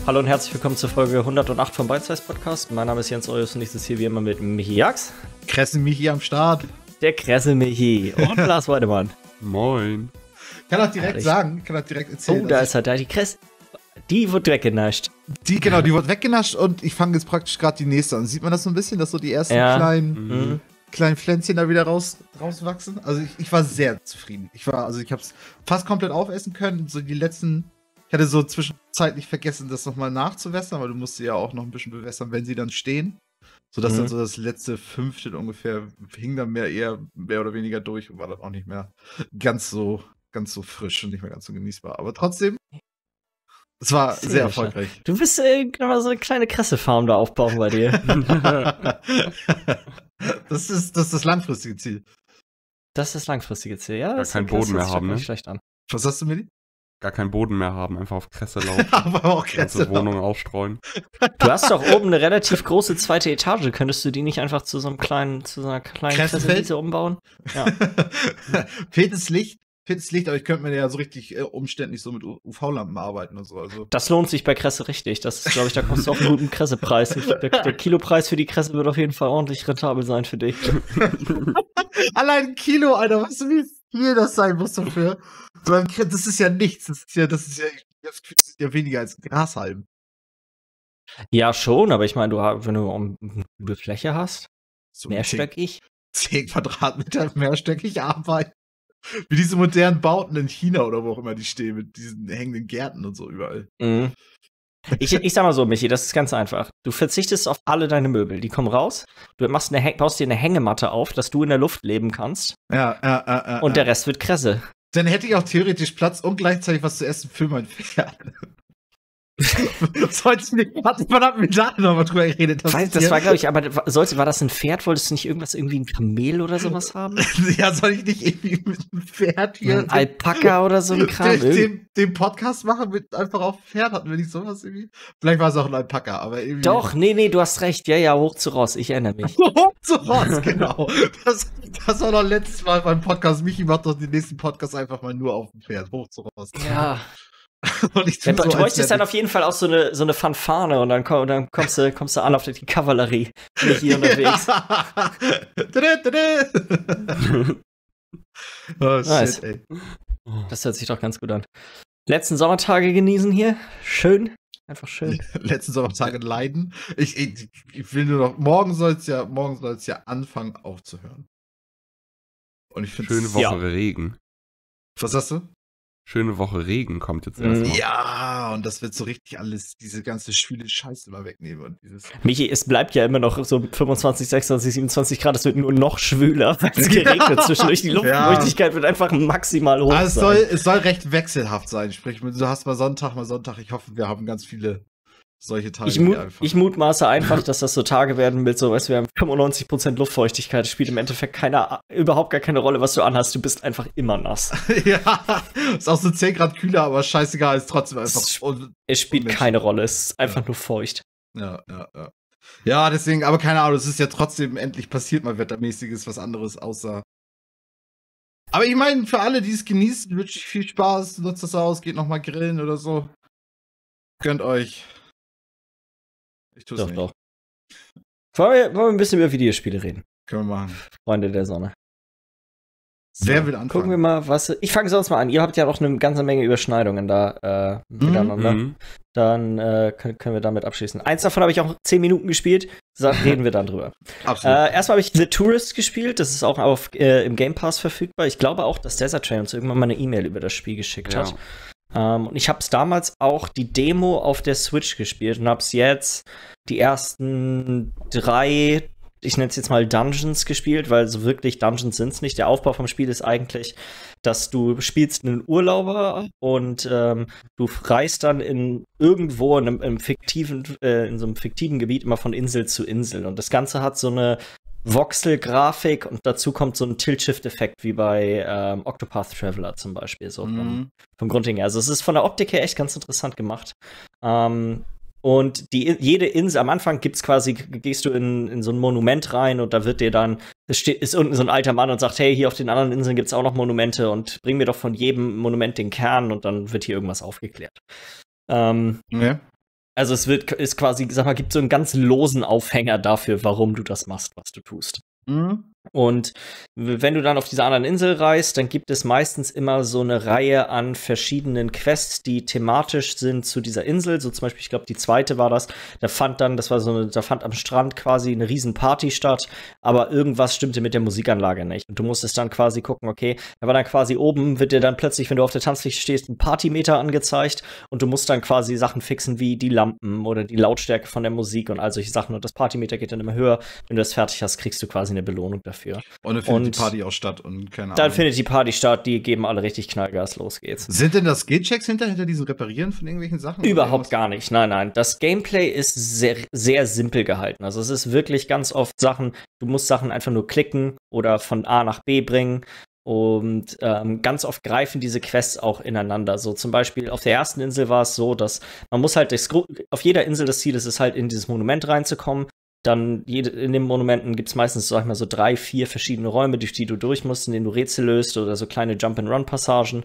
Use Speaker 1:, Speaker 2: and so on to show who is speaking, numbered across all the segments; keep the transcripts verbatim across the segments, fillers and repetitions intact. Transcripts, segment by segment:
Speaker 1: Hallo und herzlich willkommen zur Folge hundertacht vom Bite Size Podcast. Mein Name ist Jens Eurius und ich sitze hier wie immer mit Michi Jax.
Speaker 2: Kresse Michi am Start.
Speaker 1: Der Kresse Michi und Lars Weidemann.
Speaker 3: Moin.
Speaker 2: Kann auch direkt ja, sagen, kann auch direkt erzählen.
Speaker 1: Oh, da ist er, da die Kresse. Die wird weggenascht.
Speaker 2: Die, genau, die wird weggenascht und ich fange jetzt praktisch gerade die nächste an. Sieht man das so ein bisschen, dass so die ersten
Speaker 1: ja.
Speaker 2: kleinen,
Speaker 1: mhm.
Speaker 2: kleinen Pflänzchen da wieder raus, rauswachsen? Also ich, ich war sehr zufrieden. Ich war, also ich habe es fast komplett aufessen können. So die letzten, ich hatte so zwischenzeitlich vergessen, das nochmal nachzuwässern, aber du musst sie ja auch noch ein bisschen bewässern, wenn sie dann stehen. Sodass mhm. dann so das letzte Fünftel ungefähr hing dann mehr eher mehr oder weniger durch und war dann auch nicht mehr ganz so, ganz so frisch und nicht mehr ganz so genießbar. Aber trotzdem, es war sehr, sehr erfolgreich.
Speaker 1: Schön. Du bist äh, mal so eine kleine Kresse-Farm da aufbauen bei dir.
Speaker 2: das, ist, das ist das langfristige Ziel.
Speaker 1: Das ist das langfristige Ziel, ja.
Speaker 3: Gar keinen Boden mehr haben, ne?
Speaker 1: Nicht schlecht an.
Speaker 2: Was hast du, Mili?
Speaker 3: Gar keinen Boden mehr haben, einfach auf Kresse laufen.
Speaker 2: Aber auch
Speaker 3: Kresse ganze Wohnung aufstreuen.
Speaker 1: Du hast doch oben eine relativ große zweite Etage. Könntest du die nicht einfach zu so einem kleinen, zu so einer kleinen Kresse umbauen? Ja.
Speaker 2: Fehlt das Licht? Fehlt das Licht, aber ich könnte mir ja so richtig äh, umständlich so mit U V-Lampen arbeiten und so. Also.
Speaker 1: Das lohnt sich bei Kresse richtig. Das ist, glaube ich, da kommst du auf einen guten Kressepreis. Der, der Kilopreis für die Kresse wird auf jeden Fall ordentlich rentabel sein für dich.
Speaker 2: Allein ein Kilo, Alter, weißt du, wie viel das sein muss dafür? Das ist ja nichts. Das ist ja, das ist ja, das ist ja weniger als ein Grashalm.
Speaker 1: Ja, schon, aber ich meine, du, wenn du eine gute Fläche hast, so mehrstöckig.
Speaker 2: zehn Quadratmeter mehrstöckig arbeiten. Wie diese modernen Bauten in China oder wo auch immer die stehen, mit diesen hängenden Gärten und so überall.
Speaker 1: Mhm. Ich, ich sag mal so, Michi, das ist ganz einfach. Du verzichtest auf alle deine Möbel. Die kommen raus, du machst eine, baust dir eine Hängematte auf, dass du in der Luft leben kannst.
Speaker 2: Ja, ja, ja, ja.
Speaker 1: Und der Rest wird Kresse.
Speaker 2: Dann hätte ich auch theoretisch Platz und gleichzeitig was zu essen für mein Pferd. Sollte nicht, warte, wann haben wir da nochmal drüber geredet?
Speaker 1: Das, Weiß, das war, glaube ich, aber sollte, war das ein Pferd? Wolltest du nicht irgendwas, irgendwie ein Kamel oder sowas haben?
Speaker 2: Ja, soll ich nicht irgendwie mit einem Pferd hier.
Speaker 1: Ein Alpaka oder so ein Kram?
Speaker 2: Den, den, den Podcast machen mit einfach auf Pferd, hatten wir nicht sowas irgendwie? Vielleicht war es auch ein Alpaka, aber irgendwie.
Speaker 1: Doch, nee, nee, du hast recht. Ja, ja, hoch zu Ross, ich erinnere mich.
Speaker 2: Hoch zu Ross, genau. Das, das war doch letztes Mal beim Podcast. Michi macht doch den nächsten Podcast einfach mal nur auf dem Pferd. Hoch zu Ross.
Speaker 1: Ja. Und ich ja, du so bräuchtest dann auf jeden Fall auch so eine, so eine Fanfare und dann, komm, dann kommst, du, kommst du an auf die Kavallerie. Nicht hier unterwegs. Oh, nice. Shit, ey. Das hört sich doch ganz gut an. Letzten Sommertage genießen hier. Schön. Einfach schön.
Speaker 2: Letzten Sommertage leiden. Ich, ich, ich will nur noch. Morgen soll es ja, morgen soll es ja anfangen aufzuhören. Und ich finde
Speaker 3: schöne Woche
Speaker 2: ja.
Speaker 3: Regen.
Speaker 2: Was sagst du?
Speaker 3: Schöne Woche Regen kommt jetzt erstmal.
Speaker 2: Ja, und das wird so richtig alles, diese ganze schwüle Scheiße mal wegnehmen. Und dieses
Speaker 1: Michi, es bleibt ja immer noch so fünfundzwanzig, sechsundzwanzig, siebenundzwanzig Grad, es wird nur noch schwüler, weil es geregnet. Zwischendurch die Luftfeuchtigkeit ja. wird einfach maximal hoch
Speaker 2: also es
Speaker 1: sein.
Speaker 2: Soll, es soll recht wechselhaft sein. Sprich, du hast mal Sonntag, mal Sonntag. Ich hoffe, wir haben ganz viele solche Tage.
Speaker 1: Ich, mut, ich mutmaße einfach, dass das so Tage werden mit so, weißt du, wir haben fünfundneunzig Prozent Luftfeuchtigkeit. Es spielt im Endeffekt keine, überhaupt gar keine Rolle, was du anhast. Du bist einfach immer nass.
Speaker 2: Ja, ist auch so zehn Grad kühler, aber scheißegal, ist trotzdem einfach.
Speaker 1: Es, es spielt keine Rolle, es ist einfach ja. nur feucht.
Speaker 2: Ja, ja, ja. Ja, deswegen, aber keine Ahnung, es ist ja trotzdem endlich passiert mal wettermäßiges, was anderes außer. Aber ich meine, für alle, die es genießen, wünsche ich viel Spaß, nutzt das aus, geht nochmal grillen oder so. Gönnt euch. Ich tu's doch, nicht. Doch.
Speaker 1: Wollen wir, wollen wir ein bisschen über Videospiele reden?
Speaker 2: Können wir machen.
Speaker 1: Freunde der Sonne.
Speaker 2: So, wer will anfangen?
Speaker 1: Gucken wir mal, was. Ich fange sonst mal an. Ihr habt ja auch eine ganze Menge Überschneidungen da äh, miteinander. Mhm. Dann äh, können, können wir damit abschließen. Eins davon habe ich auch zehn Minuten gespielt. Da reden wir dann drüber.
Speaker 2: Absolut.
Speaker 1: Äh, erstmal habe ich The Tourist gespielt. Das ist auch auf, äh, im Game Pass verfügbar. Ich glaube auch, dass Desert Train uns irgendwann mal eine E-Mail über das Spiel geschickt ja. hat. Um, und ich habe es damals auch die Demo auf der Switch gespielt und habe es jetzt die ersten drei, ich nenne es jetzt mal Dungeons gespielt, weil so wirklich Dungeons sind es nicht. Der Aufbau vom Spiel ist eigentlich, dass du spielst einen Urlauber und ähm, du reist dann in irgendwo in einem, im fiktiven, äh, in so einem fiktiven Gebiet immer von Insel zu Insel. Und das Ganze hat so eine Voxel-Grafik und dazu kommt so ein Tilt-Shift-Effekt wie bei ähm, Octopath Traveler zum Beispiel, so mhm. vom, vom Grundding her. Also es ist von der Optik her echt ganz interessant gemacht. Ähm, und die, jede Insel, am Anfang gibt's quasi, gehst du in, in so ein Monument rein und da wird dir dann, es steht, ist unten so ein alter Mann und sagt, hey, hier auf den anderen Inseln gibt's auch noch Monumente und bring mir doch von jedem Monument den Kern und dann wird hier irgendwas aufgeklärt. Ähm,
Speaker 2: ja.
Speaker 1: Also es wird, ist quasi, sag mal, gibt so einen ganz losen Aufhänger dafür, warum du das machst, was du tust.
Speaker 2: Mhm.
Speaker 1: Und wenn du dann auf diese anderen Insel reist, dann gibt es meistens immer so eine Reihe an verschiedenen Quests, die thematisch sind zu dieser Insel. So zum Beispiel, ich glaube, die zweite war das. Da fand dann, das war so eine, da fand am Strand quasi eine riesen Party statt, aber irgendwas stimmte mit der Musikanlage nicht. Und du musstest dann quasi gucken, okay, da war dann quasi oben, wird dir dann plötzlich, wenn du auf der Tanzfläche stehst, ein Partymeter angezeigt und du musst dann quasi Sachen fixen wie die Lampen oder die Lautstärke von der Musik und all solche Sachen. Und das Partymeter geht dann immer höher. Wenn du das fertig hast, kriegst du quasi eine Belohnung dafür.
Speaker 2: Und dann findet und die Party auch statt und keine Ahnung.
Speaker 1: Dann findet die Party statt, die geben alle richtig Knallgas, los geht's.
Speaker 2: Sind denn das Skillchecks hinter, hinter diesem Reparieren von irgendwelchen Sachen?
Speaker 1: Überhaupt gar nicht, nein, nein. Das Gameplay ist sehr, sehr simpel gehalten. Also es ist wirklich ganz oft Sachen, du musst Sachen einfach nur klicken oder von A nach B bringen. Und ähm, ganz oft greifen diese Quests auch ineinander. So zum Beispiel auf der ersten Insel war es so, dass man muss halt das, auf jeder Insel das Ziel ist es halt in dieses Monument reinzukommen. Dann jede, in den Monumenten gibt es meistens, sag ich mal, so drei, vier verschiedene Räume, durch die du durch musst, in denen du Rätsel löst oder so kleine Jump-and-Run-Passagen.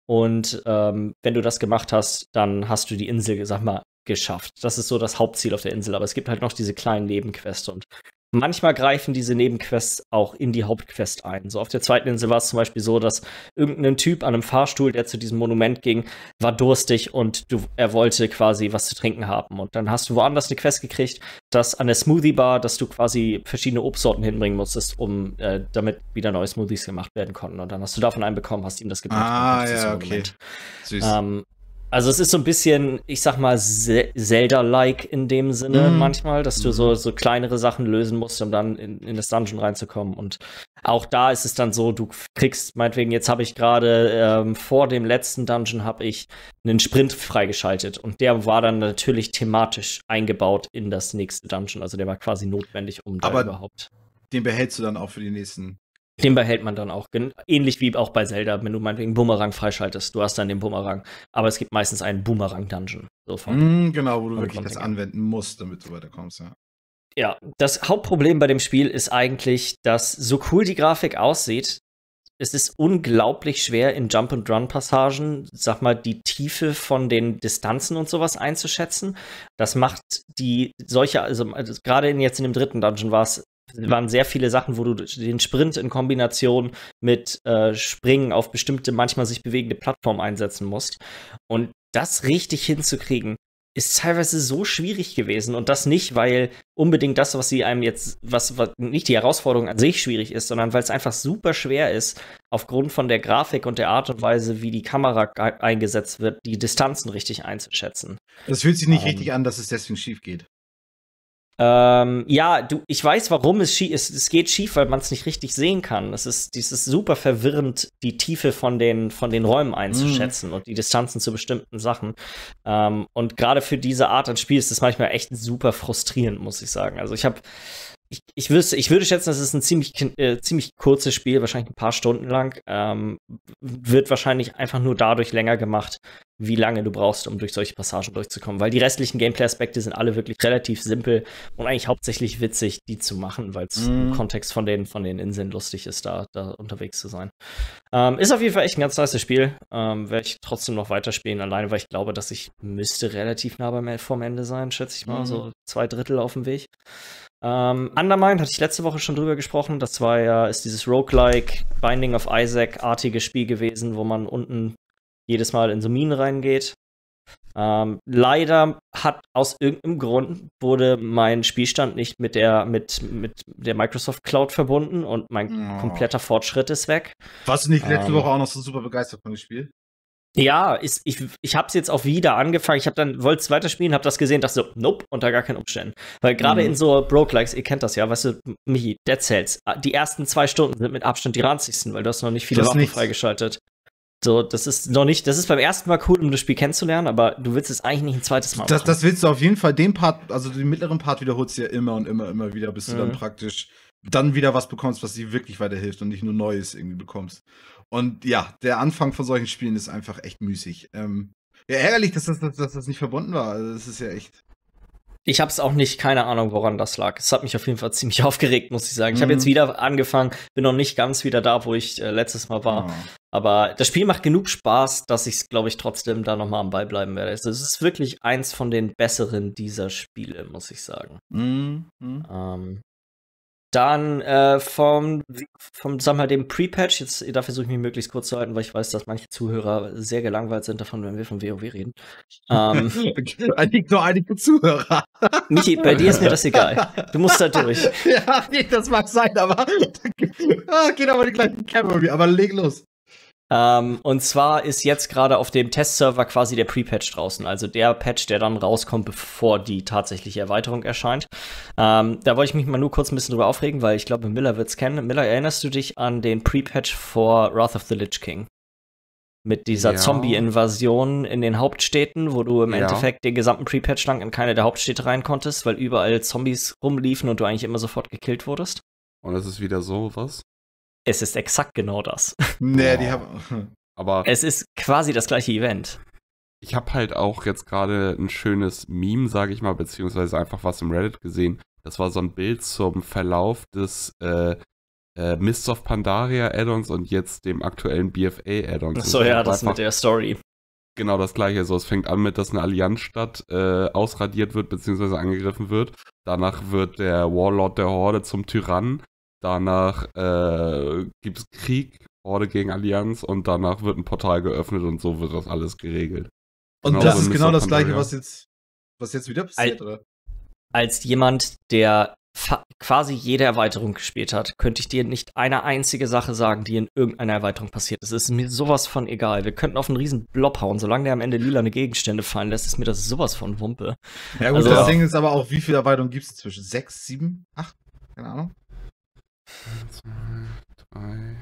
Speaker 1: Und ähm, wenn du das gemacht hast, dann hast du die Insel, sag mal, geschafft. Das ist so das Hauptziel auf der Insel. Aber es gibt halt noch diese kleinen Nebenquests. Und manchmal greifen diese Nebenquests auch in die Hauptquest ein. So auf der zweiten Insel war es zum Beispiel so, dass irgendein Typ an einem Fahrstuhl, der zu diesem Monument ging, war durstig und du, er wollte quasi was zu trinken haben. Und dann hast du woanders eine Quest gekriegt, dass an der Smoothie Bar, dass du quasi verschiedene Obstsorten hinbringen musstest, um äh, damit wieder neue Smoothies gemacht werden konnten. Und dann hast du davon einen bekommen, hast ihm das gebracht.
Speaker 2: Ah, ja, okay.
Speaker 1: Süß. Ähm, Also es ist so ein bisschen, ich sag mal, Zelda-like in dem Sinne mm. manchmal, dass du so, so kleinere Sachen lösen musst, um dann in, in das Dungeon reinzukommen. Und auch da ist es dann so, du kriegst, meinetwegen, jetzt habe ich gerade ähm, vor dem letzten Dungeon habe ich einen Sprint freigeschaltet. Und der war dann natürlich thematisch eingebaut in das nächste Dungeon. Also der war quasi notwendig, um
Speaker 2: Aber
Speaker 1: da überhaupt.
Speaker 2: Den behältst du dann auch für die nächsten.
Speaker 1: Den behält man dann auch. Ähnlich wie auch bei Zelda, wenn du meinetwegen Boomerang freischaltest. Du hast dann den Boomerang. Aber es gibt meistens einen Boomerang-Dungeon. So
Speaker 2: mm, genau, wo du wirklich das anwenden musst, damit du weiterkommst, ja.
Speaker 1: Ja, das Hauptproblem bei dem Spiel ist eigentlich, dass so cool die Grafik aussieht, es ist unglaublich schwer in Jump-and-Run-Passagen, sag mal, die Tiefe von den Distanzen und sowas einzuschätzen. Das macht die solche, also, also gerade jetzt in dem dritten Dungeon war es waren sehr viele Sachen, wo du den Sprint in Kombination mit äh, Springen auf bestimmte, manchmal sich bewegende Plattformen einsetzen musst. Und das richtig hinzukriegen, ist teilweise so schwierig gewesen. Und das nicht, weil unbedingt das, was sie einem jetzt, was, was nicht die Herausforderung an sich schwierig ist, sondern weil es einfach super schwer ist, aufgrund von der Grafik und der Art und Weise, wie die Kamera eingesetzt wird, die Distanzen richtig einzuschätzen.
Speaker 2: Das fühlt sich nicht um, richtig an, dass es deswegen schief geht.
Speaker 1: Ähm, ja, du, ich weiß, warum es schief ist. Es geht schief, weil man es nicht richtig sehen kann. Es ist, es ist super verwirrend, die Tiefe von den, von den Räumen einzuschätzen mm. und die Distanzen zu bestimmten Sachen. Ähm, und gerade für diese Art an Spiel ist es manchmal echt super frustrierend, muss ich sagen. Also ich habe Ich, ich, wüsste, ich würde schätzen, das ist ein ziemlich, äh, ziemlich kurzes Spiel, wahrscheinlich ein paar Stunden lang. Ähm, wird wahrscheinlich einfach nur dadurch länger gemacht, wie lange du brauchst, um durch solche Passagen durchzukommen. Weil die restlichen Gameplay-Aspekte sind alle wirklich relativ simpel und eigentlich hauptsächlich witzig, die zu machen, weil es mm. im Kontext von den, von den Inseln lustig ist, da, da unterwegs zu sein. Ähm, ist auf jeden Fall echt ein ganz nice Spiel. Ähm, Werde ich trotzdem noch weiterspielen, alleine, weil ich glaube, dass ich müsste relativ nah beim vom Ende sein, schätze ich mal. Mm. So zwei Drittel auf dem Weg. Ähm, Undermine hatte ich letzte Woche schon drüber gesprochen. Das war ja, ist dieses Roguelike Binding of Isaac-artige Spiel gewesen, wo man unten jedes Mal in so Minen reingeht. Ähm, leider hat aus irgendeinem Grund wurde mein Spielstand nicht mit der, mit, mit der Microsoft Cloud verbunden und mein oh. kompletter Fortschritt ist weg.
Speaker 2: Warst du nicht letzte ähm, Woche auch noch so super begeistert von dem Spiel?
Speaker 1: Ja, ist, ich, ich habe es jetzt auch wieder angefangen. Ich habe dann wollte es weiterspielen, habe das gesehen, dachte so, nope, unter gar keinen Umständen. Weil gerade mhm. in so Roguelikes, ihr kennt das ja, weißt du, Michi, Dead Cells, die ersten zwei Stunden sind mit Abstand die ranzigsten, weil du hast noch nicht viele Waffen freigeschaltet. So, das ist noch nicht, das ist beim ersten Mal cool, um das Spiel kennenzulernen, aber du willst es eigentlich nicht ein zweites Mal machen.
Speaker 2: Das, das willst du auf jeden Fall, den Part, also den mittleren Part wiederholst du ja immer und immer, immer wieder, bis du mhm. dann praktisch dann wieder was bekommst, was dir wirklich weiterhilft und nicht nur Neues irgendwie bekommst. Und ja, der Anfang von solchen Spielen ist einfach echt müßig. Ähm, ja, ärgerlich, dass das, dass, dass das nicht verbunden war. Also das ist ja echt.
Speaker 1: Ich habe es auch nicht, keine Ahnung, woran das lag. Es hat mich auf jeden Fall ziemlich aufgeregt, muss ich sagen. Ich habe
Speaker 2: Mhm.
Speaker 1: jetzt wieder angefangen, bin noch nicht ganz wieder da, wo ich äh, letztes Mal war.
Speaker 2: Oh.
Speaker 1: Aber das Spiel macht genug Spaß, dass ich, glaube ich, trotzdem da noch mal am Ball bleiben werde. Also, es ist wirklich eins von den besseren dieser Spiele, muss ich sagen.
Speaker 2: Mhm. Mhm.
Speaker 1: Ähm, dann äh, vom, vom, sagen wir mal, dem Pre-Patch, jetzt da versuche ich mich möglichst kurz zu halten, weil ich weiß, dass manche Zuhörer sehr gelangweilt sind davon, wenn wir von WoW reden. Ähm,
Speaker 2: Liegt nur einige Zuhörer.
Speaker 1: Michi, bei dir ist mir das egal. Du musst da durch.
Speaker 2: Ja, das mag sein, aber ah, geht aber die gleichen Camera, aber leg los.
Speaker 1: Ähm, und zwar ist jetzt gerade auf dem Testserver quasi der Pre-Patch draußen, also der Patch, der dann rauskommt, bevor die tatsächliche Erweiterung erscheint. Ähm, da wollte ich mich mal nur kurz ein bisschen drüber aufregen, weil ich glaube, Miller wird's kennen. Miller, erinnerst du dich an den Pre-Patch vor Wrath of the Lich King? Mit dieser
Speaker 3: Ja.
Speaker 1: Zombie-Invasion in den Hauptstädten, wo du im
Speaker 3: Ja.
Speaker 1: Endeffekt den gesamten Pre-Patch lang in keine der Hauptstädte rein konntest, weil überall Zombies rumliefen und du eigentlich immer sofort gekillt wurdest?
Speaker 3: Und es ist wieder so, was?
Speaker 1: Es ist exakt genau das.
Speaker 2: Nee,
Speaker 3: Oh.
Speaker 2: die haben.
Speaker 3: Aber
Speaker 1: Es ist quasi das gleiche Event.
Speaker 3: ich habe halt auch jetzt gerade ein schönes Meme, sage ich mal, beziehungsweise einfach was im Reddit gesehen. Das war so ein Bild zum Verlauf des äh, äh, Mists of Pandaria Add-ons und jetzt dem aktuellen B F A Add-ons.
Speaker 1: Achso, ja, das
Speaker 3: einfach
Speaker 1: mit der Story.
Speaker 3: genau das gleiche. So, es fängt an mit, dass eine Allianzstadt äh, ausradiert wird, beziehungsweise angegriffen wird. Danach wird der Warlord der Horde zum Tyrannen. Danach äh, gibt es Krieg, Horde gegen Allianz und danach wird ein Portal geöffnet und so wird das alles geregelt.
Speaker 2: Und
Speaker 3: Genau
Speaker 2: das
Speaker 3: so
Speaker 2: ist
Speaker 3: ein
Speaker 2: genau das
Speaker 3: Mister
Speaker 2: gleiche,
Speaker 3: Pandaria.
Speaker 2: was jetzt, was jetzt wieder passiert,
Speaker 1: Al-
Speaker 2: oder?
Speaker 1: Als jemand, der fa- quasi jede Erweiterung gespielt hat, könnte ich dir nicht eine einzige Sache sagen, die in irgendeiner Erweiterung passiert ist. Es ist mir sowas von egal. Wir könnten auf einen riesen Blob hauen. Solange der am Ende lilane Gegenstände fallen lässt, ist mir das sowas von Wumpe.
Speaker 2: Ja, gut,
Speaker 1: Also-
Speaker 2: das Ding ist aber auch, wie viele Erweiterungen gibt es zwischen? Sechs, sieben, acht? Keine Ahnung.
Speaker 3: Zwei, drei,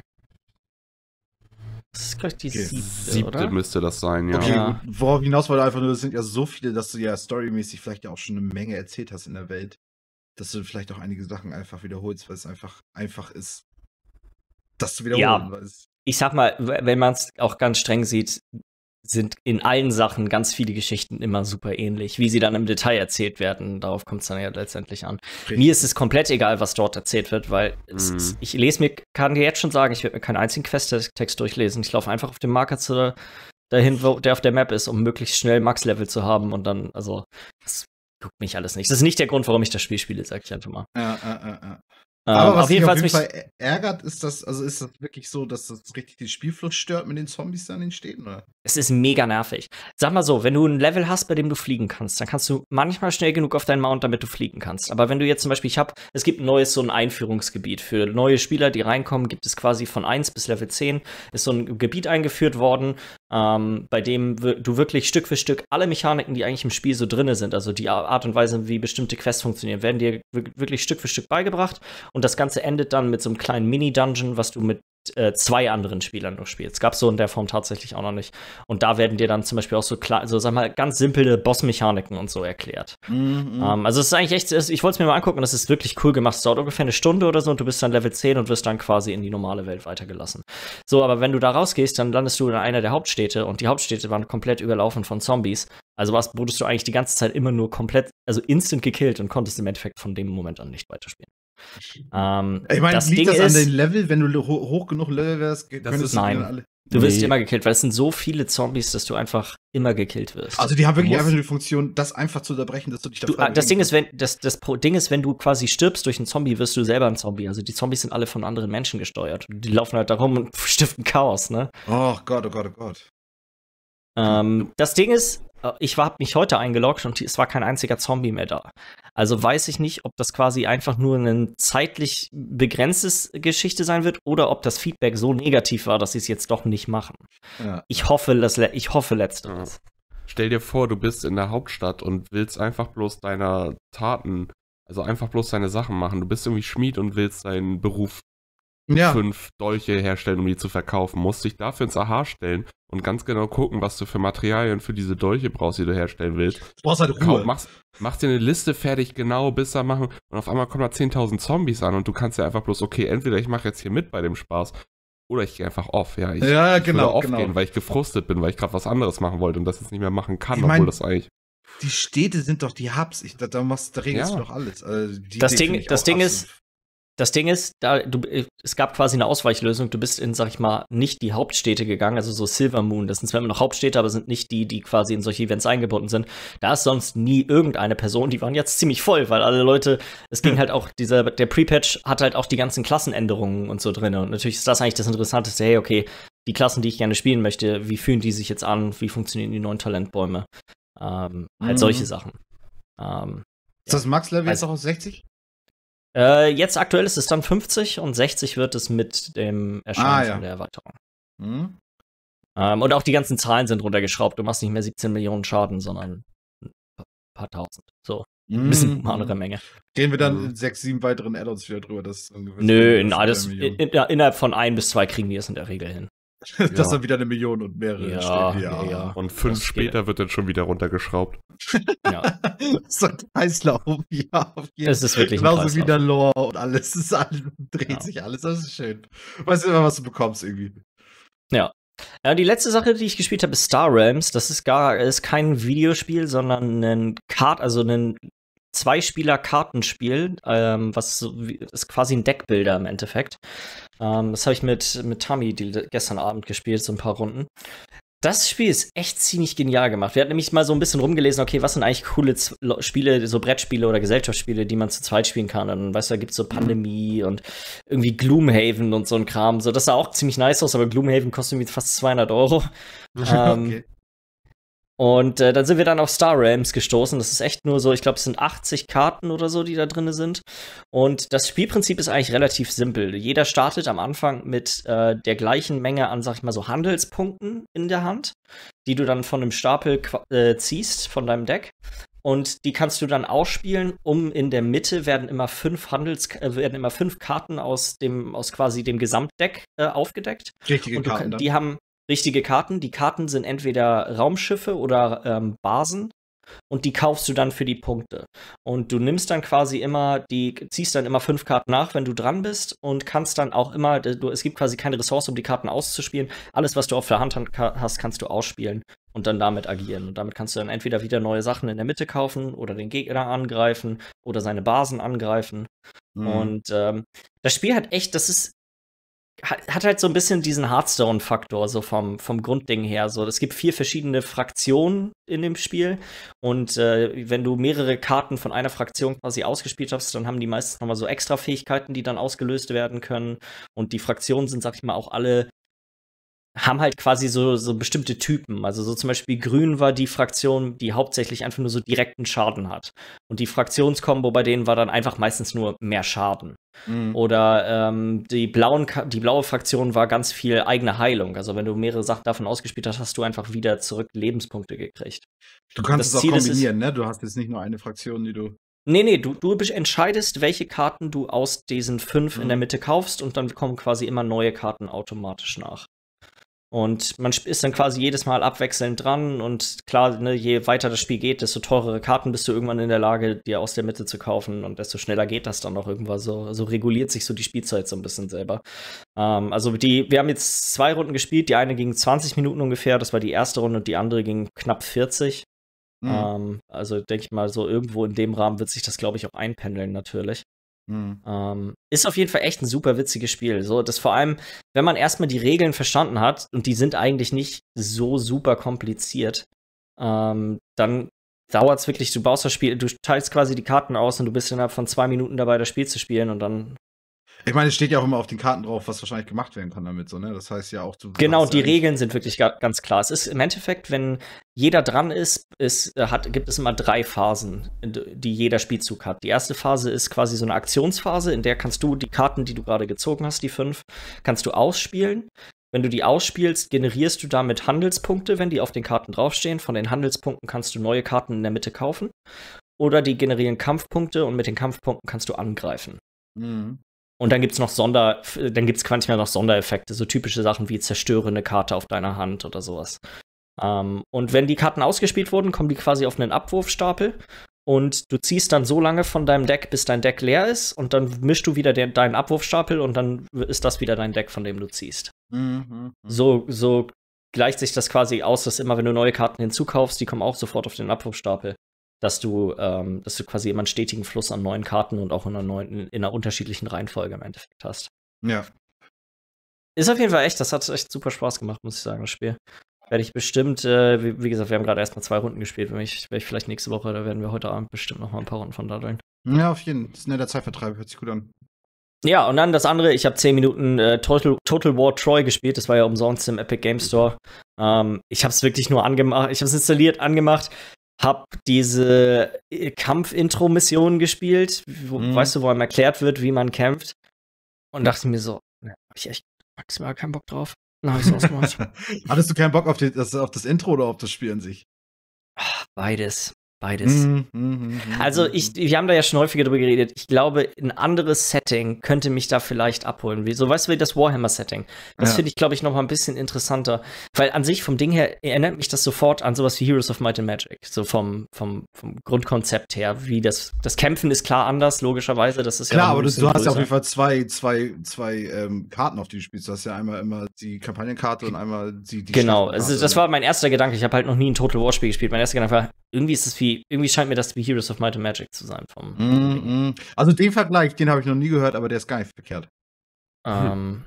Speaker 1: Das ist, glaube ich, die
Speaker 2: Okay.
Speaker 1: siebte,
Speaker 3: siebte
Speaker 1: oder?
Speaker 3: müsste das sein, ja.
Speaker 2: Okay,
Speaker 1: Ja.
Speaker 2: gut. Worauf hinaus wollte einfach nur, das sind ja so viele, dass du ja storymäßig vielleicht ja auch schon eine Menge erzählt hast in der Welt. Dass du vielleicht auch einige Sachen einfach wiederholst, weil es einfach einfach ist, das zu wiederholen.
Speaker 1: Ja.
Speaker 2: Weil es,
Speaker 1: Ich sag mal, w- wenn man es auch ganz streng sieht, sind in allen Sachen ganz viele Geschichten immer super ähnlich. Wie sie dann im Detail erzählt werden, darauf kommt es dann ja letztendlich an. Mir ist es komplett egal, was dort erzählt wird, weil es,
Speaker 3: Mhm.
Speaker 1: es, ich lese mir, kann dir jetzt schon sagen, ich werde mir keinen einzigen Questtext durchlesen. Ich laufe einfach auf den Marker zu, dahin, wo der auf der Map ist, um möglichst schnell Max-Level zu haben und dann, also, das juckt mich alles nicht. Das ist nicht der Grund, warum ich das Spiel spiele, sag ich einfach mal.
Speaker 2: ja, ja, ja, ja.
Speaker 1: Ähm,
Speaker 2: Aber was
Speaker 1: auf jeden
Speaker 2: mich
Speaker 1: Fall
Speaker 2: auf jeden
Speaker 1: mich,
Speaker 2: Fall ärgert, ist das, also ist das wirklich so, dass das richtig den Spielfluss stört mit den Zombies da an den Städten, oder?
Speaker 1: es ist mega nervig. Sag mal so, wenn du ein Level hast, bei dem du fliegen kannst, dann kannst du manchmal schnell genug auf deinen Mount, damit du fliegen kannst. Aber wenn du jetzt zum Beispiel, ich habe, es gibt ein neues so ein Einführungsgebiet für neue Spieler, die reinkommen, gibt es quasi von eins bis Level zehn, ist so ein Gebiet eingeführt worden, ähm, bei dem wir- du wirklich Stück für Stück alle Mechaniken, die eigentlich im Spiel so drinne sind, also die Art und Weise, wie bestimmte Quests funktionieren, werden dir wir- wirklich Stück für Stück beigebracht und das Ganze endet dann mit so einem kleinen Mini-Dungeon, was du mit äh, zwei anderen Spielern nur spielst. Gab es so in der Form tatsächlich auch noch nicht. Und da werden dir dann zum Beispiel auch so klar, so sag mal, ganz simple Bossmechaniken und so erklärt.
Speaker 2: Mhm.
Speaker 1: Ähm, also es ist eigentlich echt, es- ich wollte es mir mal angucken, das ist wirklich cool gemacht. Es dauert ungefähr eine Stunde oder so und du bist dann Level zehn und wirst dann quasi in die normale Welt weitergelassen. So, aber wenn du da rausgehst, dann landest du in einer der Hauptstädte und die Hauptstädte waren komplett überlaufen von Zombies. Also was, wurdest du eigentlich die ganze Zeit immer nur komplett, also instant gekillt und konntest im Endeffekt von dem Moment an nicht weiterspielen. Ähm,
Speaker 2: Ich meine,
Speaker 1: das
Speaker 2: liegt
Speaker 1: Ding
Speaker 2: das an
Speaker 1: ist,
Speaker 2: den Level, wenn du ho hoch genug Level wärst, könntest
Speaker 3: ist-
Speaker 2: du die
Speaker 1: nein.
Speaker 2: dann alle.
Speaker 1: du wirst
Speaker 3: Nee.
Speaker 1: immer gekillt, weil es sind so viele Zombies, dass du einfach immer gekillt wirst.
Speaker 2: Also die haben wirklich
Speaker 3: musst-
Speaker 2: einfach nur die Funktion, das einfach zu unterbrechen, dass du dich da
Speaker 1: Du,
Speaker 2: frei
Speaker 1: ah, das
Speaker 2: bewegen
Speaker 1: Ding ist, wenn das, das Pro- Ding ist, wenn du quasi stirbst durch einen Zombie, wirst du selber ein Zombie. Also die Zombies sind alle von anderen Menschen gesteuert. Die laufen halt da rum und stiften Chaos, ne?
Speaker 2: kannst. Oh Gott, oh Gott, oh Gott.
Speaker 1: Ähm, das Ding ist, äh, ich habe mich heute eingeloggt und es war kein einziger Zombie mehr da. Also weiß ich nicht, ob das quasi einfach nur eine zeitlich begrenztes Geschichte sein wird oder ob das Feedback so negativ war, dass sie es jetzt doch nicht machen.
Speaker 2: Ja.
Speaker 1: Ich hoffe, das, le- ich hoffe letzteres.
Speaker 3: Stell dir vor, du bist in der Hauptstadt und willst einfach bloß deiner Taten, also einfach bloß deine Sachen machen. Du bist irgendwie Schmied und willst deinen Beruf
Speaker 2: Ja.
Speaker 3: fünf Dolche herstellen, um die zu verkaufen. Musst dich dafür ins A H stellen und ganz genau gucken, was du für Materialien für diese Dolche brauchst, die du herstellen willst.
Speaker 2: Du brauchst halt
Speaker 3: Kau-
Speaker 2: Ruhe.
Speaker 3: machst, machst dir eine Liste fertig, genau, bis da machen und auf einmal kommen da zehntausend Zombies an und du kannst ja einfach bloß, okay, entweder ich mache jetzt hier mit bei dem Spaß oder ich gehe einfach off. Ja, ich,
Speaker 2: Ja,
Speaker 3: ich
Speaker 2: genau,
Speaker 3: würde off
Speaker 2: genau.
Speaker 3: gehen, weil ich gefrustet bin, weil ich gerade was anderes machen wollte und das jetzt nicht mehr machen kann,
Speaker 2: Ich mein,
Speaker 3: obwohl das eigentlich...
Speaker 2: Die Städte sind doch die Hubs. Ich, da, da, machst, da regelst
Speaker 3: Ja.
Speaker 2: du doch alles. Also die
Speaker 1: Das
Speaker 2: Idee
Speaker 1: Ding-
Speaker 2: find ich
Speaker 1: das
Speaker 2: auch
Speaker 1: Ding
Speaker 2: absolut
Speaker 1: ist, Das Ding ist, da, du, es gab quasi eine Ausweichlösung. Du bist in, sag ich mal, nicht die Hauptstädte gegangen, also so Silver Moon. Das sind zwar immer noch Hauptstädte, aber sind nicht die, die quasi in solche Events eingebunden sind. Da ist sonst nie irgendeine Person. Die waren jetzt ziemlich voll, weil alle Leute, es ging halt auch, dieser, der Pre-Patch hat halt auch die ganzen Klassenänderungen und so drin. Und natürlich ist das eigentlich das Interessanteste. Hey, okay, die Klassen, die ich gerne spielen möchte, wie fühlen die sich jetzt an? Wie funktionieren die neuen Talentbäume? Ähm, halt mhm. solche Sachen. Ähm,
Speaker 2: ist das Max-Level jetzt auch auf sechzig?
Speaker 1: Äh, jetzt aktuell ist es dann fünfzig und sechzig wird es mit dem Erscheinen
Speaker 2: Ah, ja.
Speaker 1: von der Erweiterung.
Speaker 2: Mhm.
Speaker 1: Ähm, und auch die ganzen Zahlen sind runtergeschraubt. Du machst nicht mehr siebzehn Millionen Schaden, sondern ein paar tausend. So, ein bisschen
Speaker 2: Mhm.
Speaker 1: humanere Menge.
Speaker 2: Gehen wir dann
Speaker 3: Mhm.
Speaker 2: in sechs, sieben weiteren Add-ons wieder drüber. Das
Speaker 1: Nö, in alles, in, in, innerhalb von ein bis zwei kriegen die es in der Regel hin.
Speaker 2: Das
Speaker 3: Ja.
Speaker 2: dann wieder eine Million und mehrere
Speaker 1: Ja,
Speaker 2: Städte,
Speaker 1: ja, ja.
Speaker 3: Und fünf
Speaker 1: Das
Speaker 3: später wird dann schon wieder runtergeschraubt.
Speaker 1: Ja.
Speaker 2: So ein Kreislauf, ja, auf jeden
Speaker 1: Es ist wirklich ein
Speaker 2: Genauso
Speaker 1: Kreislauf.
Speaker 2: wie der Lore und alles. Es ist alles dreht
Speaker 1: Ja.
Speaker 2: sich alles. Das ist schön. Weißt du immer, was du bekommst irgendwie.
Speaker 1: Ja. Ja, die letzte Sache, die ich gespielt habe, ist Star Realms. Das ist gar ist kein Videospiel, sondern ein Kart, also ein Zwei-Spieler-Kartenspiel, ähm, was so wie, ist quasi ein Deckbuilder im Endeffekt. Ähm, das habe ich mit, mit Tami die, gestern Abend gespielt, so ein paar Runden. Das Spiel ist echt ziemlich genial gemacht. Wir hatten nämlich mal so ein bisschen rumgelesen, okay, was sind eigentlich coole Z Spiele, so Brettspiele oder Gesellschaftsspiele, die man zu zweit spielen kann. Und weißt du, da gibt's so Pandemie und irgendwie Gloomhaven und so ein Kram. So, das sah auch ziemlich nice aus, aber Gloomhaven kostet irgendwie fast zweihundert Euro. ähm,
Speaker 2: Okay.
Speaker 1: Und äh, dann sind wir dann auf Star Realms gestoßen. Das ist echt nur so, ich glaube, es sind achtzig Karten oder so, die da drin sind. Und das Spielprinzip ist eigentlich relativ simpel. Jeder startet am Anfang mit äh, der gleichen Menge an, sag ich mal, so Handelspunkten in der Hand, die du dann von einem Stapel äh, ziehst, von deinem Deck. Und die kannst du dann ausspielen, um in der Mitte werden immer fünf Handels äh, werden immer fünf Karten aus dem, aus quasi dem Gesamtdeck äh, aufgedeckt.
Speaker 2: Richtige
Speaker 1: Und du,
Speaker 2: Karten dann.
Speaker 1: die haben richtige Karten. Die Karten sind entweder Raumschiffe oder ähm, Basen und die kaufst du dann für die Punkte. Und du nimmst dann quasi immer, die ziehst dann immer fünf Karten nach, wenn du dran bist und kannst dann auch immer, du, es gibt quasi keine Ressource, um die Karten auszuspielen. Alles, was du auf der Hand hast, kannst du ausspielen und dann damit agieren. Und damit kannst du dann entweder wieder neue Sachen in der Mitte kaufen oder den Gegner angreifen oder seine Basen angreifen. Mhm. Und ähm, das Spiel hat echt, das ist hat halt so ein bisschen diesen Hearthstone-Faktor, so vom, vom Grundding her. So, es gibt vier verschiedene Fraktionen in dem Spiel. Und äh, wenn du mehrere Karten von einer Fraktion quasi ausgespielt hast, dann haben die meistens nochmal so extra Fähigkeiten, die dann ausgelöst werden können. Und die Fraktionen sind, sag ich mal, auch alle haben halt quasi so, so bestimmte Typen. Also so zum Beispiel Grün war die Fraktion, die hauptsächlich einfach nur so direkten Schaden hat. Und die Fraktionskombo bei denen war dann einfach meistens nur mehr Schaden. Mhm. Oder ähm, die, blauen, die blaue Fraktion war ganz viel eigene Heilung. Also wenn du mehrere Sachen davon ausgespielt hast, hast du einfach wieder zurück Lebenspunkte gekriegt.
Speaker 2: Du kannst
Speaker 1: das
Speaker 2: es auch
Speaker 1: Ziel
Speaker 2: kombinieren,
Speaker 1: ist,
Speaker 2: ne? Du hast jetzt nicht nur eine Fraktion, die du
Speaker 1: Nee, nee, du, du entscheidest, welche Karten du aus diesen fünf mhm. in der Mitte kaufst und dann kommen quasi immer neue Karten automatisch nach. Und man ist dann quasi jedes Mal abwechselnd dran und klar, ne, je weiter das Spiel geht, desto teurere Karten bist du irgendwann in der Lage, dir aus der Mitte zu kaufen und desto schneller geht das dann auch irgendwann so. So reguliert sich so die Spielzeit so ein bisschen selber. Ähm, also die, wir haben jetzt zwei Runden gespielt, die eine ging zwanzig Minuten ungefähr, das war die erste Runde und die andere ging knapp vierzig. Mhm. Ähm, also denke ich mal, so irgendwo in dem Rahmen wird sich das, glaube ich, auch einpendeln natürlich. Mhm. Ähm, ist auf jeden Fall echt ein super witziges Spiel. So, das vor allem, wenn man erstmal die Regeln verstanden hat, und die sind eigentlich nicht so super kompliziert, ähm, dann dauert es wirklich, du baust das Spiel, du teilst quasi die Karten aus und du bist innerhalb von zwei Minuten dabei, das Spiel zu spielen und dann.
Speaker 2: Ich meine, es steht ja auch immer auf den Karten drauf, was wahrscheinlich gemacht werden kann damit, so, ne? Das heißt ja auch, du.
Speaker 1: Genau, die
Speaker 2: ja
Speaker 1: Regeln sind wirklich ga ganz klar. Es ist im Endeffekt, wenn jeder dran ist, ist hat, gibt es immer drei Phasen, die jeder Spielzug hat. Die erste Phase ist quasi so eine Aktionsphase, in der kannst du die Karten, die du gerade gezogen hast, die fünf, kannst du ausspielen. Wenn du die ausspielst, generierst du damit Handelspunkte, wenn die auf den Karten draufstehen. Von den Handelspunkten kannst du neue Karten in der Mitte kaufen. Oder die generieren Kampfpunkte und mit den Kampfpunkten kannst du angreifen. Mhm. Und dann gibt's noch Sonder, dann gibt's manchmal noch Sondereffekte, so typische Sachen wie zerstöre eine Karte auf deiner Hand oder sowas. Ähm, und wenn die Karten ausgespielt wurden, kommen die quasi auf einen Abwurfstapel und du ziehst dann so lange von deinem Deck, bis dein Deck leer ist und dann mischst du wieder den, deinen Abwurfstapel und dann ist das wieder dein Deck, von dem du ziehst. Mhm. So, so gleicht sich das quasi aus, dass immer, wenn du neue Karten hinzukaufst, die kommen auch sofort auf den Abwurfstapel. dass du, ähm, dass du quasi immer einen stetigen Fluss an neuen Karten und auch in einer, neuen, in einer unterschiedlichen Reihenfolge im Endeffekt hast.
Speaker 2: Ja.
Speaker 1: Ist auf jeden Fall echt, das hat echt super Spaß gemacht, muss ich sagen, das Spiel. Werde ich bestimmt, äh, wie, wie gesagt, wir haben gerade erst mal zwei Runden gespielt, wenn ich, wenn ich vielleicht nächste Woche, da werden wir heute Abend bestimmt noch mal ein paar Runden von da rein.
Speaker 2: Ja, auf jeden Fall. Das ist ein netter Zeitvertreib, hört sich gut an.
Speaker 1: Ja, und dann das andere, ich habe zehn Minuten äh, Total, Total War Troy gespielt, das war ja umsonst im Epic Game Store. Ähm, ich habe es wirklich nur angemacht, ich habe es installiert, angemacht, habe diese äh, Kampf-Intro-Mission gespielt, wo, mhm. weißt du, wo einem erklärt wird, wie man kämpft. Und dachte mir so, ne, hab ich echt maximal keinen Bock drauf. Dann hab ich's ausgemacht.
Speaker 2: Hattest du keinen Bock auf, die, das, auf das Intro oder auf das Spiel an sich?
Speaker 1: Beides. Beides.
Speaker 2: Mm, mm, mm,
Speaker 1: also ich, wir haben da ja schon häufiger drüber geredet. Ich glaube, ein anderes Setting könnte mich da vielleicht abholen. Wie, so weißt du, wie das Warhammer-Setting. Das ja. finde ich, glaube ich, noch mal ein bisschen interessanter. Weil an sich vom Ding her erinnert mich das sofort an sowas wie Heroes of Might and Magic. So vom, vom, vom Grundkonzept her. Wie das, das Kämpfen ist klar anders, logischerweise. Das ist
Speaker 2: klar,
Speaker 1: ja
Speaker 2: aber du, du hast ja auf jeden Fall zwei, zwei, zwei ähm, Karten, auf die du spielst. Du hast ja einmal immer die Kampagnenkarte und einmal die, die
Speaker 1: Genau, also das war mein erster Gedanke. Ich habe halt noch nie ein Total War-Spiel gespielt. Mein erster Gedanke war, irgendwie ist es wie, irgendwie scheint mir das wie Heroes of Might and Magic zu sein. Vom, vom
Speaker 2: mm, mm. Also den Vergleich, den habe ich noch nie gehört, aber der ist gar nicht verkehrt.
Speaker 1: Ähm,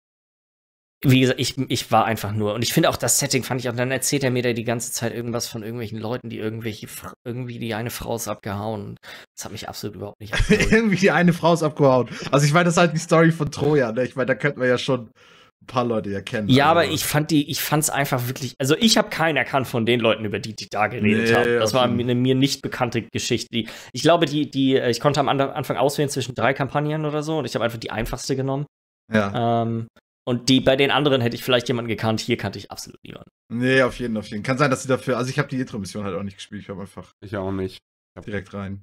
Speaker 1: hm. Wie gesagt, ich, ich war einfach nur, und ich finde auch das Setting fand ich auch, dann erzählt er mir da die ganze Zeit irgendwas von irgendwelchen Leuten, die irgendwelche, irgendwie die eine Frau ist abgehauen. Das hat mich absolut überhaupt nicht abgeholt.
Speaker 2: Irgendwie die eine Frau ist abgehauen. Also ich meine, das ist halt die Story von Troja, ne? Ich meine, da könnten wir ja schon ein paar Leute ja kennen.
Speaker 1: Ja,
Speaker 2: also.
Speaker 1: aber ich fand die, ich fand's einfach wirklich, also ich habe keinen erkannt von den Leuten, über die die da geredet
Speaker 2: nee,
Speaker 1: haben. Das war eine mir nicht bekannte Geschichte. Die, ich glaube, die, die, ich konnte am Anfang auswählen zwischen drei Kampagnen oder so und ich habe einfach die einfachste genommen.
Speaker 2: Ja.
Speaker 1: Ähm, und die, bei den anderen hätte ich vielleicht jemanden gekannt, hier kannte ich absolut niemanden.
Speaker 2: Nee, auf jeden, auf jeden. Kann sein, dass sie dafür, also ich habe die Intro-Mission halt auch nicht gespielt, ich habe einfach
Speaker 3: Ich auch nicht.
Speaker 2: Ich hab direkt rein.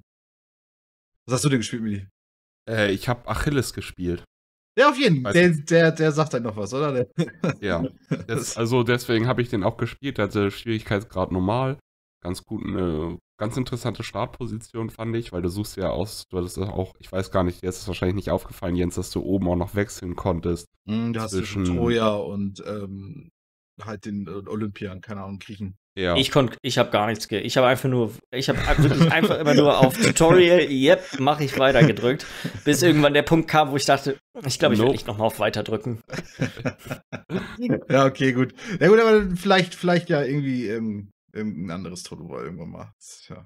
Speaker 2: Was hast du denn gespielt, Mili?
Speaker 3: Äh, ich habe Achilles gespielt.
Speaker 2: Ja, auf jeden Fall. Der, der, der sagt halt noch was, oder? Der
Speaker 3: ja. Das, also deswegen habe ich den auch gespielt. Der hatte Schwierigkeitsgrad normal. Ganz gut, eine ganz interessante Startposition, fand ich, weil du suchst ja aus, du hattest auch, ich weiß gar nicht, dir ist es wahrscheinlich nicht aufgefallen, Jens, dass du oben auch noch wechseln konntest.
Speaker 2: Mm, da hast du schon Troja und ähm, halt den äh, Olympiern, keine Ahnung, Griechen.
Speaker 1: Ja. Ich konnte, ich habe gar nichts, ge ich habe einfach nur, ich habe wirklich einfach immer nur auf Tutorial, yep, mache ich weiter gedrückt, bis irgendwann der Punkt kam, wo ich dachte, ich glaube, ich nope. will nicht nochmal auf weiter drücken.
Speaker 2: Ja, okay, gut. Ja gut, aber vielleicht, vielleicht ja irgendwie ähm, irgendein anderes Total War irgendwann mal. Ja.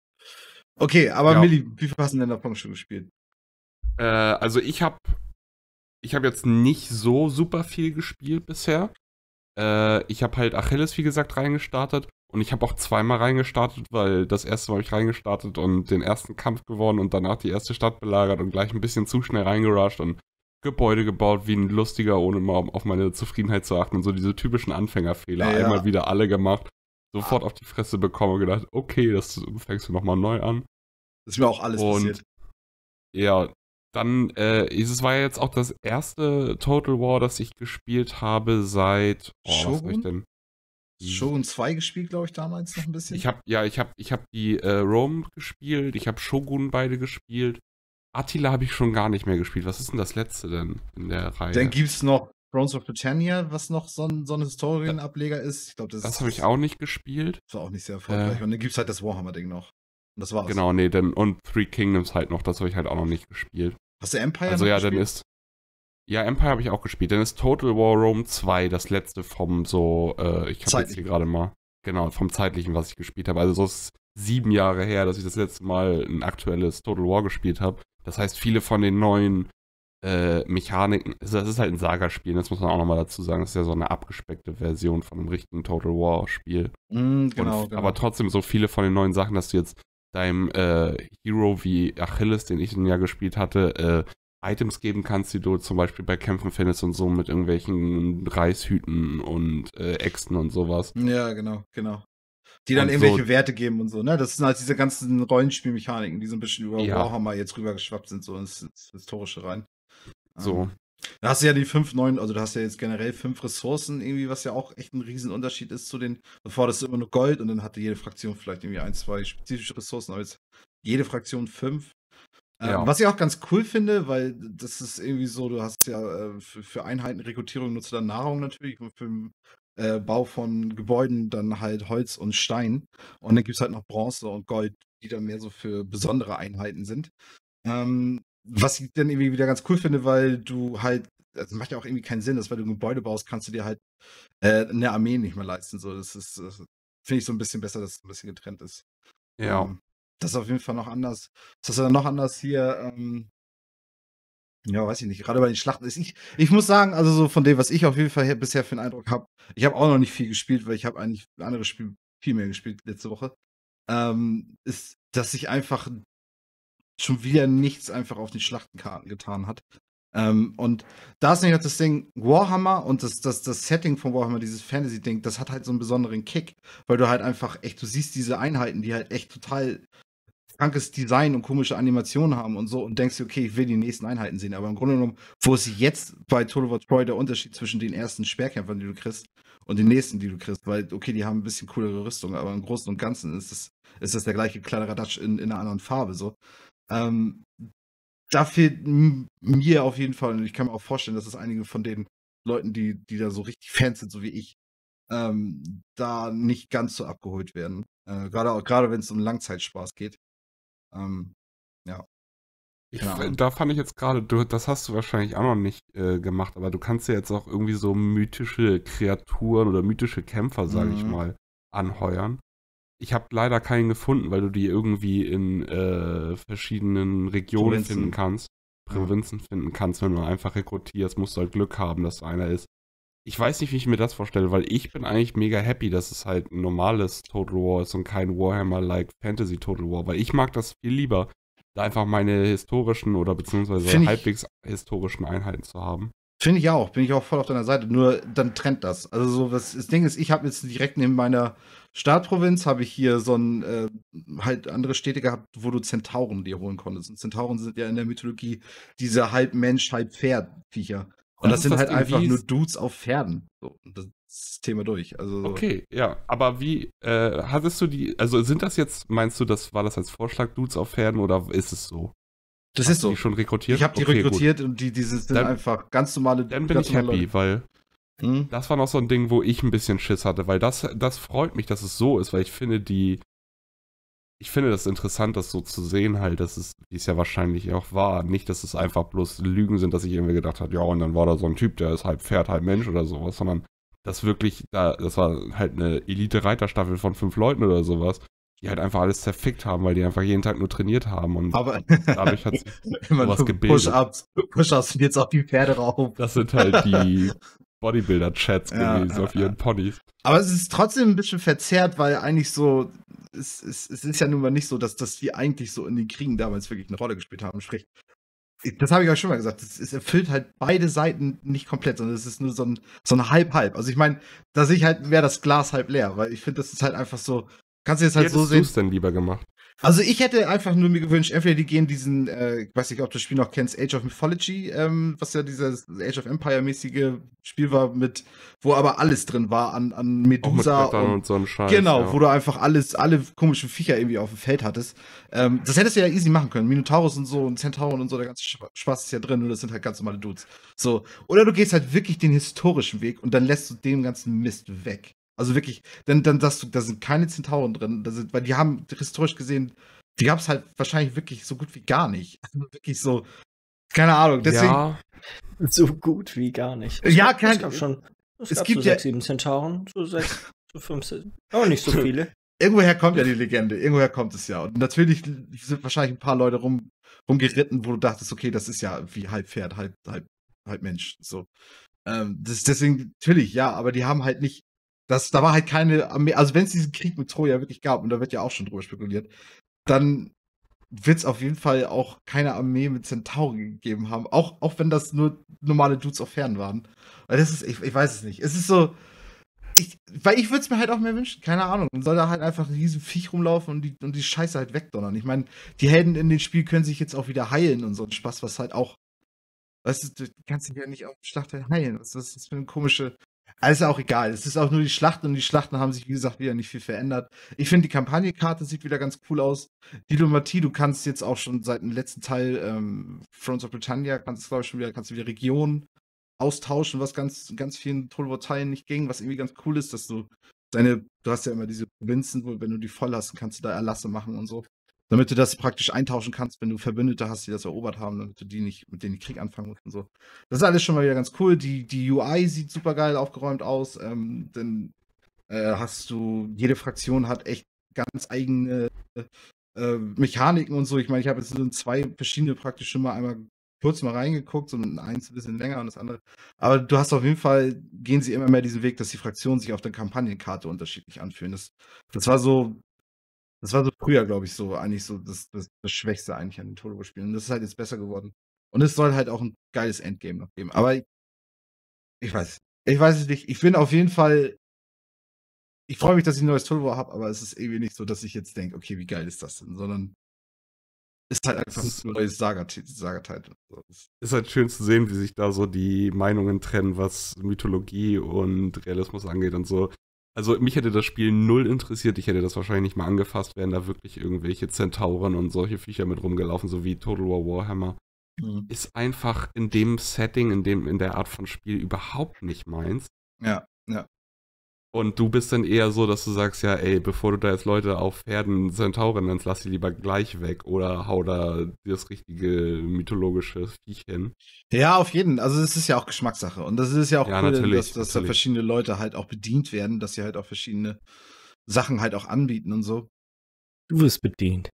Speaker 2: Okay, aber ja. Milli, wie viel hast du denn davon schon gespielt?
Speaker 3: Äh, also ich habe, ich habe jetzt nicht so super viel gespielt bisher. Äh, ich habe halt Achilles, wie gesagt, reingestartet und ich habe auch zweimal reingestartet, weil das erste Mal habe ich reingestartet und den ersten Kampf gewonnen und danach die erste Stadt belagert und gleich ein bisschen zu schnell reingerusht und Gebäude gebaut wie ein Lustiger, ohne mal auf meine Zufriedenheit zu achten und so diese typischen Anfängerfehler ja, einmal ja. wieder alle gemacht, sofort auf die Fresse bekommen und gedacht, okay, das fängst du nochmal neu an.
Speaker 2: Das ist mir auch alles und, passiert.
Speaker 3: Ja, Dann, äh, es war ja jetzt auch das erste Total War, das ich gespielt habe seit, oh, was soll ich denn?
Speaker 2: Shogun zwei gespielt, glaube ich, damals noch ein bisschen.
Speaker 3: Ich habe, ja, ich habe ich hab die äh, Rome gespielt, ich habe Shogun beide gespielt. Attila habe ich schon gar nicht mehr gespielt. Was ist denn das letzte denn in der Reihe?
Speaker 2: Dann gibt's noch Thrones of Britannia, was noch so ein, so ein Historienableger ist. Ich glaube, das
Speaker 3: Das habe ich auch nicht gespielt.
Speaker 2: Das war auch nicht sehr erfolgreich. Äh, und dann gibt's halt das Warhammer-Ding noch. Und das war's.
Speaker 3: Genau, nee, denn, und Three Kingdoms halt noch, das habe ich halt auch noch nicht gespielt.
Speaker 2: Hast du Empire
Speaker 3: Also
Speaker 2: noch
Speaker 3: ja,
Speaker 2: gespielt?
Speaker 3: dann ist. Ja, Empire habe ich auch gespielt. Dann ist Total War Rome zwei das letzte vom so, äh, ich habe jetzt hier gerade mal, genau, vom zeitlichen, was ich gespielt habe. Also so ist sieben Jahre her, dass ich das letzte Mal ein aktuelles Total War gespielt habe. Das heißt, viele von den neuen äh, Mechaniken, das ist halt ein Saga-Spiel, das muss man auch nochmal dazu sagen, das ist ja so eine abgespeckte Version von einem richtigen Total War-Spiel.
Speaker 2: Mm, genau,
Speaker 3: Und,
Speaker 2: genau.
Speaker 3: Aber trotzdem so viele von den neuen Sachen, dass du jetzt deinem äh, Hero wie Achilles, den ich ein Jahr gespielt hatte, äh, Items geben kannst, die du zum Beispiel bei Kämpfen findest und so mit irgendwelchen Reishüten und äh, Äxten und sowas.
Speaker 2: Ja, genau, genau. Die dann
Speaker 3: und
Speaker 2: irgendwelche
Speaker 3: so,
Speaker 2: Werte geben und so, ne? Das sind halt diese ganzen Rollenspielmechaniken, die so ein bisschen über
Speaker 3: ja.
Speaker 2: Warhammer jetzt rübergeschwappt sind, so ins, ins Historische rein.
Speaker 3: So.
Speaker 2: Um, da hast du ja die fünf, neun, also da hast du ja jetzt generell fünf Ressourcen irgendwie, was ja auch echt ein Riesenunterschied ist zu den, bevor das immer nur Gold und dann hatte jede Fraktion vielleicht irgendwie ein, zwei spezifische Ressourcen, aber jetzt jede Fraktion fünf.
Speaker 3: Ja.
Speaker 2: Was ich auch ganz cool finde, weil das ist irgendwie so, du hast ja äh, für, für Einheitenrekrutierung nutzt du dann Nahrung natürlich und für den äh, Bau von Gebäuden dann halt Holz und Stein. Und dann gibt es halt noch Bronze und Gold, die dann mehr so für besondere Einheiten sind. Ähm, was ich dann irgendwie wieder ganz cool finde, weil du halt, das macht ja auch irgendwie keinen Sinn, dass weil du ein Gebäude baust, kannst du dir halt äh, eine Armee nicht mehr leisten. So, das ist, das finde ich so ein bisschen besser, dass es ein bisschen getrennt ist.
Speaker 3: Ja.
Speaker 2: Ähm, das ist auf jeden Fall noch anders. Das ist dann noch anders hier, ähm, ja, weiß ich nicht, gerade bei den Schlachten ist ich, ich muss sagen, also so von dem, was ich auf jeden Fall hier bisher für einen Eindruck habe, ich habe auch noch nicht viel gespielt, weil ich habe eigentlich ein anderes Spiel viel mehr gespielt letzte Woche, ähm, ist, dass sich einfach schon wieder nichts einfach auf den Schlachtenkarten getan hat. Ähm, und da ist nämlich auch das Ding, Warhammer und das, das, das Setting von Warhammer, dieses Fantasy-Ding, das hat halt so einen besonderen Kick, weil du halt einfach echt, du siehst diese Einheiten, die halt echt total krankes Design und komische Animationen haben und so und denkst dir, okay, ich will die nächsten Einheiten sehen. Aber im Grunde genommen, wo ist jetzt bei Total War Troy der Unterschied zwischen den ersten Speerkämpfern, die du kriegst, und den nächsten, die du kriegst? Weil, okay, die haben ein bisschen coolere Rüstungen, aber im Großen und Ganzen ist das, ist das der gleiche Kladderadatsch in, in einer anderen Farbe, so. Ähm, da fehlt m- mir auf jeden Fall, und ich kann mir auch vorstellen, dass es einige von den Leuten, die, die da so richtig Fans sind, so wie ich, ähm, da nicht ganz so abgeholt werden. Äh, gerade gerade wenn es um Langzeitspaß geht. Ähm, ja.
Speaker 3: Ich,
Speaker 2: Keine Ahnung.
Speaker 3: da fand ich jetzt gerade, du, das hast du wahrscheinlich auch noch nicht äh, gemacht, aber du kannst ja jetzt auch irgendwie so mythische Kreaturen oder mythische Kämpfer, sage ich
Speaker 2: Mhm.
Speaker 3: mal, anheuern. Ich habe leider keinen gefunden, weil du die irgendwie in äh, verschiedenen Regionen
Speaker 2: Provinzen.
Speaker 3: finden kannst,
Speaker 2: Ja.
Speaker 3: Provinzen finden kannst, wenn du einfach rekrutierst, musst du halt Glück haben, dass da einer ist. Ich weiß nicht, wie ich mir das vorstelle, weil ich bin eigentlich mega happy, dass es halt ein normales Total War ist und kein Warhammer-like Fantasy Total War, weil ich mag das viel lieber, da einfach meine historischen oder beziehungsweise
Speaker 2: Find ich-
Speaker 3: halbwegs historischen Einheiten zu haben.
Speaker 2: Finde ich auch, bin ich auch voll auf deiner Seite. Nur dann trennt das. Also so was das Ding ist, ich habe jetzt direkt neben meiner Startprovinz habe ich hier so ein äh, halt andere Städte gehabt, wo du Zentauren dir holen konntest. Und Zentauren sind ja in der Mythologie diese halb Mensch, halb Pferd Viecher. Und
Speaker 3: Das
Speaker 2: das,
Speaker 3: ist
Speaker 2: sind
Speaker 3: das
Speaker 2: halt
Speaker 3: Ding,
Speaker 2: einfach
Speaker 3: wie
Speaker 2: nur
Speaker 3: es-
Speaker 2: Dudes auf Pferden. So, und das ist das Thema durch. Also so.
Speaker 3: Okay, ja, aber wie, äh, hattest du die, also sind das jetzt, meinst du, das war das als Vorschlag Dudes auf Pferden oder ist es so?
Speaker 2: Das
Speaker 3: Hast
Speaker 2: ist
Speaker 3: du
Speaker 2: so.
Speaker 3: die schon rekrutiert?
Speaker 2: Ich habe die
Speaker 3: Okay, gut.
Speaker 2: rekrutiert und die, die sind
Speaker 3: Dann-
Speaker 2: einfach ganz normale.
Speaker 3: Dann bin
Speaker 2: ganz
Speaker 3: ich
Speaker 2: normale
Speaker 3: happy, weil
Speaker 2: Leute. Hm?
Speaker 3: das war noch so ein Ding, wo ich ein bisschen Schiss hatte, weil das, das freut mich, dass es so ist, weil ich finde die, ich finde das interessant, das so zu sehen halt, dass es, wie es ja wahrscheinlich auch war, nicht, dass es einfach bloß Lügen sind, dass ich irgendwie gedacht habe, ja, und dann war da so ein Typ, der ist halb Pferd, halb Mensch oder sowas, sondern das wirklich, da, das war halt eine Elite-Reiterstaffel von fünf Leuten oder sowas, die halt einfach alles zerfickt haben, weil die einfach jeden Tag nur trainiert haben und
Speaker 2: Aber
Speaker 3: dadurch hat sich
Speaker 2: immer
Speaker 3: sowas
Speaker 2: nur
Speaker 3: gebildet.
Speaker 2: Push-Ups, Push-Ups und jetzt auch die Pferde rauf.
Speaker 3: Das sind halt die Bodybuilder-Chats
Speaker 2: Ja,
Speaker 3: gewesen
Speaker 2: ja,
Speaker 3: auf ihren
Speaker 2: ja.
Speaker 3: Ponys.
Speaker 2: Aber es ist trotzdem ein bisschen verzerrt, weil eigentlich so, es, es, es ist ja nun mal nicht so, dass, dass die eigentlich so in den Kriegen damals wirklich eine Rolle gespielt haben. Sprich, das habe ich euch schon mal gesagt, es, es erfüllt halt beide Seiten nicht komplett, sondern es ist nur so ein, so ein Halb-Halb. Also ich meine, da sehe ich halt, wäre das Glas halb leer, weil ich finde, das ist halt einfach so, kannst du jetzt
Speaker 3: Wie
Speaker 2: halt so
Speaker 3: hättest du
Speaker 2: sehen.
Speaker 3: es denn lieber gemacht?
Speaker 2: Also ich hätte einfach nur mir gewünscht, entweder die gehen diesen, äh, ich weiß nicht, ob du das Spiel noch kennst, Age of Mythology, ähm, was ja dieses Age of Empire-mäßige Spiel war, mit, wo aber alles drin war an, an
Speaker 3: Auch mit
Speaker 2: Medusa
Speaker 3: Göttern
Speaker 2: und
Speaker 3: und so ein Scheiß.
Speaker 2: genau,
Speaker 3: ja.
Speaker 2: wo du einfach alles, alle komischen Viecher irgendwie auf dem Feld hattest. Ähm, das hättest du ja easy machen können. Minotaurus und so und Centauren und so, der ganze Sp- Spaß ist ja drin, nur das sind halt ganz normale Dudes. So. Oder du gehst halt wirklich den historischen Weg und dann lässt du den ganzen Mist weg. Also wirklich, dann, dann sagst du, da sind keine Zentauren drin, da sind, weil die haben historisch gesehen, die gab es halt wahrscheinlich wirklich so gut wie gar nicht. Also wirklich so, keine Ahnung. Deswegen,
Speaker 3: ja,
Speaker 1: So gut wie gar nicht.
Speaker 2: Ja,
Speaker 1: Es
Speaker 2: kein-
Speaker 1: gab schon. Es,
Speaker 2: es
Speaker 1: gab
Speaker 2: gibt
Speaker 1: so
Speaker 2: ja-
Speaker 1: sechs, sieben Zentauren, so sechs, so fünf, sechs, auch nicht so viele.
Speaker 2: irgendwoher kommt ja die Legende, irgendwoher kommt es ja. Und natürlich sind wahrscheinlich ein paar Leute rum, rumgeritten, wo du dachtest, okay, das ist ja wie halb Pferd, halb, halb, halb Mensch. So. Ähm, das, deswegen, natürlich, ja, aber die haben halt nicht, das, da war halt keine Armee, also wenn es diesen Krieg mit Troja wirklich gab, und da wird ja auch schon drüber spekuliert, dann wird es auf jeden Fall auch keine Armee mit Zentauren gegeben haben, auch, auch wenn das nur normale Dudes auf Pferden waren. Weil das ist, ich, ich weiß es nicht. Es ist so, ich, weil ich würde es mir halt auch mehr wünschen, keine Ahnung. Man soll da halt einfach ein riesen Viech rumlaufen und die, und die Scheiße halt wegdonnern. Ich meine, die Helden in dem Spiel können sich jetzt auch wieder heilen und so ein Spaß, was halt auch, weißt du, du kannst dich ja nicht auf dem Schlachtfeld heilen. Was ist das für eine komische, Also ist ja auch egal. Es ist auch nur die Schlachten und die Schlachten haben sich, wie gesagt, wieder nicht viel verändert. Ich finde, die Kampagnenkarte sieht wieder ganz cool aus. Diplomatie, du kannst jetzt auch schon seit dem letzten Teil ähm, Thrones of Britannia, kannst glaube ich schon wieder, kannst du wieder Regionen austauschen, was ganz, ganz vielen Total War-Teilen nicht ging, was irgendwie ganz cool ist, dass du deine, du hast ja immer diese Provinzen, wo wenn du die voll hast, kannst du da Erlasse machen und so. Damit du das praktisch eintauschen kannst, wenn du Verbündete hast, die das erobert haben, damit du die nicht, mit denen Krieg anfangen musst und so. Das ist alles schon mal wieder ganz cool. Die, die U I sieht super geil aufgeräumt aus. Ähm, dann äh, hast du, jede Fraktion hat echt ganz eigene äh, Mechaniken und so. Ich meine, ich habe jetzt so in zwei verschiedene praktisch schon mal einmal kurz mal reingeguckt, so eins ein bisschen länger und das andere. Aber du hast auf jeden Fall, gehen sie immer mehr diesen Weg, dass die Fraktionen sich auf der Kampagnenkarte unterschiedlich anfühlen. Das, das war so, das war so früher, glaube ich, so eigentlich so das, das, das Schwächste eigentlich an den Total War Spielen. Und das ist halt jetzt besser geworden. Und es soll halt auch ein geiles Endgame noch geben. Aber ich, ich weiß, ich weiß es nicht. Ich bin auf jeden Fall, ich freue mich, dass ich ein neues Total War habe, aber es ist irgendwie nicht so, dass ich jetzt denke, okay, wie geil ist das denn, sondern ist halt einfach ein neues Saga-Teil. Saga
Speaker 3: ist halt schön zu sehen, wie sich da so die Meinungen trennen, was Mythologie und Realismus angeht und so. Also mich hätte das Spiel null interessiert, ich hätte das wahrscheinlich nicht mal angefasst, wären da wirklich irgendwelche Zentauren und solche Viecher mit rumgelaufen, so wie Total War Warhammer. Mhm. Ist einfach in dem Setting, in dem, in der Art von Spiel überhaupt nicht meins.
Speaker 2: Ja, ja.
Speaker 3: Und du bist dann eher so, dass du sagst, ja, ey, bevor du da jetzt Leute auf Pferden Zentauren nennst, lass sie lieber gleich weg oder hau da das richtige mythologische Viech hin.
Speaker 2: Ja, auf jeden. Also es ist ja auch Geschmackssache. Und das ist ja auch
Speaker 3: ja,
Speaker 2: cool,
Speaker 3: natürlich,
Speaker 2: dass, dass da verschiedene Leute halt auch bedient werden, dass sie halt auch verschiedene Sachen halt auch anbieten und so.
Speaker 1: Du wirst bedient.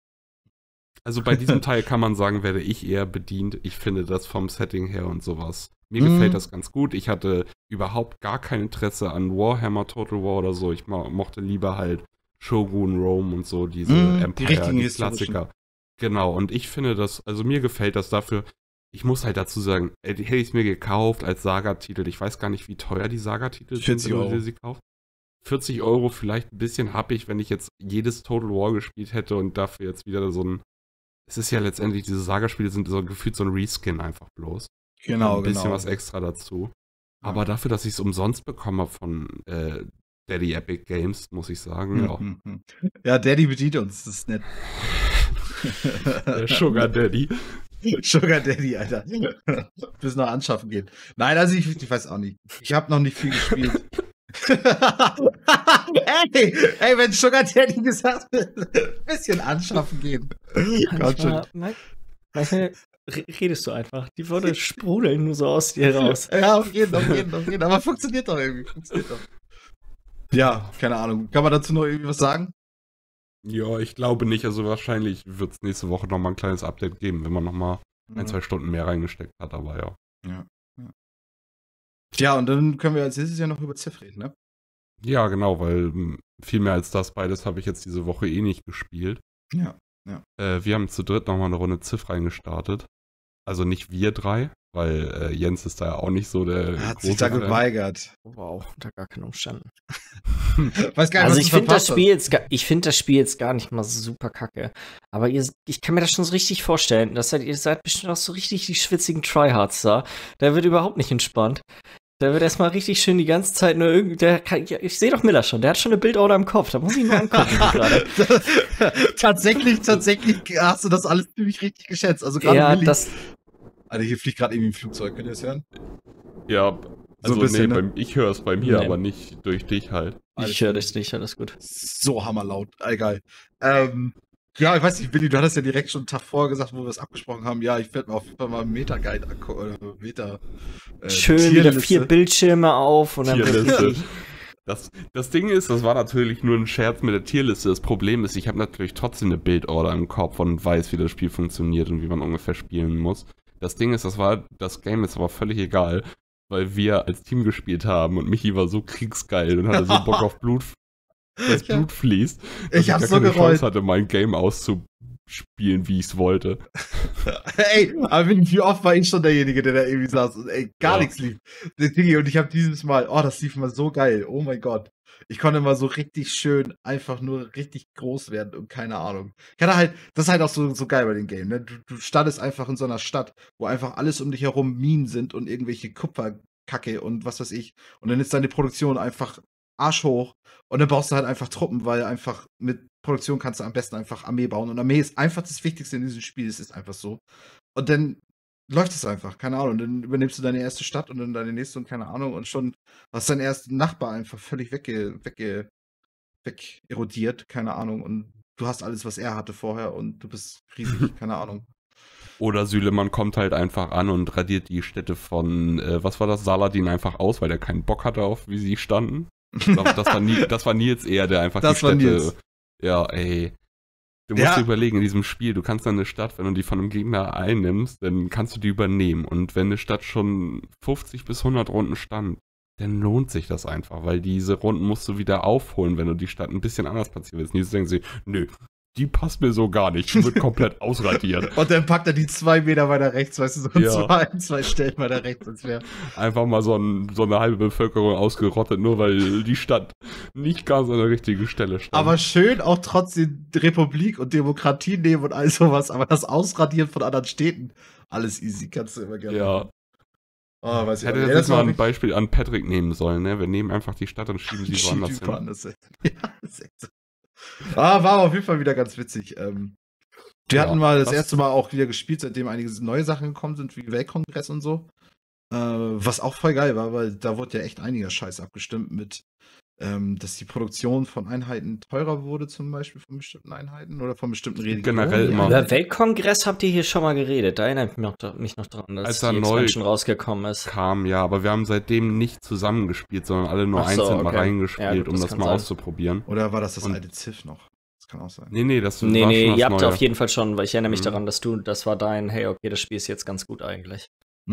Speaker 3: Also bei diesem Teil kann man sagen, werde ich eher bedient. Ich finde das vom Setting her und sowas. Mir mhm. gefällt das ganz gut. Ich hatte überhaupt gar kein Interesse an Warhammer, Total War oder so. Ich mo mochte lieber halt Shogun, Rome und so, diese
Speaker 2: mhm,
Speaker 3: Empire, die, die Klassiker. Genau, und ich finde das, also mir gefällt das dafür. Ich muss halt dazu sagen, hätte ich es mir gekauft als Saga-Titel. Ich weiß gar nicht, wie teuer die Saga-Titel sind, wenn du sie kaufst. vierzig Euro vielleicht ein bisschen happig, wenn ich jetzt jedes Total War gespielt hätte und dafür jetzt wieder so ein. Es ist ja letztendlich, diese Saga-Spiele sind so gefühlt so ein Reskin einfach bloß.
Speaker 2: Genau,
Speaker 3: ein bisschen
Speaker 2: genau.
Speaker 3: was extra dazu. Aber ja. dafür, dass ich es umsonst bekomme von äh, Daddy Epic Games, muss ich sagen, ja.
Speaker 2: Mhm. Ja, Daddy bedient uns, das ist nett.
Speaker 3: Der Sugar Daddy.
Speaker 2: Sugar Daddy, Alter. Bis noch anschaffen gehen. Nein, also ich, ich weiß auch nicht. Ich habe noch nicht viel gespielt. ey, ey, wenn Sugar Daddy gesagt wird, ein bisschen anschaffen gehen.
Speaker 1: Manchmal, manchmal redest du einfach. Die Worte sprudeln nur so aus dir raus.
Speaker 2: Ja, auf jeden, auf jeden, auf jeden. Aber funktioniert doch irgendwie. Funktioniert doch. Ja, keine Ahnung. Kann man dazu noch irgendwie was sagen?
Speaker 3: Ja, ich glaube nicht. Also wahrscheinlich wird es nächste Woche nochmal ein kleines Update geben, wenn man nochmal ein, zwei Stunden mehr reingesteckt hat, aber ja.
Speaker 2: Ja. Ja, ja und dann können wir als nächstes ja noch über Civ reden, ne?
Speaker 3: Ja, genau, weil viel mehr als das beides habe ich jetzt diese Woche eh nicht gespielt.
Speaker 2: Ja, ja.
Speaker 3: Äh, wir haben zu dritt nochmal eine Runde Civ reingestartet. Also nicht wir drei, weil äh, Jens ist da ja auch nicht so der.
Speaker 2: Er hat sich da Fan. geweigert.
Speaker 1: Oh, wow, unter gar keinen Umständen.
Speaker 2: Weiß gar nicht,
Speaker 1: also
Speaker 2: was
Speaker 1: ich finde das Spiel jetzt, ich finde das Spiel jetzt gar nicht mal super kacke. Aber ihr, ich kann mir das schon so richtig vorstellen. Dass ihr seid bestimmt auch so richtig die schwitzigen Tryhards da. Der wird überhaupt nicht entspannt. Der wird erstmal richtig schön die ganze Zeit nur irgendwie. Der kann, ja, ich sehe doch Miller schon, der hat schon eine Bildorder im Kopf. Da muss ich nur angucken gerade.
Speaker 2: tatsächlich, tatsächlich hast du das alles ziemlich richtig geschätzt. Also gerade
Speaker 1: ja,
Speaker 2: Willi.
Speaker 1: das.
Speaker 2: Alter, hier fliegt gerade irgendwie ein Flugzeug. Könnt ihr das hören?
Speaker 3: Ja, also
Speaker 2: so bisschen,
Speaker 3: nee,
Speaker 2: ne?
Speaker 3: beim, ich höre es bei mir,
Speaker 1: nee.
Speaker 3: aber nicht durch dich halt.
Speaker 1: Ich höre dich nicht, alles gut.
Speaker 2: So hammerlaut, egal. Ähm, ja, ich weiß nicht, Willi, du hattest ja direkt schon einen Tag vorher gesagt, wo wir es abgesprochen haben. Ja, ich werde mir auf jeden Fall mal einen Meta-Guide angucken. Oder Meta, äh,
Speaker 1: Schön wieder vier Bildschirme auf und dann
Speaker 3: Tierliste. Das, das Ding ist, das war natürlich nur ein Scherz mit der Tierliste. Das Problem ist, ich habe natürlich trotzdem eine Bildorder im Kopf und weiß, wie das Spiel funktioniert und wie man ungefähr spielen muss. Das Ding ist, das war, das Game ist aber völlig egal, weil wir als Team gespielt haben und Michi war so kriegsgeil und hatte so Bock auf Blut, dass
Speaker 2: ja.
Speaker 3: Blut fließt, dass
Speaker 2: ich,
Speaker 3: ich
Speaker 2: hab
Speaker 3: gar
Speaker 2: so
Speaker 3: keine
Speaker 2: gerollt.
Speaker 3: Chance hatte, mein Game auszuspielen, wie ich es wollte.
Speaker 2: Ey, aber wie oft war ich schon derjenige, der da irgendwie saß und ey, gar
Speaker 3: ja.
Speaker 2: nichts lief. Und ich habe dieses Mal, oh, das lief mal so geil, oh mein Gott. Ich konnte mal so richtig schön einfach nur richtig groß werden und keine Ahnung. Ich hatte halt, das ist halt auch so, so geil bei dem Game, ne? Du, du startest einfach in so einer Stadt, wo einfach alles um dich herum Minen sind und irgendwelche Kupfer kacke und was weiß ich. Und dann ist deine Produktion einfach arschhoch und dann baust du halt einfach Truppen, weil einfach mit Produktion kannst du am besten einfach Armee bauen. Und Armee ist einfach das Wichtigste in diesem Spiel, es ist einfach so. Und dann läuft es einfach, keine Ahnung. Und dann übernimmst du deine erste Stadt und dann deine nächste und keine Ahnung und schon hast deinen ersten Nachbar einfach völlig wegge, wegge, weg erodiert, keine Ahnung. Und du hast alles, was er hatte vorher und du bist riesig, keine Ahnung.
Speaker 3: Oder Süleyman kommt halt einfach an und radiert die Städte von, äh, was war das, Saladin einfach aus, weil er keinen Bock hatte auf, wie sie standen. Ich glaube, das, war Nie- das war Nils eher, der einfach
Speaker 2: Das
Speaker 3: die
Speaker 2: war
Speaker 3: Städte...
Speaker 2: Nils.
Speaker 3: Ja, ey. Du musst
Speaker 2: Ja.
Speaker 3: dir überlegen, in diesem Spiel, du kannst eine Stadt, wenn du die von einem Gegner einnimmst, dann kannst du die übernehmen. Und wenn eine Stadt schon fünfzig bis hundert Runden stand, dann lohnt sich das einfach, weil diese Runden musst du wieder aufholen, wenn du die Stadt ein bisschen anders platzieren willst. Nils denken sie, nö, die passt mir so gar nicht, die wird komplett ausradiert.
Speaker 2: Und dann packt er die zwei Meter weiter rechts, weißt du, so
Speaker 3: Ja.
Speaker 2: zwei, zwei Stellen weiter rechts, als wäre.
Speaker 3: Einfach mal so, ein, so eine halbe Bevölkerung ausgerottet, nur weil die Stadt nicht ganz an der richtigen Stelle stand.
Speaker 2: Aber schön auch trotzdem Republik und Demokratie nehmen und all sowas, aber das Ausradieren von anderen Städten, alles easy, kannst du immer gerne
Speaker 3: ja.
Speaker 2: machen. Oh, weiß ich
Speaker 3: Hätte
Speaker 2: auch nicht.
Speaker 3: jetzt
Speaker 2: Ja,
Speaker 3: mal
Speaker 2: war
Speaker 3: ein Beispiel an Patrick nehmen sollen, ne? Wir nehmen einfach die Stadt und schieben sie
Speaker 2: Schieben
Speaker 3: woanders
Speaker 2: die
Speaker 3: hin.
Speaker 2: woanders hin. Ja, das ist echt so. Ah, war aber auf jeden Fall wieder ganz witzig. Ähm, wir
Speaker 3: Ja,
Speaker 2: hatten mal das,
Speaker 3: das-
Speaker 2: erste Mal auch wieder gespielt, seitdem einige neue Sachen gekommen sind, wie Weltkongress und so. Äh, was auch voll geil war, weil da wurde ja echt einiger Scheiß abgestimmt mit, ähm, dass die Produktion von Einheiten teurer wurde, zum Beispiel von bestimmten Einheiten oder von bestimmten Religionen.
Speaker 3: Generell
Speaker 2: die
Speaker 3: immer.
Speaker 2: Einheiten-
Speaker 1: Über Weltkongress habt ihr hier schon mal geredet. Da erinnere ich mich noch, mich noch dran, dass
Speaker 3: Als er
Speaker 1: die
Speaker 3: neu-
Speaker 1: Expansion rausgekommen ist.
Speaker 3: Kam, ja, aber wir haben seitdem nicht zusammengespielt, sondern alle nur
Speaker 1: Ach so,
Speaker 3: einzeln mal
Speaker 1: okay.
Speaker 3: reingespielt,
Speaker 1: Ja, gut,
Speaker 3: um
Speaker 1: das
Speaker 3: das
Speaker 1: kann
Speaker 3: mal
Speaker 1: sein.
Speaker 3: auszuprobieren.
Speaker 2: Oder war das das
Speaker 3: Und-
Speaker 2: alte Civ noch? Das kann auch sein.
Speaker 3: Nee, nee, das
Speaker 1: Nee,
Speaker 3: war
Speaker 1: nee,
Speaker 3: schon
Speaker 1: ihr
Speaker 3: das
Speaker 1: habt
Speaker 3: Neue.
Speaker 1: auf jeden Fall schon, weil ich erinnere mich
Speaker 3: Mhm.
Speaker 1: daran, dass du, das war dein, hey, okay, das Spiel ist jetzt ganz gut eigentlich.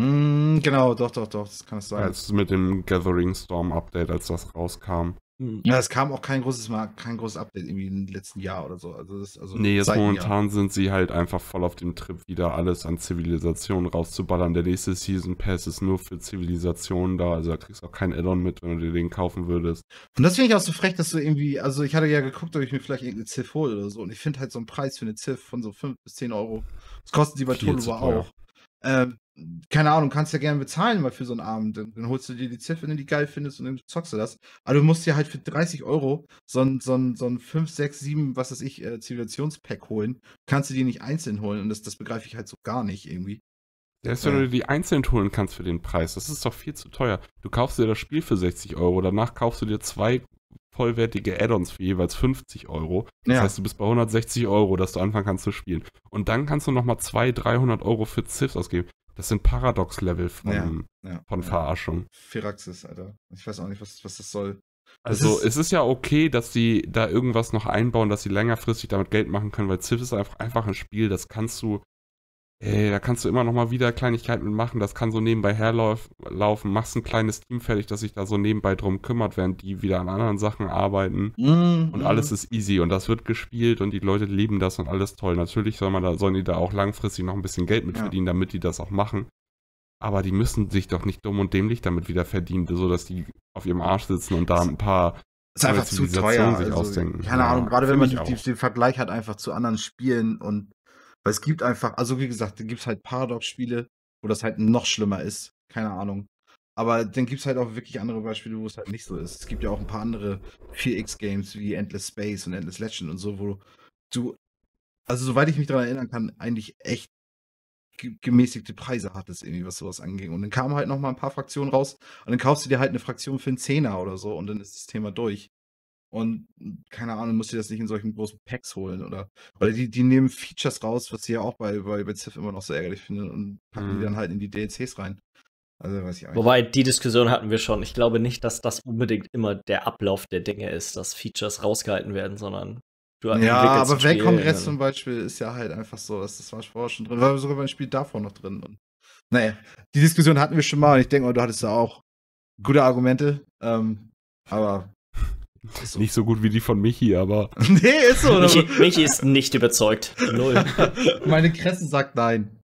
Speaker 2: Mm, genau, doch, doch, doch, das kann es sein.
Speaker 3: Als mit dem Gathering Storm Update, als das rauskam.
Speaker 2: Ja, es kam auch kein großes Mal, kein großes Update irgendwie im letzten Jahr oder so. Also das, also
Speaker 3: Nee, jetzt
Speaker 2: seit einem
Speaker 3: momentan sind sie halt einfach voll auf dem Trip, wieder alles an Zivilisation rauszuballern. Der nächste Season Pass ist nur für Zivilisationen da, also da kriegst du auch kein Add-on mit, wenn du dir den kaufen würdest.
Speaker 2: Und das finde ich auch so frech, dass du irgendwie, also ich hatte ja geguckt, ob ich mir vielleicht irgendeine Civ hole oder so. Und ich finde halt so einen Preis für eine Civ von so fünf bis zehn Euro. Das kostet die bei
Speaker 3: Viel zu
Speaker 2: Toluba
Speaker 3: teuer.
Speaker 2: auch. Ähm, keine Ahnung, kannst ja gerne bezahlen mal für so einen Abend. Dann, dann holst du dir die Civ, wenn du die geil findest und dann zockst du das. Aber du musst dir halt für dreißig Euro so ein, so ein, so ein fünf, sechs, sieben, was weiß ich, äh, Zivilisationspack holen. Kannst du die nicht einzeln holen und das, das begreife ich halt so gar nicht irgendwie.
Speaker 3: Selbst wenn
Speaker 2: Ja.
Speaker 3: du dir die einzeln holen kannst für den Preis, das ist doch viel zu teuer. Du kaufst dir das Spiel für sechzig Euro, danach kaufst du dir zwei vollwertige Add-ons für jeweils fünfzig Euro. Das
Speaker 2: Ja.
Speaker 3: heißt, du bist bei hundertsechzig Euro, dass du anfangen kannst zu spielen. Und dann kannst du nochmal zweihundert, dreihundert Euro für Civs ausgeben. Das sind Paradox-Level von,
Speaker 2: Ja. Ja,
Speaker 3: von
Speaker 2: ja.
Speaker 3: Verarschung.
Speaker 2: Firaxis, Alter. Ich weiß auch nicht, was, was das soll.
Speaker 3: Also
Speaker 2: ist-
Speaker 3: es ist ja okay, dass sie da irgendwas noch einbauen, dass sie längerfristig damit Geld machen können, weil Civ ist einfach, einfach ein Spiel, das kannst du, ey, da kannst du immer noch mal wieder Kleinigkeiten mitmachen, das kann so nebenbei herlaufen, machst ein kleines Team fertig, das sich da so nebenbei drum kümmert, während die wieder an anderen Sachen arbeiten.
Speaker 2: Mhm.
Speaker 3: Und alles ist easy und das wird gespielt und die Leute lieben das und alles toll. Natürlich soll man da, sollen die da auch langfristig noch ein bisschen Geld mit
Speaker 2: Ja.
Speaker 3: verdienen, damit die das auch machen. Aber die müssen sich doch nicht dumm und dämlich damit wieder verdienen, so dass die auf ihrem Arsch sitzen und da ein paar
Speaker 2: ist einfach
Speaker 3: neue
Speaker 2: zu
Speaker 3: Zivilisationen
Speaker 2: teuer.
Speaker 3: sich
Speaker 2: Also,
Speaker 3: ausdenken.
Speaker 2: keine
Speaker 3: Ja,
Speaker 2: Ahnung, gerade wenn man
Speaker 3: find
Speaker 2: die,
Speaker 3: ich auch.
Speaker 2: den Vergleich hat einfach zu anderen Spielen und weil es gibt einfach, also wie gesagt, da gibt es halt Paradox-Spiele, wo das halt noch schlimmer ist. Keine Ahnung. Aber dann gibt es halt auch wirklich andere Beispiele, wo es halt nicht so ist. Es gibt ja auch ein paar andere vier X-Games wie Endless Space und Endless Legend und so, wo du, also soweit ich mich daran erinnern kann, eigentlich echt ge- gemäßigte Preise hattest, irgendwie, was sowas anging. Und dann kamen halt noch mal ein paar Fraktionen raus und dann kaufst du dir halt eine Fraktion für einen Zehner oder so und dann ist das Thema durch. Und keine Ahnung, musst du das nicht in solchen großen Packs holen oder oder die, die nehmen Features raus, was ich ja auch bei, bei, bei Civ immer noch so ärgerlich finde und packen
Speaker 3: Mhm.
Speaker 2: die dann halt in die D L Cs rein. Also weiß ich auch nicht.
Speaker 1: Wobei, die Diskussion hatten wir schon. Ich glaube nicht, dass das unbedingt immer der Ablauf der Dinge ist, dass Features rausgehalten werden, sondern du
Speaker 2: Ja,
Speaker 1: entwickelst
Speaker 2: aber
Speaker 1: ein Spiel
Speaker 2: Weltkongress
Speaker 1: und-
Speaker 2: zum Beispiel ist ja halt einfach so, dass das war vorher schon drin, war sogar beim Spiel davor noch drin. Und, naja, die Diskussion hatten wir schon mal und ich denke mal, du hattest da auch gute Argumente, ähm, aber ist so.
Speaker 3: Nicht so gut wie die von Michi, aber
Speaker 2: Nee, ist so.
Speaker 1: Michi, Michi ist nicht überzeugt. Null.
Speaker 2: Meine Kresse sagt nein.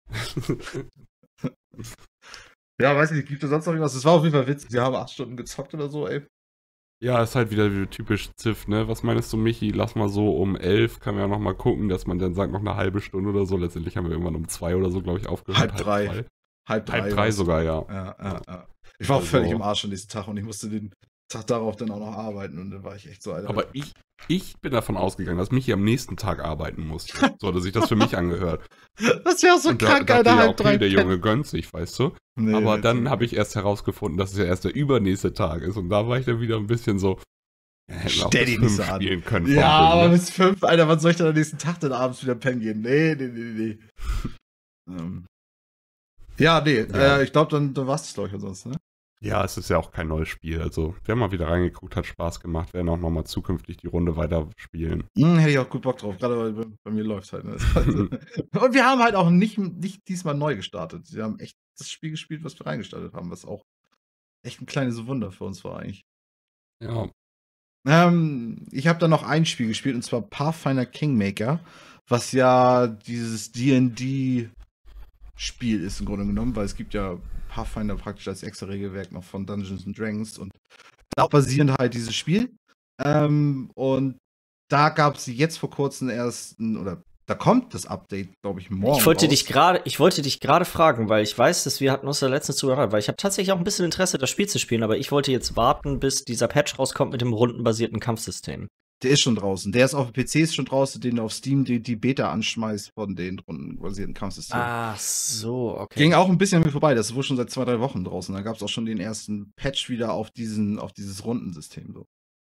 Speaker 2: Ja, weiß nicht, gibt es sonst noch irgendwas? Das war auf jeden Fall witzig. Wir haben acht Stunden gezockt oder so, ey.
Speaker 3: ja, ist halt wieder wie typisch Civ, ne? Was meinst du, Michi? Lass mal so um elf, kann man ja noch mal gucken, dass man dann sagt, noch eine halbe Stunde oder so. Letztendlich haben wir irgendwann um zwei oder so, glaube ich, aufgehört.
Speaker 2: Halb drei.
Speaker 3: zwei.
Speaker 2: Halb drei.
Speaker 3: Halb drei
Speaker 2: war's.
Speaker 3: sogar, ja.
Speaker 2: Ja, ja, ja. Ich war auch
Speaker 3: Also-
Speaker 2: völlig im Arsch an diesem Tag und ich musste den Tag darauf dann auch noch arbeiten und dann war ich echt so, Alter.
Speaker 3: Aber ich, ich bin davon ausgegangen, dass Michi am nächsten Tag arbeiten musste. So hat sich das für mich angehört.
Speaker 2: Das wäre auch so
Speaker 3: Und da
Speaker 2: krank,
Speaker 3: dachte
Speaker 2: Alter,
Speaker 3: ich, ja,
Speaker 2: halb
Speaker 3: okay,
Speaker 2: drei.
Speaker 3: der Junge gönnt sich, weißt du?
Speaker 2: Nee,
Speaker 3: Aber
Speaker 2: nee,
Speaker 3: dann
Speaker 2: nee.
Speaker 3: habe ich erst herausgefunden, dass es ja erst der übernächste Tag ist. Und da war ich dann wieder ein bisschen so, ja, hätten wir auch
Speaker 2: Stell
Speaker 3: bis
Speaker 2: dich nicht
Speaker 3: fünf
Speaker 2: so an.
Speaker 3: spielen können.
Speaker 2: Ja,
Speaker 3: vom Ding,
Speaker 2: aber
Speaker 3: ne?
Speaker 2: bis fünf, Alter, wann soll ich dann am nächsten Tag denn abends wieder pennen gehen? Nee, nee, nee, nee. ähm. Ja, nee,
Speaker 3: Ja.
Speaker 2: Äh, ich glaube, dann, dann war es, glaube ich, ansonsten, ne?
Speaker 3: Ja, es ist ja auch kein neues Spiel. Also, wir haben mal wieder reingeguckt, hat Spaß gemacht, werden auch nochmal zukünftig die Runde weiterspielen.
Speaker 2: Hm, hätte ich auch gut Bock drauf, gerade weil bei, bei mir läuft halt. Ne? Und wir haben halt auch nicht, nicht diesmal neu gestartet. Wir haben echt das Spiel gespielt, was wir reingestartet haben, was auch echt ein kleines Wunder für uns war eigentlich.
Speaker 3: Ja,
Speaker 2: Ähm, ich habe dann noch ein Spiel gespielt, und zwar Pathfinder Kingmaker, was ja dieses D und D-Spiel ist im Grunde genommen, weil es gibt ja Pathfinder praktisch als extra Regelwerk noch von Dungeons and Dragons und darauf basierend halt dieses Spiel. Ähm, und da gab es jetzt vor kurzem erst, ein, oder da kommt das Update, glaube ich, morgen
Speaker 1: Ich wollte
Speaker 2: raus.
Speaker 1: dich gerade, ich wollte dich gerade fragen, weil ich weiß, dass wir hatten uns da letztens zugehört, weil ich habe tatsächlich auch ein bisschen Interesse, das Spiel zu spielen, aber ich wollte jetzt warten, bis dieser Patch rauskommt mit dem rundenbasierten Kampfsystem.
Speaker 2: Der ist schon draußen. Der ist auf dem P C ist schon draußen, den du auf Steam die, die Beta anschmeißt von den rundenbasierten Kampfsystemen.
Speaker 1: Ach so, okay.
Speaker 2: Ging auch ein bisschen an mir vorbei. Das ist wohl schon seit zwei, drei Wochen draußen. Da gab es auch schon den ersten Patch wieder auf diesen, auf dieses Rundensystem. So.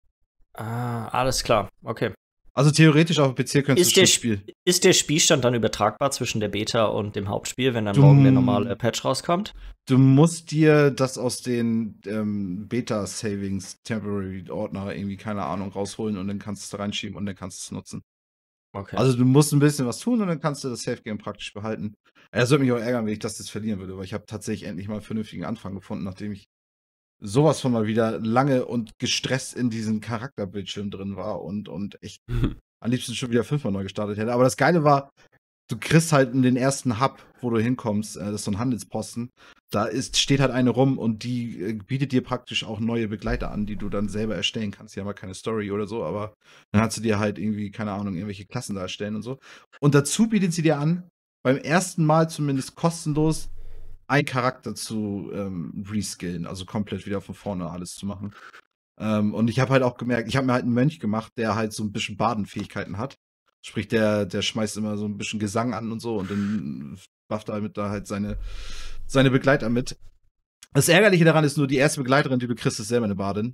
Speaker 1: Ah, alles klar, okay.
Speaker 2: Also theoretisch auf dem P C könntest
Speaker 1: Ist
Speaker 2: du
Speaker 1: der,
Speaker 2: schon spielen.
Speaker 1: ist der Spielstand dann übertragbar zwischen der Beta und dem Hauptspiel, wenn dann
Speaker 2: Du-
Speaker 1: morgen der normale Patch rauskommt?
Speaker 2: Du musst dir das aus den ähm, Beta-Savings Temporary Ordner irgendwie, keine Ahnung, rausholen und dann kannst du es da reinschieben und dann kannst du es nutzen.
Speaker 1: Okay.
Speaker 2: Also du musst ein bisschen was tun und dann kannst du das Safe Game praktisch behalten. Es würde mich auch ärgern, wenn ich das jetzt verlieren würde, weil ich habe tatsächlich endlich mal einen vernünftigen Anfang gefunden, nachdem ich sowas von mal wieder lange und gestresst in diesem Charakterbildschirm drin war und, und echt am liebsten schon wieder fünfmal neu gestartet hätte. Aber das Geile war, du kriegst halt in den ersten Hub, wo du hinkommst, äh, das ist so ein Handelsposten, da ist, steht halt eine rum und die äh, bietet dir praktisch auch neue Begleiter an, die du dann selber erstellen kannst. Die haben halt keine Story oder so, aber dann kannst du dir halt irgendwie, keine Ahnung, irgendwelche Klassen da erstellen und so. Und dazu bietet sie dir an, beim ersten Mal zumindest kostenlos einen Charakter zu ähm, reskillen, also komplett wieder von vorne alles zu machen. Ähm, und ich habe halt auch gemerkt, ich habe mir halt einen Mönch gemacht, der halt so ein bisschen Badenfähigkeiten hat. Sprich, der, der schmeißt immer so ein bisschen Gesang an und so und dann bufft er damit da halt seine, seine Begleiter mit. Das Ärgerliche daran ist nur, die erste Begleiterin, die du kriegst, ist selber eine Badin.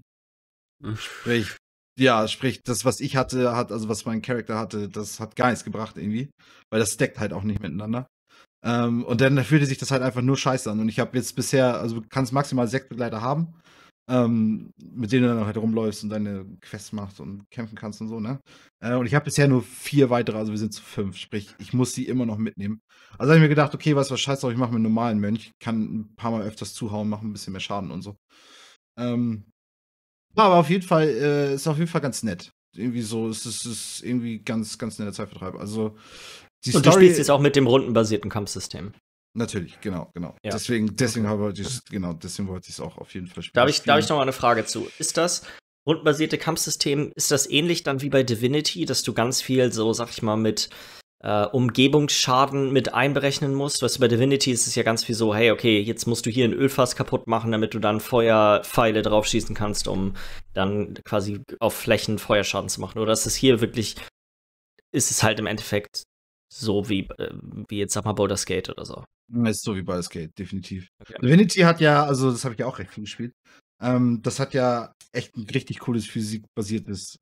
Speaker 2: Sprich, ja, sprich, das, was ich hatte, hat, also was mein Charakter hatte, das hat gar nichts gebracht irgendwie, weil das stackt halt auch nicht miteinander. Ähm, und dann fühlte sich das halt einfach nur scheiße an. Und ich habe jetzt bisher, also du kannst maximal sechs Begleiter haben, ähm, mit denen du dann halt rumläufst und deine Quests machst und kämpfen kannst und so, ne? Äh, und ich habe bisher nur vier weitere, also wir sind zu fünf, sprich, ich muss sie immer noch mitnehmen. Also habe ich mir gedacht, okay, weißt du was, scheiß drauf, ich mache mir einen normalen Mönch, kann ein paar Mal öfters zuhauen, machen ein bisschen mehr Schaden und so. Ähm, aber auf jeden Fall, äh, ist auf jeden Fall ganz nett. Irgendwie so, es ist, es ist irgendwie ganz, ganz netter Zeitvertreib. Also, die
Speaker 1: Und du
Speaker 2: Story.
Speaker 1: spielst jetzt auch mit dem rundenbasierten Kampfsystem.
Speaker 2: Natürlich, genau, genau.
Speaker 1: Ja.
Speaker 2: Deswegen, deswegen habe ich, genau, deswegen wollte ich es auch auf jeden Fall spielen.
Speaker 1: Da habe ich, da hab ich noch mal eine Frage zu. Ist das rundenbasierte Kampfsystem, ist das ähnlich dann wie bei Divinity, dass du ganz viel so, sag ich mal, mit äh, Umgebungsschaden mit einberechnen musst? Weißt du, bei Divinity ist es ja ganz viel so, hey, okay, jetzt musst du hier ein Ölfass kaputt machen, damit du dann Feuerpfeile drauf schießen kannst, um dann quasi auf Flächen Feuerschaden zu machen. Oder ist es hier wirklich, ist es halt im Endeffekt so wie, äh, wie jetzt, sag mal, Baldur's Gate oder so?
Speaker 2: Das ist so wie Baldur's Gate, definitiv.
Speaker 1: Okay.
Speaker 2: Divinity hat ja, also das habe ich ja auch recht viel gespielt. Ähm, das hat ja echt ein richtig cooles physikbasiertes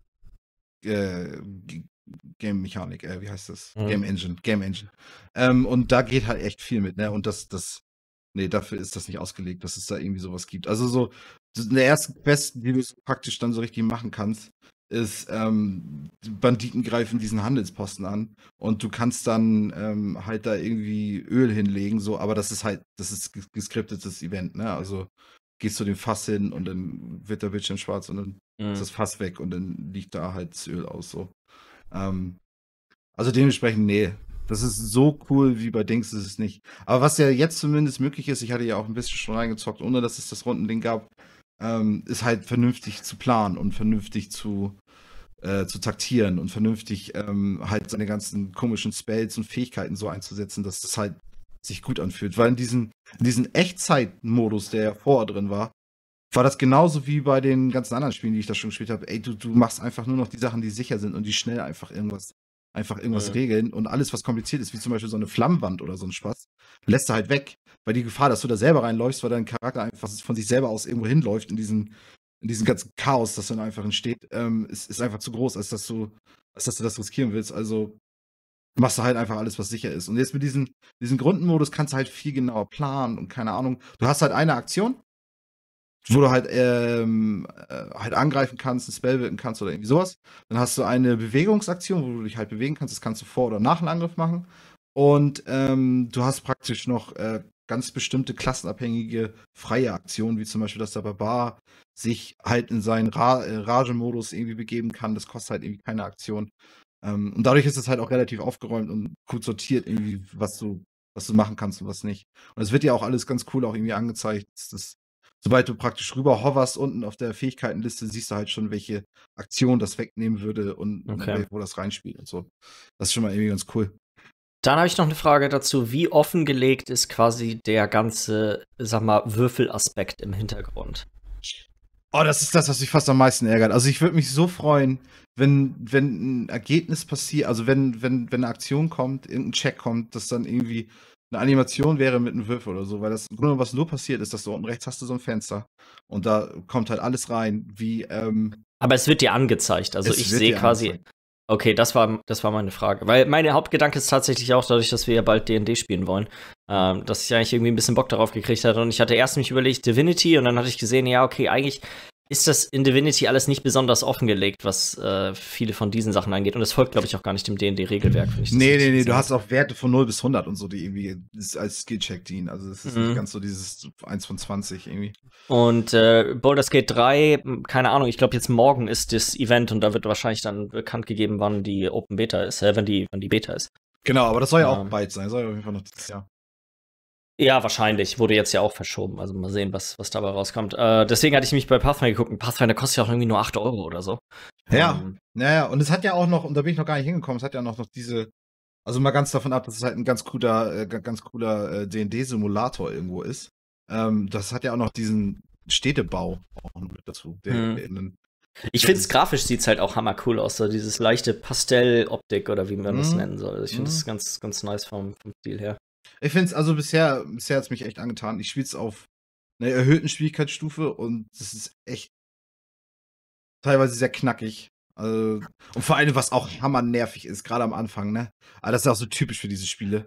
Speaker 2: äh, G- Game-Mechanik, äh, wie heißt das?
Speaker 1: Mhm.
Speaker 2: Game Engine, Game Engine. Ähm, und da geht halt echt viel mit, ne? Und das, das, nee, dafür ist das nicht ausgelegt, dass es da irgendwie sowas gibt. Also so, das- der erste Quest, die du praktisch dann so richtig machen kannst, ist, ähm, die Banditen greifen diesen Handelsposten an und du kannst dann ähm, halt da irgendwie Öl hinlegen, so, aber das ist halt, das ist ges- geskriptetes Event, ne? Also gehst du dem Fass hin und dann wird der Bildschirm schwarz und dann
Speaker 1: Mhm.
Speaker 2: ist das Fass weg und dann liegt da halt das Öl aus, so. Ähm, also dementsprechend, nee. Das ist so cool wie bei Dings ist es nicht. Aber was ja jetzt zumindest möglich ist, ich hatte ja auch ein bisschen schon reingezockt, ohne dass es das Rundending gab, ähm, ist halt vernünftig zu planen und vernünftig zu, äh, zu taktieren und vernünftig ähm, halt seine ganzen komischen Spells und Fähigkeiten so einzusetzen, dass das halt sich gut anfühlt. Weil in diesem in diesen Echtzeit-Modus, der ja vorher drin war, war das genauso wie bei den ganzen anderen Spielen, die ich da schon gespielt habe. Ey, du, du machst einfach nur noch die Sachen, die sicher sind und die schnell einfach irgendwas, einfach irgendwas
Speaker 1: Mhm.
Speaker 2: regeln. Und alles, was kompliziert ist, wie zum Beispiel so eine Flammenwand oder so ein Spaß, lässt du halt weg. Weil die Gefahr, dass du da selber reinläufst, weil dein Charakter einfach von sich selber aus irgendwo hinläuft in diesen, in diesem ganzen Chaos, das dann einfach entsteht, ähm, ist, ist einfach zu groß, als dass du, als dass du das riskieren willst. Also machst du halt einfach alles, was sicher ist. Und jetzt mit diesem, diesem Grundmodus kannst du halt viel genauer planen und keine Ahnung. Du hast halt eine Aktion, wo du halt, ähm, äh, halt angreifen kannst, ein Spell wirken kannst oder irgendwie sowas. Dann hast du eine Bewegungsaktion, wo du dich halt bewegen kannst. Das kannst du vor oder nach einem Angriff machen. Und ähm, du hast praktisch noch äh, ganz bestimmte klassenabhängige freie Aktionen, wie zum Beispiel, dass der Barbar sich halt in seinen Ra äh, Rage-Modus irgendwie begeben kann. Das kostet halt irgendwie keine Aktion. Ähm, und dadurch ist es halt auch relativ aufgeräumt und gut sortiert, irgendwie, was du, was du machen kannst und was nicht. Und es wird ja auch alles ganz cool auch irgendwie angezeigt. Das, sobald du praktisch rüber hoverst, unten auf der Fähigkeitenliste, siehst du halt schon, welche Aktion das wegnehmen würde und
Speaker 1: Okay.
Speaker 2: wo das reinspielt und so. Das ist schon mal irgendwie ganz cool.
Speaker 1: Dann habe ich noch eine Frage dazu. Wie offengelegt ist quasi der ganze, sag mal, Würfelaspekt im Hintergrund?
Speaker 2: Oh, das ist das, was mich fast am meisten ärgert. Also ich würde mich so freuen, wenn, wenn ein Ergebnis passiert, also wenn, wenn, wenn eine Aktion kommt, irgendein Check kommt, dass dann irgendwie eine Animation wäre mit einem Würfel oder so, weil das im Grunde, was nur passiert ist, dass du unten rechts hast du so ein Fenster und da kommt halt alles rein, wie, ähm,
Speaker 1: Aber es wird dir angezeigt. Also
Speaker 2: Es
Speaker 1: ich
Speaker 2: wird
Speaker 1: sehe
Speaker 2: dir
Speaker 1: quasi.
Speaker 2: angezeigt.
Speaker 1: Okay, das war, das war meine Frage. Weil mein Hauptgedanke ist tatsächlich auch, dadurch, dass wir ja bald D und D spielen wollen, ähm, dass ich eigentlich irgendwie ein bisschen Bock darauf gekriegt hatte. Und ich hatte erst mich überlegt, Divinity, und dann hatte ich gesehen, ja, okay, eigentlich ist das in Divinity alles nicht besonders offengelegt, was äh, viele von diesen Sachen angeht. Und das folgt, glaube ich, auch gar nicht dem D und D-Regelwerk.
Speaker 2: Nee, nee, nee, du hast auch Werte von null bis hundert und so, die irgendwie als Skillcheck dienen. Also das ist
Speaker 1: Mhm.
Speaker 2: nicht ganz so dieses eins von zwanzig irgendwie.
Speaker 1: Und äh, Baldur's Gate drei, keine Ahnung, ich glaube jetzt morgen ist das Event und da wird wahrscheinlich dann bekannt gegeben, wann die Open Beta ist, äh, wenn die, wann die Beta ist.
Speaker 2: Genau, aber das soll ja auch
Speaker 1: Ähm.
Speaker 2: bald sein. Soll ja auf jeden Fall noch dieses Jahr.
Speaker 1: Ja, wahrscheinlich. Wurde jetzt ja auch verschoben. Also mal sehen, was, was dabei rauskommt. Äh, deswegen hatte ich mich bei Pathfinder geguckt. Pathfinder kostet ja auch irgendwie nur acht Euro oder so.
Speaker 2: Ja,
Speaker 1: Ähm,
Speaker 2: naja, und es hat ja auch noch, und da bin ich noch gar nicht hingekommen, es hat ja noch, noch diese, also mal ganz davon ab, dass es halt ein ganz cooler, äh, ganz cooler äh, D und D-Simulator irgendwo ist. Ähm, das hat ja auch noch diesen Städtebau auch noch mit dazu. Der,
Speaker 1: Hm.
Speaker 2: der in den,
Speaker 1: ich finde es grafisch sieht's halt auch hammer cool aus. So dieses leichte Pastell-Optik oder wie man das
Speaker 2: Mhm.
Speaker 1: nennen soll. Ich finde
Speaker 2: Mhm.
Speaker 1: das ganz, ganz nice vom, vom Stil her.
Speaker 2: ich finde es, also bisher, bisher hat es mich echt angetan. Ich spiele es auf einer erhöhten Schwierigkeitsstufe und es ist echt teilweise sehr knackig. Also, und vor allem, was auch hammernervig ist, gerade am Anfang, ne? Aber das ist auch so typisch für diese Spiele.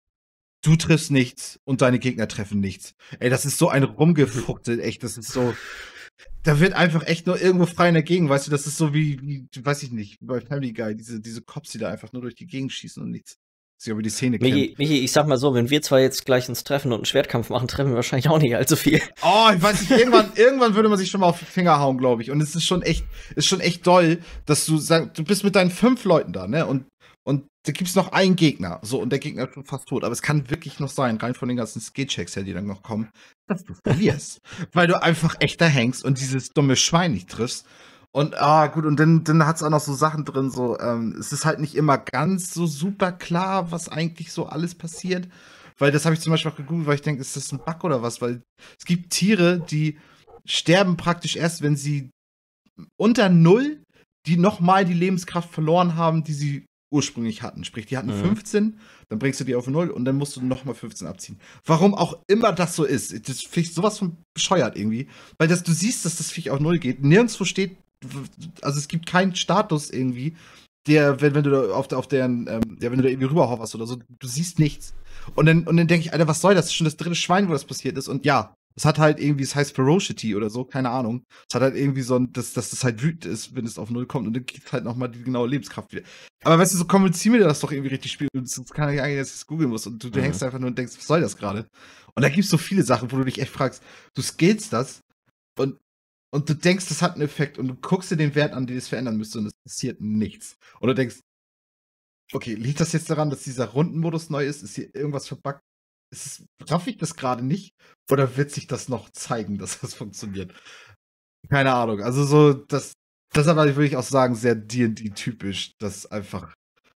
Speaker 2: Du triffst nichts und deine Gegner treffen nichts. Ey, das ist so ein Rumgefuchtelt, echt, das ist so. Da wird einfach echt nur irgendwo frei in der Gegend, weißt du, das ist so wie, wie weiß ich nicht, wie bei Family Guy, diese, diese Cops, die da einfach nur durch die Gegend schießen und nichts. Sich über die Szene kennen.
Speaker 1: Michi, Michi, ich sag mal so, wenn wir zwei jetzt gleich uns treffen und einen Schwertkampf machen, treffen wir wahrscheinlich auch nicht allzu viel.
Speaker 2: Oh, ich weiß nicht, irgendwann, irgendwann würde man sich schon mal auf die Finger hauen, glaube ich. Und es ist schon echt, ist schon echt doll, dass du sagst, du bist mit deinen fünf Leuten da, ne? Und, und da gibt's noch einen Gegner. So, und der Gegner ist schon fast tot. Aber es kann wirklich noch sein, rein von den ganzen Skillchecks her, die dann noch kommen, dass du verlierst. Weil du einfach echt da hängst und dieses dumme Schwein nicht triffst. Und, ah, gut, und dann, dann hat's auch noch so Sachen drin, so, ähm, es ist halt nicht immer ganz so super klar, was eigentlich so alles passiert. Weil das habe ich zum Beispiel auch gegoogelt, weil ich denke, ist das ein Bug oder was? Weil es gibt Tiere, die sterben praktisch erst, wenn sie unter Null, die nochmal die Lebenskraft verloren haben, die sie ursprünglich hatten. Sprich, die hatten
Speaker 1: Mhm.
Speaker 2: fünfzehn, dann bringst du die auf Null und dann musst du nochmal fünfzehn abziehen. Warum auch immer das so ist, das finde ich sowas von bescheuert irgendwie. Weil das, du siehst, dass das Viech auf Null geht. Nirgendwo steht, also es gibt keinen Status irgendwie, der, wenn, wenn du da auf, der, auf deren, ähm, ja, wenn du da irgendwie rüberhoverst oder so, du siehst nichts. Und dann, und dann denke ich, Alter, was soll das? Das ist schon das dritte Schwein, wo das passiert ist. Und ja, es hat halt irgendwie, es heißt Ferocity oder so, keine Ahnung. Es hat halt irgendwie so ein, dass, dass das halt wütend ist, wenn es auf Null kommt und dann kriegt halt nochmal die genaue Lebenskraft wieder. Aber weißt du, so kommunizier mir das doch irgendwie richtig spielen. Das kann ich eigentlich, dass ich es googeln muss. Und du, du
Speaker 1: Mhm.
Speaker 2: hängst einfach nur und denkst, was soll das gerade? Und da gibt's so viele Sachen, wo du dich echt fragst, du skillst das und Und du denkst, das hat einen Effekt und du guckst dir den Wert an, den es verändern müsste und es passiert nichts. Und du denkst, okay, liegt das jetzt daran, dass dieser Rundenmodus neu ist? Ist hier irgendwas verbuggt? Ist es, raff ich das gerade nicht? Oder wird sich das noch zeigen, dass das funktioniert? Keine Ahnung. Also so, das, das aber würde ich auch sagen, sehr D und D-typisch, dass einfach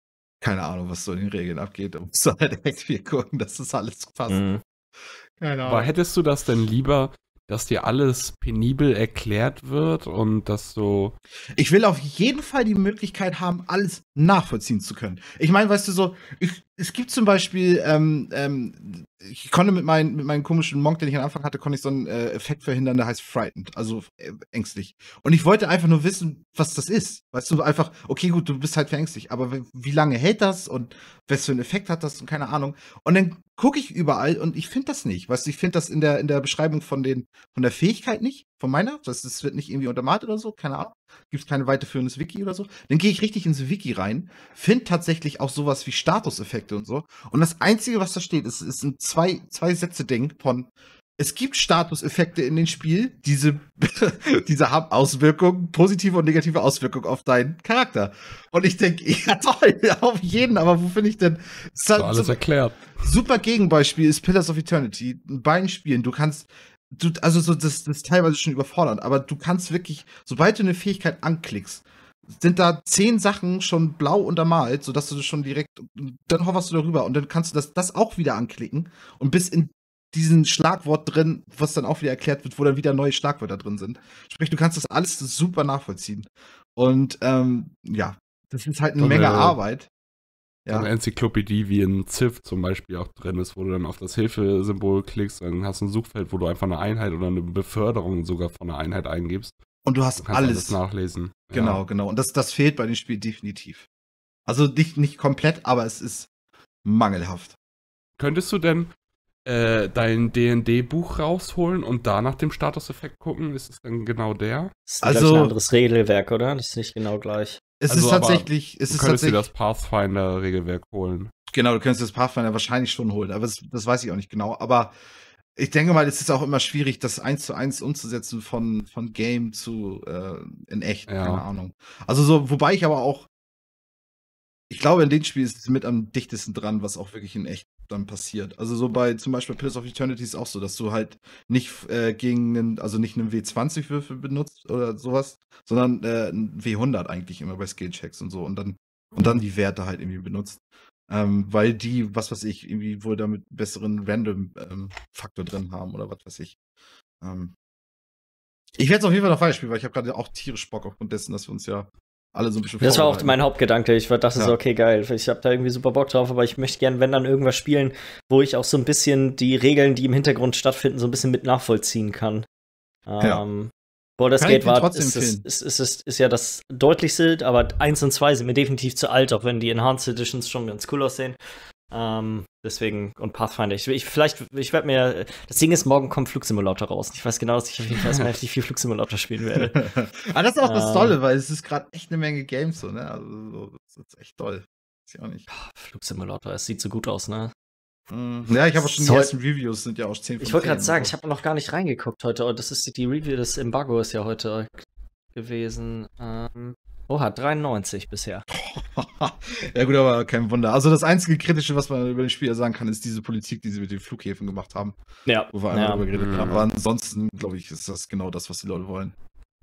Speaker 2: keine Ahnung, was so in den Regeln abgeht. Da musst du halt echt viel gucken, dass das alles passt.
Speaker 1: Mhm.
Speaker 2: Keine Ahnung.
Speaker 3: Aber hättest du das denn lieber, dass dir alles penibel erklärt wird und dass du.
Speaker 2: Ich will auf jeden Fall die Möglichkeit haben, alles nachvollziehen zu können. Ich meine, weißt du, so, ich, es gibt zum Beispiel, ähm, ähm, ich konnte mit, mein, mit meinem komischen Monk, den ich am Anfang hatte, konnte ich so einen äh, Effekt verhindern, der heißt frightened, also äh, ängstlich. Und ich wollte einfach nur wissen, was das ist. Weißt du, einfach, okay, gut, du bist halt verängstigt, aber wie, wie lange hält das und was für einen Effekt hat das und keine Ahnung. Und dann gucke ich überall und ich finde das nicht. Weißt du, ich finde das in der, in der Beschreibung von, den, von der Fähigkeit nicht, von meiner. Das, das wird nicht irgendwie untermalt oder so, keine Ahnung. Gibt es kein weiterführendes Wiki oder so. Dann gehe ich richtig ins Wiki rein, finde tatsächlich auch sowas wie Statuseffekte und so. Und das Einzige, was da steht, ist, ist ein zwei, zwei Sätze-Ding von: Es gibt Statuseffekte in dem Spiel, diese, diese haben Auswirkungen, positive und negative Auswirkungen auf deinen Charakter. Und ich denke, ja toll, auf jeden, aber wo finde ich denn? Das ist halt
Speaker 3: So alles
Speaker 2: so-
Speaker 3: erklärt.
Speaker 2: Super Gegenbeispiel ist Pillars of Eternity. In beiden Spielen, du kannst, du, also so, das, das ist teilweise schon überfordernd, aber du kannst wirklich, sobald du eine Fähigkeit anklickst, sind da zehn Sachen schon blau untermalt, sodass du das schon direkt, dann hoverst du darüber und dann kannst du das, das auch wieder anklicken und bist in diesen Schlagwort drin, was dann auch wieder erklärt wird, wo dann wieder neue Schlagwörter drin sind. Sprich, du kannst das alles super nachvollziehen. Und ähm, ja, das ist halt eine
Speaker 3: So
Speaker 2: Menge
Speaker 3: eine-
Speaker 2: Arbeit.
Speaker 3: So eine
Speaker 2: Ja.
Speaker 3: Enzyklopädie wie in Civ zum Beispiel auch drin ist, wo du dann auf das Hilfesymbol klickst, dann hast du ein Suchfeld, wo du einfach eine Einheit oder eine Beförderung sogar von einer Einheit eingibst.
Speaker 2: Und du
Speaker 3: Du
Speaker 2: hast
Speaker 3: kannst
Speaker 2: alles.
Speaker 3: alles, nachlesen.
Speaker 2: Genau,
Speaker 3: Ja.
Speaker 2: genau. Und das, das fehlt bei dem Spiel definitiv. Also nicht, nicht komplett, aber es ist mangelhaft.
Speaker 3: Könntest du denn äh, dein D und D-Buch rausholen und da nach dem Statuseffekt gucken? Ist es dann genau der?
Speaker 1: Das ist
Speaker 2: Also-
Speaker 1: also, ein anderes Regelwerk, oder? Das ist nicht genau gleich.
Speaker 2: Es
Speaker 3: Also,
Speaker 2: ist
Speaker 3: aber
Speaker 2: tatsächlich, es
Speaker 3: Du
Speaker 2: ist
Speaker 3: könntest dir
Speaker 2: tatsächlich,
Speaker 3: das Pathfinder-Regelwerk holen.
Speaker 2: genau, du könntest das Pathfinder wahrscheinlich schon holen, aber das, das weiß ich auch nicht genau. Aber ich denke mal, es ist auch immer schwierig, das eins zu eins umzusetzen von, von Game zu äh, in echt,
Speaker 3: Ja.
Speaker 2: keine Ahnung. Also so, wobei ich aber auch, ich glaube, in dem Spiel ist es mit am dichtesten dran, was auch wirklich in echt dann passiert. Also so bei zum Beispiel Pillars of Eternity ist auch so, dass du halt nicht äh, gegen einen, also nicht einen W zwanzig Würfel benutzt oder sowas, sondern äh, einen W hundert eigentlich immer bei Skillchecks und so und dann und dann die Werte halt irgendwie benutzt. Ähm, weil die, was weiß ich, irgendwie wohl damit besseren Random-Faktor drin haben oder was weiß ich. Ähm, ich werde es auf jeden Fall noch weiterspielen, weil ich habe gerade auch tierisch Bock aufgrund dessen, dass wir uns ja alle so ein bisschen
Speaker 1: Das war auch
Speaker 2: vorbereiten.
Speaker 1: mein Hauptgedanke. Ich dachte
Speaker 2: Ja.
Speaker 1: so, okay, geil. Ich habe da irgendwie super Bock drauf, aber ich möchte gerne, wenn dann irgendwas spielen, wo ich auch so ein bisschen die Regeln, die im Hintergrund stattfinden, so ein bisschen mit nachvollziehen kann.
Speaker 2: Ja.
Speaker 1: Ähm, Baldur's
Speaker 2: Kann ich
Speaker 1: Gate
Speaker 2: dir
Speaker 1: war,
Speaker 2: trotzdem
Speaker 1: ist, ist,
Speaker 2: empfehlen.
Speaker 1: ist, ist, ist, ist ja das deutlichste, aber eins und zwei sind mir definitiv zu alt, auch wenn die Enhanced Editions schon ganz cool aussehen. Ähm, deswegen, und Pathfinder. Ich, ich vielleicht, ich werde mir, das Ding ist, morgen kommt Flugsimulator raus. Ich weiß genau, dass ich auf jeden Fall erstmal heftig viel Flugsimulator spielen werde.
Speaker 2: Aber das ist auch das
Speaker 1: Ähm.
Speaker 2: Tolle, weil es ist gerade echt eine Menge Games so, ne? Also so, das ist echt toll. Weiß ich auch nicht.
Speaker 1: Flugsimulator, es sieht so gut aus, ne?
Speaker 2: Mhm. Ja, ich habe auch schon
Speaker 1: Soll-
Speaker 2: die ersten Reviews, sind ja auch zehn von
Speaker 1: Ich wollte
Speaker 2: zehn
Speaker 1: gerade sagen,
Speaker 2: und
Speaker 1: ich habe noch gar nicht reingeguckt heute. Oh, das ist die Review, das Embargo ist ja heute gewesen. Ähm, oha, dreiundneunzig bisher.
Speaker 2: so. Ja gut, aber kein Wunder. Also das einzige Kritische, was man über den Spieler sagen kann, ist diese Politik, die sie mit den Flughäfen gemacht haben,
Speaker 1: Ja.
Speaker 2: wo wir einmal
Speaker 1: ja.
Speaker 2: drüber geredet
Speaker 3: Mhm.
Speaker 2: haben. Aber ansonsten, glaube ich, ist das genau das, was die Leute wollen.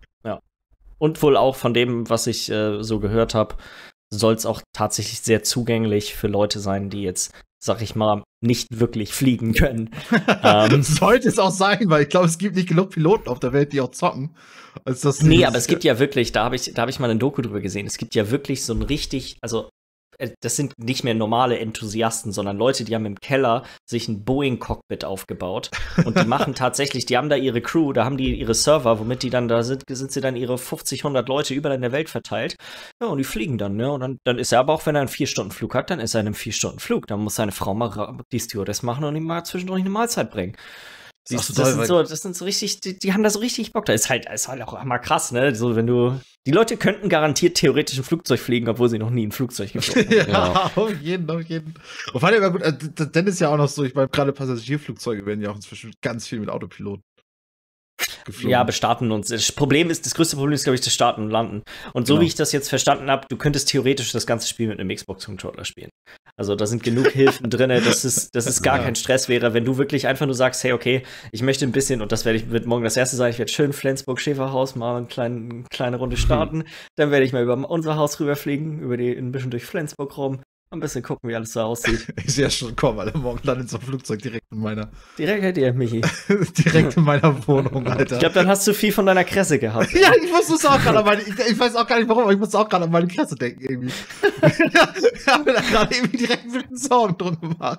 Speaker 1: Und wohl auch von dem, was ich äh, so gehört habe, soll es auch tatsächlich sehr zugänglich für Leute sein, die jetzt, sag ich mal, nicht wirklich fliegen können. ähm,
Speaker 2: Sollte es auch sein, weil ich glaube, es gibt nicht genug Piloten auf der Welt, die auch zocken. Als das
Speaker 1: nee, aber es gibt ja wirklich, da habe ich, da hab ich mal ein Doku drüber gesehen, es gibt ja wirklich so ein richtig, also äh, das sind nicht mehr normale Enthusiasten, sondern Leute, die haben im Keller sich ein Boeing-Cockpit aufgebaut und die machen tatsächlich, die haben da ihre Crew, da haben die ihre Server, womit die dann da sind, sind sie dann ihre fünfzig, hundert Leute überall in der Welt verteilt. Ja, und die fliegen dann, ne? Und dann, dann ist er aber auch, wenn er einen vier-Stunden-Flug hat, dann ist er in einem vier-Stunden-Flug. Dann muss seine Frau mal ra- die Stewardess machen und ihm mal zwischendurch eine Mahlzeit bringen. Siehst du,
Speaker 2: Ach so,
Speaker 1: das,
Speaker 2: toll,
Speaker 1: sind so, das sind so richtig, die, die haben da so richtig Bock. Da ist halt, ist halt auch mal krass, ne? So, wenn du. Die Leute könnten garantiert theoretisch ein Flugzeug fliegen, obwohl sie noch nie ein Flugzeug geflogen haben.
Speaker 2: ja,
Speaker 3: Ja.
Speaker 2: auf jeden, auf jeden. Und vor allem, gut, äh, d- dann ist ja auch noch so, ich meine, gerade Passagierflugzeuge werden ja auch inzwischen ganz viel mit Autopiloten geflogen.
Speaker 1: Ja, bestarten uns. Das Problem ist, das größte Problem ist, glaube ich, das Starten und Landen. Und so
Speaker 2: Genau.
Speaker 1: wie ich das jetzt verstanden habe, du könntest theoretisch das ganze Spiel mit einem Xbox-Controller spielen. Also da sind genug Hilfen drin, dass es, dass es gar
Speaker 2: Ja.
Speaker 1: kein Stress wäre, wenn du wirklich einfach nur sagst, hey, okay, ich möchte ein bisschen, und das werde ich, wird morgen das erste sein, ich werde schön Flensburg-Schäferhaus mal eine kleine, eine kleine Runde starten, dann werde ich mal über unser Haus rüberfliegen, über die, ein bisschen durch Flensburg rum, Ein bisschen gucken, wie alles so aussieht.
Speaker 2: Ich sehe ja schon kommen, Alter. Morgen landet so ein Flugzeug direkt in meiner.
Speaker 1: Direkt hätte ihr, Michi.
Speaker 2: direkt in meiner Wohnung, Alter.
Speaker 1: Ich glaube, dann hast du viel von deiner Kresse gehabt.
Speaker 2: Ja, ich muss es auch gerade an meine. Ich, ich weiß auch gar nicht warum, aber ich muss auch gerade an meine Kresse denken, irgendwie. Ich habe mir da gerade irgendwie direkt ein bisschen Sorgen drum gemacht.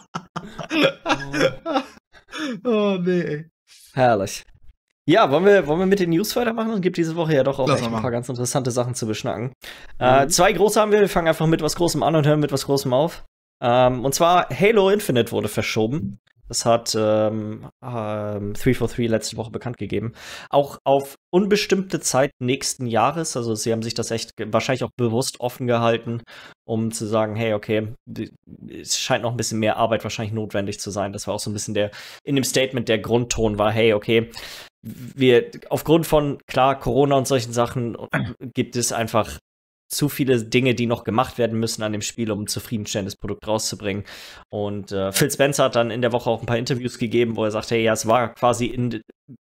Speaker 2: Oh, nee, ey.
Speaker 1: Herrlich. Ja, wollen wir, wollen wir mit den News weitermachen? Es gibt diese Woche ja doch auch
Speaker 2: Lass
Speaker 1: echt
Speaker 2: mal
Speaker 1: ein paar
Speaker 2: machen.
Speaker 1: ganz interessante Sachen zu beschnacken.
Speaker 2: Mhm.
Speaker 1: Äh, zwei große haben wir. Wir fangen einfach mit was Großem an und hören mit was Großem auf. Ähm, und zwar Halo Infinite wurde verschoben. Das hat ähm, ähm, drei vier drei letzte Woche bekannt gegeben. Auch auf unbestimmte Zeit nächsten Jahres. Also sie haben sich das echt ge- wahrscheinlich auch bewusst offen gehalten, um zu sagen, hey, okay, die- es scheint noch ein bisschen mehr Arbeit wahrscheinlich notwendig zu sein. Das war auch so ein bisschen der, in dem Statement der Grundton war, hey, okay, wir, aufgrund von, klar, Corona und solchen Sachen gibt es einfach zu viele Dinge, die noch gemacht werden müssen an dem Spiel, um ein zufriedenstellendes Produkt rauszubringen. Und äh, Phil Spencer hat dann in der Woche auch ein paar Interviews gegeben, wo er sagt, hey, ja, es war quasi in,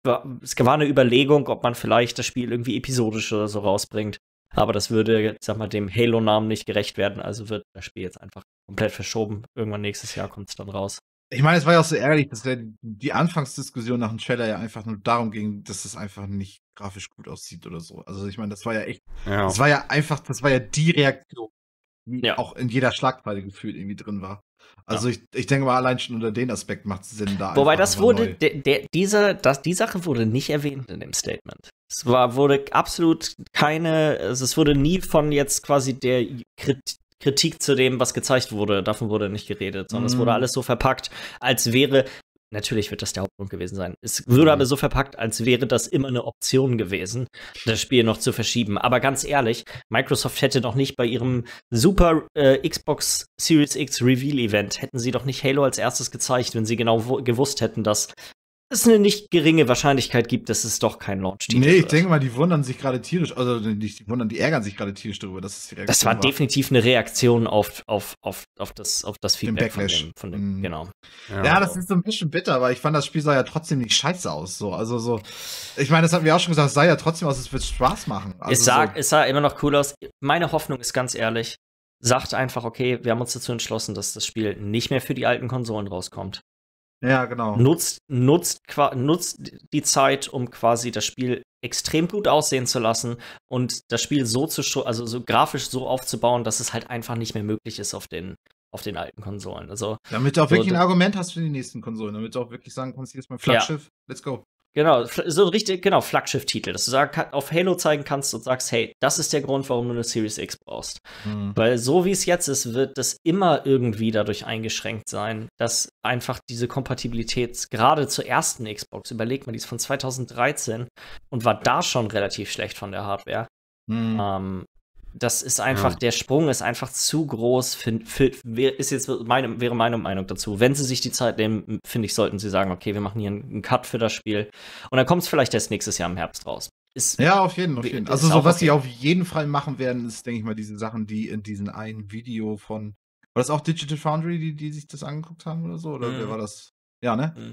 Speaker 1: es war eine Überlegung, ob man vielleicht das Spiel irgendwie episodisch oder so rausbringt. Aber das würde, sag mal, dem Halo-Namen nicht gerecht werden, also wird das Spiel jetzt einfach komplett verschoben. Irgendwann nächstes Jahr kommt es dann raus.
Speaker 2: Ich meine, es war ja auch so ärgerlich, dass der, die Anfangsdiskussion nach dem Trailer ja einfach nur darum ging, dass es einfach nicht grafisch gut aussieht oder so. Also ich meine, das war ja echt,
Speaker 3: Ja.
Speaker 2: das war ja einfach, das war ja die Reaktion, die
Speaker 1: Ja.
Speaker 2: auch in jeder Schlagzeile gefühlt irgendwie drin war. Also ich, ich denke mal, allein schon unter den Aspekt macht es Sinn, da
Speaker 1: Wobei
Speaker 2: einfach
Speaker 1: das
Speaker 2: mal
Speaker 1: wurde,
Speaker 2: neu-
Speaker 1: der, der, dieser, das, die Sache wurde nicht erwähnt in dem Statement. Es war, wurde absolut keine, also es wurde nie von jetzt quasi der Krit Kritik zu dem, was gezeigt wurde, davon wurde nicht geredet, sondern es wurde
Speaker 2: Mm.
Speaker 1: alles so verpackt, als wäre, natürlich wird das der Hauptgrund gewesen sein, es wurde aber so verpackt, als wäre das immer eine Option gewesen, das Spiel noch zu verschieben. Aber ganz ehrlich, Microsoft hätte doch nicht bei ihrem super äh, Xbox Series X Reveal Event, hätten sie doch nicht Halo als erstes gezeigt, wenn sie genau wo- gewusst hätten, dass es eine nicht geringe Wahrscheinlichkeit gibt, dass es doch kein Launch-Titel
Speaker 2: Nee, ich
Speaker 1: wird.
Speaker 2: denke mal, die wundern sich gerade tierisch, also nicht die wundern, die ärgern sich gerade tierisch darüber, dass es die Reaktion
Speaker 1: Das war definitiv eine Reaktion auf, auf, auf, auf, das, auf das
Speaker 2: Den
Speaker 1: Feedback von
Speaker 2: Backlash.
Speaker 1: dem, von dem
Speaker 2: Mhm.
Speaker 1: genau.
Speaker 2: Ja, das ist so ein bisschen bitter, aber ich fand, das Spiel sah ja trotzdem nicht scheiße aus. So. Also so, ich meine, das hatten wir auch schon gesagt, es sah ja trotzdem aus, es wird Spaß machen. Also
Speaker 1: es, sah,
Speaker 2: so,
Speaker 1: es sah immer noch cool aus. Meine Hoffnung ist ganz ehrlich, sagt einfach, okay, wir haben uns dazu entschlossen, dass das Spiel nicht mehr für die alten Konsolen rauskommt.
Speaker 2: ja, genau.
Speaker 1: Nutzt, nutzt, qua- nutzt die Zeit, um quasi das Spiel extrem gut aussehen zu lassen und das Spiel so zu schu- also so grafisch so aufzubauen, dass es halt einfach nicht mehr möglich ist auf den, auf den alten Konsolen. Also
Speaker 2: Damit du auch
Speaker 1: So,
Speaker 2: wirklich ein
Speaker 1: da-
Speaker 2: Argument hast für die nächsten Konsolen, damit du auch wirklich sagen kannst, hier ist mein Flaggschiff, let's go.
Speaker 1: genau, fl- so richtig, genau, Flaggschiff-Titel, dass du sag, ka- auf Halo zeigen kannst und sagst, hey, das ist der Grund, warum du eine Series X brauchst. Weil so wie es jetzt ist, wird das immer irgendwie dadurch eingeschränkt sein, dass einfach diese Kompatibilität gerade zur ersten Xbox, überlegt man, die ist von zweitausenddreizehn und war da schon relativ schlecht von der Hardware.
Speaker 2: Mhm.
Speaker 1: Ähm, das ist einfach,
Speaker 3: Ja.
Speaker 1: der Sprung ist einfach zu groß, für, für, wär- ist jetzt meine, wäre meine Meinung dazu. Wenn sie sich die Zeit nehmen, finde ich, sollten sie sagen, okay, wir machen hier einen, einen Cut für das Spiel. Und dann kommt es vielleicht erst nächstes Jahr im Herbst raus. Ist,
Speaker 2: Ja, auf jeden, auf
Speaker 1: Ist
Speaker 2: jeden. Also
Speaker 1: auch
Speaker 2: so, was
Speaker 1: okay.
Speaker 2: die auf jeden Fall machen werden, ist, denke ich mal, diese Sachen, die in diesem einen Video von, war das auch Digital Foundry, die, die sich das angeguckt haben oder so? Oder
Speaker 1: Mhm.
Speaker 2: wer war das? Ja, ne?
Speaker 1: Mhm.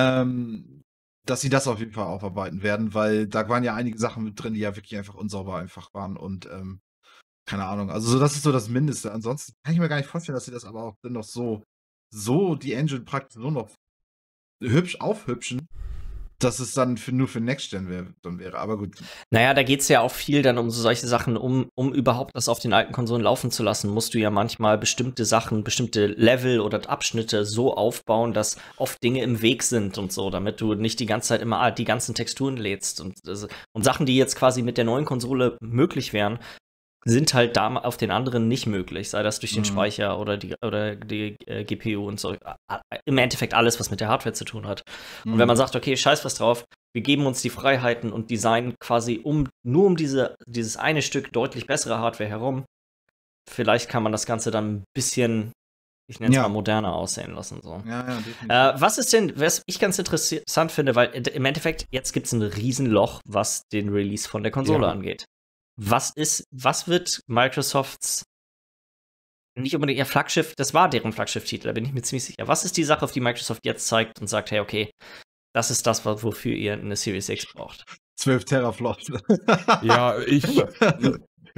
Speaker 2: Ähm, dass sie das auf jeden Fall aufarbeiten werden, weil da waren ja einige Sachen mit drin, die ja wirklich einfach unsauber einfach waren und ähm, keine Ahnung. Also so, das ist so das Mindeste. Ansonsten kann ich mir gar nicht vorstellen, dass sie das aber auch dennoch so, so die Engine praktisch so noch hübsch aufhübschen, dass es dann für, nur für Next Gen wär, dann wäre. Aber gut.
Speaker 1: Naja, da geht es ja auch viel dann um so solche Sachen, um, um überhaupt das auf den alten Konsolen laufen zu lassen, musst du ja manchmal bestimmte Sachen, bestimmte Level oder Abschnitte so aufbauen, dass oft Dinge im Weg sind und so, damit du nicht die ganze Zeit immer die ganzen Texturen lädst. Und, und Sachen, die jetzt quasi mit der neuen Konsole möglich wären, sind halt da auf den anderen nicht möglich, sei das durch den
Speaker 2: Mhm.
Speaker 1: Speicher oder die, oder die äh, G P U und so. Im Endeffekt alles, was mit der Hardware zu tun hat. Und wenn man sagt, okay, scheiß was drauf, wir geben uns die Freiheiten und designen quasi um, nur um diese, dieses eine Stück deutlich bessere Hardware herum, vielleicht kann man das Ganze dann ein bisschen, ich nenne es
Speaker 2: Ja.
Speaker 1: mal, moderner aussehen lassen. So.
Speaker 2: Ja, ja, definitiv.
Speaker 1: Äh, was ist denn, was ich ganz interessant finde, weil im Endeffekt, jetzt gibt es ein Riesenloch, was den Release von der Konsole
Speaker 2: Ja.
Speaker 1: angeht. Was ist, was wird Microsofts nicht unbedingt ihr Flaggschiff, das war deren Flaggschiff-Titel, da bin ich mir ziemlich sicher. Was ist die Sache, auf die Microsoft jetzt zeigt und sagt, hey, okay, das ist das, wofür ihr eine Series X braucht?
Speaker 2: zwölf Teraflops.
Speaker 3: Ja, ich.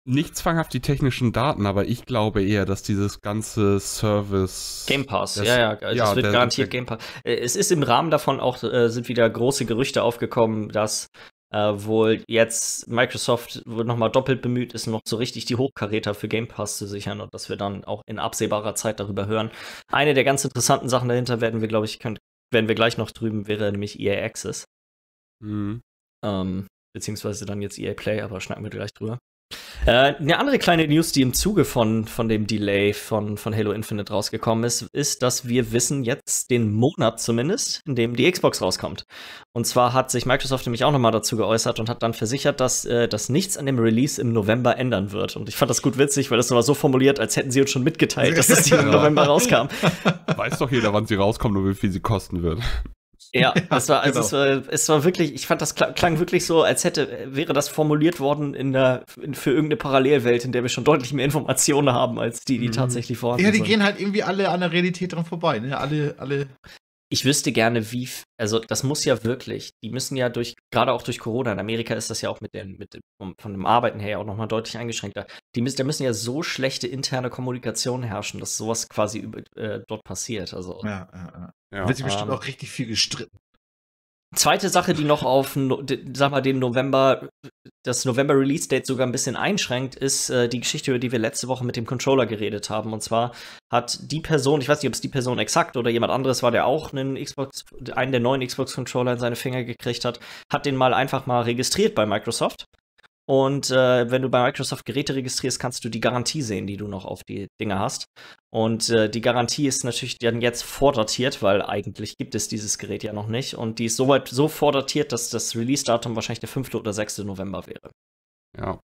Speaker 3: nicht zwanghaft die technischen Daten, aber ich glaube eher, dass dieses ganze Service...
Speaker 1: Game Pass,
Speaker 3: das,
Speaker 1: ja, ja, das
Speaker 3: ja,
Speaker 1: wird
Speaker 3: der,
Speaker 1: garantiert
Speaker 3: der,
Speaker 1: Game Pass. Es ist im Rahmen davon auch, äh, sind wieder große Gerüchte aufgekommen, dass äh, wohl jetzt Microsoft wohl nochmal doppelt bemüht ist, noch so richtig die Hochkaräter für Game Pass zu sichern und dass wir dann auch in absehbarer Zeit darüber hören. Eine der ganz interessanten Sachen dahinter werden wir, glaube ich, können, werden wir gleich noch drüben, wäre nämlich E A Access.
Speaker 3: Mhm.
Speaker 1: Ähm, beziehungsweise dann jetzt E A Play, aber schnacken wir gleich drüber. Äh, eine andere kleine News, die im Zuge von, von dem Delay von, von Halo Infinite rausgekommen ist, ist, dass wir wissen jetzt den Monat zumindest, in dem die Xbox rauskommt. Und zwar hat sich Microsoft nämlich auch nochmal dazu geäußert und hat dann versichert, dass äh, das nichts an dem Release im November ändern wird. Und ich fand das gut witzig, weil das war so formuliert, als hätten sie uns schon mitgeteilt, dass das hier im November rauskam.
Speaker 3: Weiß doch jeder, wann sie rauskommt und wie viel sie kosten wird.
Speaker 1: Ja,
Speaker 2: Ja,
Speaker 1: es war, also
Speaker 2: genau.
Speaker 1: es war, es war wirklich, ich fand, das klang, klang wirklich so, als hätte, wäre das formuliert worden in der, in, für irgendeine Parallelwelt, in der wir schon deutlich mehr Informationen haben, als die, die
Speaker 3: Mhm.
Speaker 1: tatsächlich vorhanden
Speaker 2: Ja, die
Speaker 1: sind.
Speaker 2: gehen halt irgendwie alle an der Realität dran vorbei, ne? Alle, alle.
Speaker 1: Ich wüsste gerne, wie, f- also das muss ja wirklich, die müssen ja durch, gerade auch durch Corona, in Amerika ist das ja auch mit den, mit dem, vom- von dem Arbeiten her ja auch nochmal deutlich eingeschränkter. Die müssen, da müssen ja so schlechte interne Kommunikation herrschen, dass sowas quasi über, äh, dort passiert. Also
Speaker 2: Ja, ja, ja.
Speaker 3: Ja.
Speaker 2: Wird sich bestimmt
Speaker 1: ähm,
Speaker 2: auch richtig viel gestritten.
Speaker 1: zweite Sache, die noch auf, no, d- sag mal, den November, das November-Release-Date sogar ein bisschen einschränkt, ist äh, die Geschichte, über die wir letzte Woche mit dem Controller geredet haben. Und zwar hat die Person, ich weiß nicht, ob es die Person exakt oder jemand anderes war, der auch einen Xbox, einen der neuen Xbox-Controller in seine Finger gekriegt hat, hat den mal einfach mal registriert bei Microsoft. Und äh, wenn du bei Microsoft Geräte registrierst, kannst du die Garantie sehen, die du noch auf die Dinge hast. Und äh, die Garantie ist natürlich dann jetzt vordatiert, weil eigentlich gibt es dieses Gerät ja noch nicht. Und die ist soweit so vordatiert, dass das Release-Datum wahrscheinlich der fünfte oder sechste November wäre.
Speaker 3: Ja.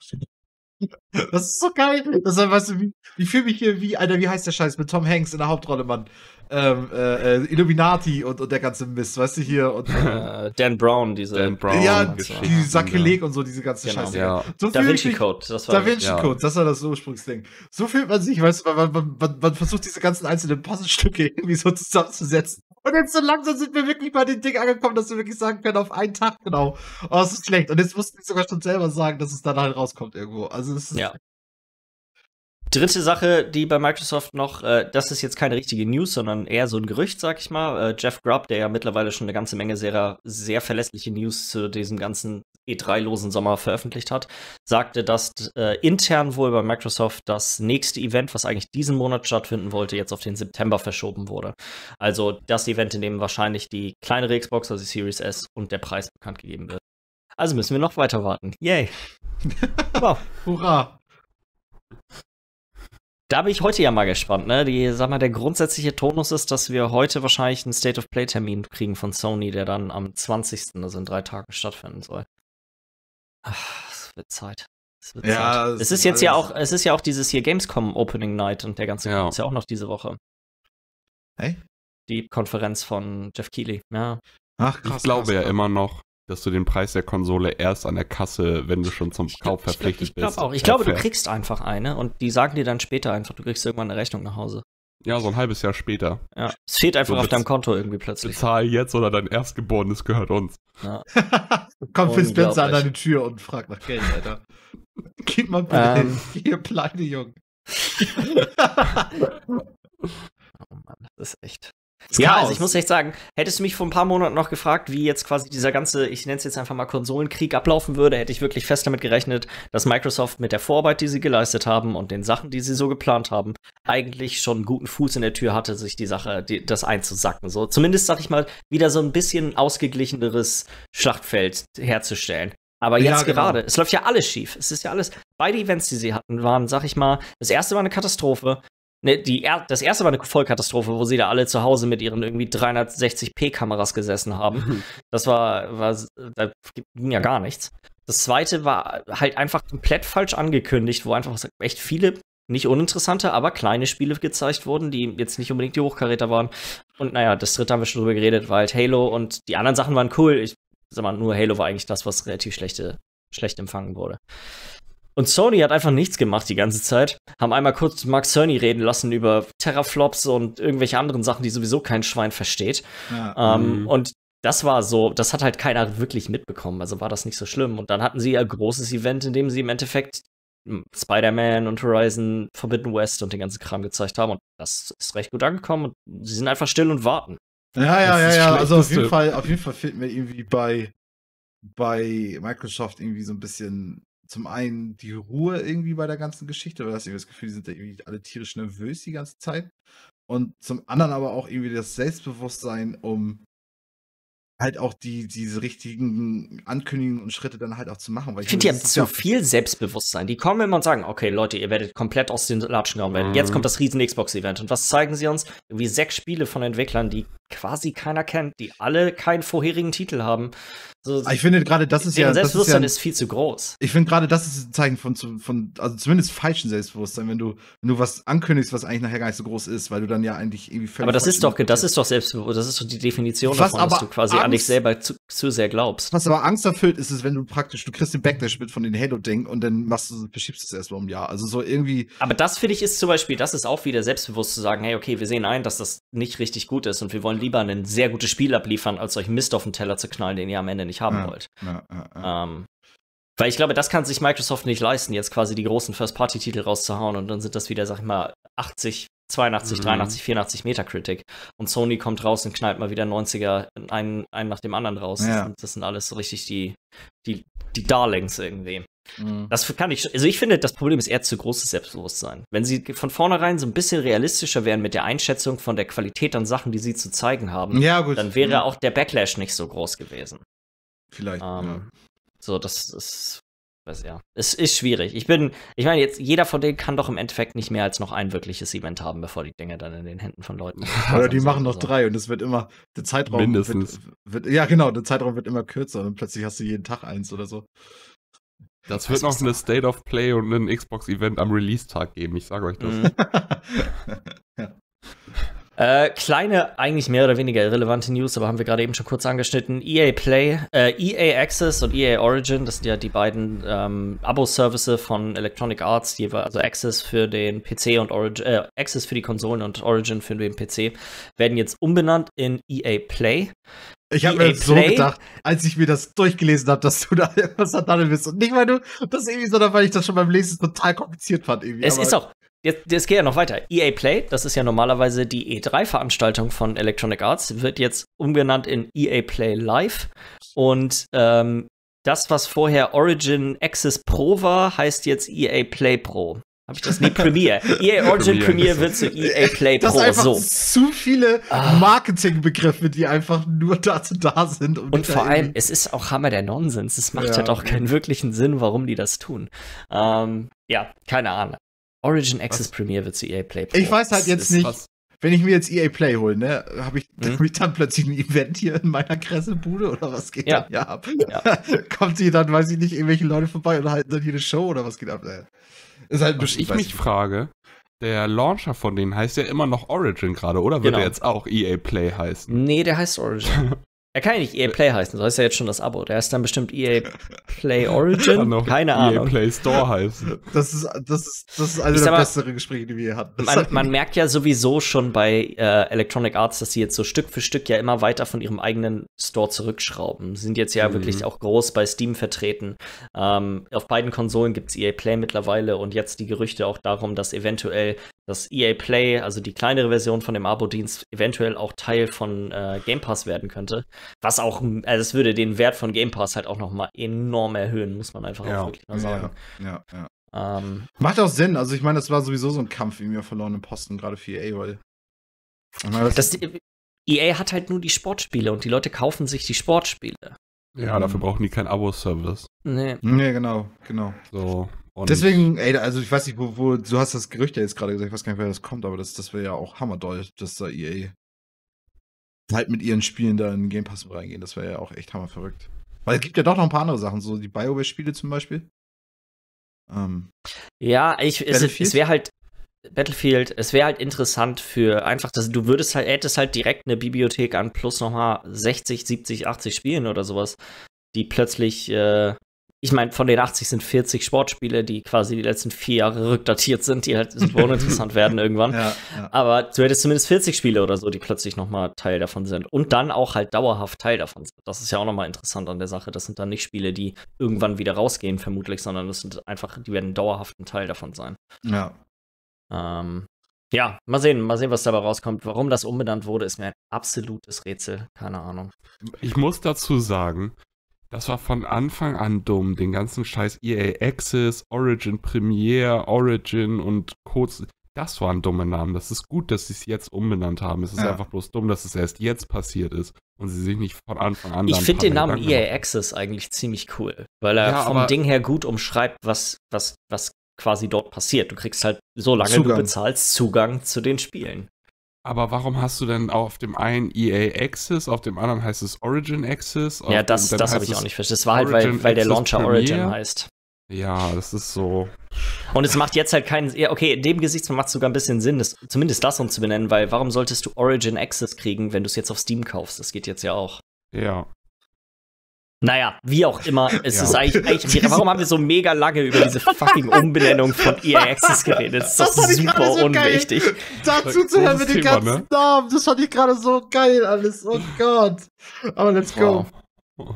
Speaker 2: Das ist so geil. Das ist, weißt du, wie, ich fühle mich hier wie, Alter, wie heißt der Scheiß mit Tom Hanks in der Hauptrolle, Mann? Ähm, äh, äh, Illuminati und, und der ganze Mist, weißt du, hier. Und,
Speaker 1: Äh, Dan Brown, diese.
Speaker 3: Dan Brown,
Speaker 2: ja,
Speaker 3: Geschichten,
Speaker 2: die Sakrileg und so, diese ganze
Speaker 1: Genau.
Speaker 2: Scheiße.
Speaker 3: Ja.
Speaker 2: So
Speaker 1: Da
Speaker 2: fühl ich
Speaker 1: Vinci
Speaker 2: mich-
Speaker 1: Code, das war
Speaker 2: Da Vinci
Speaker 3: ja.
Speaker 2: Code, das war das Ursprungsding. So fühlt man sich, weißt du, man, man, man, man versucht diese ganzen einzelnen Puzzlestücke irgendwie so zusammenzusetzen. Und jetzt so langsam sind wir wirklich bei dem Ding angekommen, dass wir wirklich sagen können, auf einen Tag genau. Oh, das ist schlecht. Und jetzt mussten die sogar schon selber sagen, dass es dann halt rauskommt irgendwo. Also es ist
Speaker 1: Ja. Dritte Sache, die bei Microsoft noch, äh, das ist jetzt keine richtige News, sondern eher so ein Gerücht, sag ich mal. Äh, Jeff Grubb, der ja mittlerweile schon eine ganze Menge sehr, sehr verlässliche News zu diesem ganzen E drei losen Sommer veröffentlicht hat, sagte, dass äh, intern wohl bei Microsoft das nächste Event, was eigentlich diesen Monat stattfinden wollte, jetzt auf den September verschoben wurde. Also das Event, in dem wahrscheinlich die kleinere Xbox, also die Series S, und der Preis bekannt gegeben wird. Also müssen wir noch weiter warten. Yay. Wow.
Speaker 2: Hurra.
Speaker 1: Da bin ich heute ja mal gespannt, ne? Die, sag mal, der grundsätzliche Tonus ist, dass wir heute wahrscheinlich einen State-of-Play-Termin kriegen von Sony, der dann am zwanzigsten, also in drei Tagen, stattfinden soll. Ach, es wird Zeit. Es wird
Speaker 2: Ja,
Speaker 1: Zeit.
Speaker 2: es
Speaker 1: Es
Speaker 2: ist
Speaker 1: ist jetzt ja
Speaker 2: alles-
Speaker 1: auch, es ist ja auch dieses hier Gamescom Opening Night und der ganze
Speaker 3: Ja.
Speaker 1: Kram ist ja auch noch diese Woche.
Speaker 2: Hey?
Speaker 1: Die Konferenz von Jeff Keighley, ja.
Speaker 2: Ach, krass.
Speaker 3: Ich glaube
Speaker 2: krass,
Speaker 3: ja
Speaker 2: krass.
Speaker 3: immer noch, dass du den Preis der Konsole erst an der Kasse, wenn du schon zum
Speaker 1: Ich
Speaker 3: Kauf
Speaker 1: glaub- ich glaub-
Speaker 3: verpflichtet
Speaker 1: ich glaub
Speaker 3: bist.
Speaker 1: auch. Ich glaube, du
Speaker 3: erfährst.
Speaker 1: kriegst einfach eine und die sagen dir dann später einfach, du kriegst irgendwann eine Rechnung nach Hause.
Speaker 3: Ja, so ein halbes Jahr später.
Speaker 1: Ja. Es fehlt einfach
Speaker 3: So
Speaker 1: auf
Speaker 3: bez-
Speaker 1: deinem Konto irgendwie plötzlich.
Speaker 3: Bezahl jetzt oder dein Erstgeborenes gehört uns.
Speaker 1: Ja.
Speaker 2: Kommt Phil Spencer an
Speaker 1: Unglaublich.
Speaker 2: deine Tür und fragt nach Geld, Alter. Gib mal bitte
Speaker 1: Ähm.
Speaker 2: hier, kleine Junge.
Speaker 1: Oh Mann, das ist echt.
Speaker 2: Das
Speaker 1: Ja,
Speaker 2: Chaos.
Speaker 1: also ich muss echt sagen, hättest du mich vor ein paar Monaten noch gefragt, wie jetzt quasi dieser ganze, ich nenne es jetzt einfach mal Konsolenkrieg ablaufen würde, hätte ich wirklich fest damit gerechnet, dass Microsoft mit der Vorarbeit, die sie geleistet haben und den Sachen, die sie so geplant haben, eigentlich schon einen guten Fuß in der Tür hatte, sich die Sache, die, das einzusacken. So, zumindest, sag ich mal, wieder so ein bisschen ausgeglicheneres Schlachtfeld herzustellen. Aber
Speaker 2: Ja,
Speaker 1: jetzt
Speaker 2: genau.
Speaker 1: gerade, es läuft ja alles schief. Es ist ja alles, beide Events, die sie hatten, waren, sag ich mal, das erste war eine Katastrophe. Ne, die er das erste war eine Vollkatastrophe, wo sie da alle zu Hause mit ihren irgendwie dreihundertsechzig p Kameras gesessen haben. Das war, war, da ging ja gar nichts. Das zweite war halt einfach komplett falsch angekündigt, wo einfach echt viele, nicht uninteressante, aber kleine Spiele gezeigt wurden, die jetzt nicht unbedingt die Hochkaräter waren. Und naja, das dritte haben wir schon drüber geredet, war halt Halo und die anderen Sachen waren cool. Ich sag mal, nur Halo war eigentlich das, was relativ schlechte, schlecht empfangen wurde. Und Sony hat einfach nichts gemacht die ganze Zeit. Haben einmal kurz Mark Cerny reden lassen über Teraflops und irgendwelche anderen Sachen, die sowieso kein Schwein versteht.
Speaker 2: Ja.
Speaker 1: Ähm,
Speaker 3: Mhm.
Speaker 1: Und das war so, das hat halt keiner wirklich mitbekommen. Also war das nicht so schlimm. Und dann hatten sie ein großes Event, in dem sie im Endeffekt Spider-Man und Horizon Forbidden West und den ganzen Kram gezeigt haben. Und das ist recht gut angekommen. Und sie sind einfach still und warten.
Speaker 2: Ja, ja,
Speaker 3: Das
Speaker 2: ja, ja. Also auf
Speaker 3: Schlechteste.
Speaker 2: jeden Fall, auf jeden Fall fehlt mir irgendwie bei, bei Microsoft irgendwie so ein bisschen zum einen die Ruhe irgendwie bei der ganzen Geschichte, weil das irgendwie das Gefühl, die sind da irgendwie alle tierisch nervös die ganze Zeit. Und zum anderen aber auch irgendwie das Selbstbewusstsein, um halt auch die, diese richtigen Ankündigungen und Schritte dann halt auch zu machen. Weil
Speaker 1: Ich finde, die haben
Speaker 2: das ist
Speaker 1: zu
Speaker 2: ja-
Speaker 1: viel Selbstbewusstsein. Die kommen immer und sagen, okay, Leute, ihr werdet komplett aus den Latschen gehauen werden.
Speaker 3: Mhm.
Speaker 1: Jetzt kommt das riesen Xbox-Event. Und was zeigen sie uns? Irgendwie sechs Spiele von Entwicklern, die quasi keiner kennt, die alle keinen vorherigen Titel haben. So,
Speaker 2: Ich finde gerade, das ist ja,
Speaker 1: deren
Speaker 2: das ist ja
Speaker 1: Selbstbewusstsein ist viel zu groß.
Speaker 2: ich finde gerade, das ist ein Zeichen von, zu- von, also zumindest falschen Selbstbewusstsein, wenn du, wenn du was ankündigst, was eigentlich nachher gar nicht so groß ist, weil du dann ja eigentlich irgendwie völlig.
Speaker 1: Aber das ist doch,
Speaker 2: falsch
Speaker 1: das ist doch Selbstbewusstsein. Das ist doch die Definition
Speaker 2: Was
Speaker 1: davon, dass
Speaker 2: aber
Speaker 1: du quasi an dich
Speaker 2: Angst-
Speaker 1: selber zu, zu sehr glaubst.
Speaker 2: Was aber Angst erfüllt ist, ist, wenn du praktisch, du kriegst den Backlash mit von den Halo-Ding und dann machst du, verschiebst du es erstmal um ein Jahr. Also so irgendwie,
Speaker 1: Aber das finde ich ist zum Beispiel, das ist auch wieder selbstbewusst zu sagen, hey, okay, wir sehen ein, dass das nicht richtig gut ist und wir wollen lieber ein sehr gutes Spiel abliefern, als euch Mist auf den Teller zu knallen, den ihr am Ende nicht haben
Speaker 2: Ja.
Speaker 1: wollt.
Speaker 2: ja, ja, ja.
Speaker 1: Ähm, weil ich glaube, das kann sich Microsoft nicht leisten, jetzt quasi die großen First-Party-Titel rauszuhauen und dann sind das wieder, sag ich mal, achtzig, zweiundachtzig,
Speaker 3: Mhm.
Speaker 1: dreiundachtzig, vierundachtzig Metacritic. Und Sony kommt raus und knallt mal wieder neunziger einen, einen nach dem anderen raus.
Speaker 2: Ja.
Speaker 1: Das, sind, das sind alles so richtig die, die, die Darlings irgendwie.
Speaker 2: Mhm.
Speaker 1: Das kann ich, also ich finde, das Problem ist eher zu großes Selbstbewusstsein. Wenn sie von vornherein so ein bisschen realistischer wären mit der Einschätzung von der Qualität an Sachen, die sie zu zeigen haben,
Speaker 2: Ja, gut.
Speaker 1: dann wäre
Speaker 2: Mhm.
Speaker 1: auch der Backlash nicht so groß gewesen.
Speaker 2: Vielleicht.
Speaker 1: Ähm, So, das ist, weiß ja, es ist schwierig. Ich bin, ich meine, jetzt jeder von denen kann doch im Endeffekt nicht mehr als noch ein wirkliches Event haben, bevor die Dinge dann in den Händen von Leuten
Speaker 2: ja. Oder die
Speaker 1: sind.
Speaker 2: machen noch
Speaker 1: Also,
Speaker 2: drei und es wird immer, der Zeitraum
Speaker 3: Mindestens.
Speaker 2: Wird, wird, ja, genau, der Zeitraum wird immer kürzer und plötzlich hast du jeden Tag eins oder so.
Speaker 3: Das wird noch eine State of Play und ein Xbox-Event am Release-Tag geben, ich sage euch das.
Speaker 1: Mhm. Äh, kleine, eigentlich mehr oder weniger irrelevante News, aber haben wir gerade eben schon kurz angeschnitten. E A Play, äh, E A Access und E A Origin, das sind ja die beiden ähm, Abo-Services von Electronic Arts, jeweils, also Access für den P C und Origin, äh, Access für die Konsolen und Origin für den P C, werden jetzt umbenannt in E A Play.
Speaker 2: Ich habe
Speaker 1: E A
Speaker 2: mir so
Speaker 1: Play?
Speaker 2: gedacht, als ich mir das durchgelesen habe, dass du da irgendwas erdannen willst. Und nicht, weil du das irgendwie, sondern weil ich das schon beim Lesen total kompliziert fand. Irgendwie.
Speaker 1: Es
Speaker 2: Aber-
Speaker 1: ist auch, jetzt, jetzt geht ja noch weiter. E A Play, das ist ja normalerweise die E drei Veranstaltung von Electronic Arts, wird jetzt umbenannt in E A Play Live. Und ähm, das, was vorher Origin Access Pro war, heißt jetzt E A Play Pro. Hab ich das? Nee, Premiere. E A Origin
Speaker 3: Premiere.
Speaker 1: Premiere wird zu E A Play
Speaker 2: Das
Speaker 1: Pro.
Speaker 2: sind einfach
Speaker 1: So.
Speaker 2: zu viele
Speaker 1: Ah.
Speaker 2: Marketingbegriffe, die einfach nur dazu da sind. Um
Speaker 1: Und
Speaker 2: dich
Speaker 1: vor
Speaker 2: da
Speaker 1: allem,
Speaker 2: irgendwie-
Speaker 1: es ist auch Hammer der Nonsens. Es macht
Speaker 2: Ja.
Speaker 1: halt auch keinen wirklichen Sinn, warum die das tun. Ähm, ja, keine Ahnung. Origin Access
Speaker 3: Was?
Speaker 1: Premiere wird zu E A Play Pro.
Speaker 2: Ich weiß halt
Speaker 1: Das
Speaker 2: jetzt
Speaker 1: ist-
Speaker 2: nicht,
Speaker 3: Was?
Speaker 2: wenn ich mir jetzt E A Play hole, ne, habe ich,
Speaker 1: Mhm.
Speaker 2: hab ich dann plötzlich ein Event hier in meiner Kresselbude oder was geht
Speaker 1: Ja.
Speaker 2: dann hier ab?
Speaker 1: Ja.
Speaker 2: Kommt hier dann, weiß ich nicht, irgendwelche Leute vorbei und halten dann hier eine Show oder was geht ab? Äh, Ist halt ein
Speaker 3: Was
Speaker 2: bisschen,
Speaker 3: ich
Speaker 2: weiß
Speaker 3: mich
Speaker 2: nicht.
Speaker 3: frage, der Launcher von denen heißt ja immer noch Origin gerade, oder? Wird
Speaker 1: Genau.
Speaker 3: er jetzt auch E A Play heißen?
Speaker 1: Nee, der heißt Origin. Er kann ja nicht E A Play heißen, so heißt ja jetzt schon das Abo. Der heißt dann bestimmt E A Play Origin.
Speaker 3: Kann noch
Speaker 1: Keine
Speaker 3: E A
Speaker 1: Ahnung.
Speaker 3: Play Store heißen.
Speaker 2: Das ist, das ist, das ist eine
Speaker 1: Ich
Speaker 2: der
Speaker 1: sag mal,
Speaker 2: besseren Gespräche, die wir hier hatten. Das
Speaker 1: Man,
Speaker 2: hat-
Speaker 1: man merkt ja sowieso schon bei äh, Electronic Arts, dass sie jetzt so Stück für Stück ja immer weiter von ihrem eigenen Store zurückschrauben. Sie sind jetzt ja
Speaker 3: Mhm.
Speaker 1: wirklich auch groß bei Steam vertreten. Ähm, auf beiden Konsolen gibt es E A Play mittlerweile und jetzt die Gerüchte auch darum, dass eventuell das E A Play, also die kleinere Version von dem Abo-Dienst, eventuell auch Teil von äh, Game Pass werden könnte. Was auch, also es würde den Wert von Game Pass halt auch noch mal enorm erhöhen, muss man einfach
Speaker 3: Ja.
Speaker 1: auch wirklich mal sagen.
Speaker 2: ja, ja, ja.
Speaker 1: Ähm,
Speaker 2: Macht auch Sinn. Also ich meine, das war sowieso so ein Kampf wie mir verlorenen Posten, gerade für E A, weil ich meine, das,
Speaker 1: das, E A hat halt nur die Sportspiele und die Leute kaufen sich die Sportspiele.
Speaker 3: Ja, dafür brauchen die keinen Abo-Service.
Speaker 1: Nee.
Speaker 2: nee, genau, genau.
Speaker 3: So. Und
Speaker 2: Deswegen, ey, also ich weiß nicht, wo, wo du hast das Gerücht ja jetzt gerade gesagt, ich weiß gar nicht, wer das kommt, aber das, das wäre ja auch hammerdoll, dass da E A halt mit ihren Spielen da in den Game Pass mit reingehen. Das wäre ja auch echt hammerverrückt. Weil es gibt ja doch noch ein paar andere Sachen, so die BioWare-Spiele zum Beispiel. Ähm,
Speaker 1: Ja, ich, es,
Speaker 2: Battlefield?
Speaker 1: es wäre halt Battlefield, es wäre halt interessant für einfach, dass du würdest halt, hättest halt direkt eine Bibliothek an plus nochmal sechzig, siebzig, achtzig Spielen oder sowas, die plötzlich, äh, ich meine, von den achtzig sind vierzig Sportspiele, die quasi die letzten vier Jahre rückdatiert sind, die halt super uninteressant werden irgendwann.
Speaker 2: Ja, ja.
Speaker 1: Aber du hättest zumindest vierzig Spiele oder so, die plötzlich noch mal Teil davon sind. Und dann auch halt dauerhaft Teil davon sind. Das ist ja auch noch mal interessant an der Sache. Das sind dann nicht Spiele, die irgendwann wieder rausgehen, vermutlich, sondern das sind einfach, die werden dauerhaft ein Teil davon sein.
Speaker 2: Ja.
Speaker 1: Ähm, ja, mal sehen, mal sehen, was dabei rauskommt. Warum das umbenannt wurde, ist mir ein absolutes Rätsel. Keine Ahnung.
Speaker 3: Ich muss dazu sagen, das war von Anfang an dumm. Den ganzen Scheiß E A Access, Origin Premiere, Origin und Codes. Das waren dumme Namen. Das ist gut, dass sie es jetzt umbenannt haben. Es ist
Speaker 2: Ja.
Speaker 3: einfach bloß dumm, dass es erst jetzt passiert ist und sie sich nicht von Anfang an.
Speaker 1: Ich
Speaker 3: dann
Speaker 1: finde den
Speaker 3: dran
Speaker 1: Namen
Speaker 3: Gedanken
Speaker 1: E A
Speaker 3: machen.
Speaker 1: Access eigentlich ziemlich cool, weil er
Speaker 3: Ja,
Speaker 1: vom
Speaker 3: aber-
Speaker 1: Ding her gut umschreibt, was, was, was quasi dort passiert. Du kriegst halt, solange
Speaker 2: Zugang.
Speaker 1: du bezahlst, Zugang zu den Spielen.
Speaker 3: Aber warum hast du denn auf dem einen E A Access, auf dem anderen heißt es Origin Access?
Speaker 1: Ja,
Speaker 3: auf
Speaker 1: das,
Speaker 3: dem- dann
Speaker 1: das habe
Speaker 3: heißt
Speaker 1: ich auch
Speaker 3: es-
Speaker 1: nicht verstanden. Das war halt, weil,
Speaker 3: Origin
Speaker 1: weil der
Speaker 3: Access
Speaker 1: Launcher
Speaker 3: Premiere?
Speaker 1: Origin heißt.
Speaker 3: Ja, das ist so.
Speaker 1: Und es macht jetzt halt keinen, ja, okay, in dem Gesichtspunkt macht es sogar ein bisschen Sinn, das, zumindest das umzubenennen, weil warum solltest du Origin Access kriegen, wenn du es jetzt auf Steam kaufst? Das geht jetzt ja auch.
Speaker 3: Ja.
Speaker 1: Naja, wie auch immer, es
Speaker 3: Ja.
Speaker 1: ist eigentlich, eigentlich, warum haben wir so mega lange über diese fucking Umbenennung von E A Access geredet? Das ist doch
Speaker 2: Das fand ich
Speaker 1: super
Speaker 2: gerade so
Speaker 1: unwichtig.
Speaker 2: Dazu zu hören mit den
Speaker 3: Großes Thema,
Speaker 2: ganzen
Speaker 3: ne?
Speaker 2: Namen. Das fand ich gerade so geil alles. Oh Gott. Aber let's go.
Speaker 3: Wow.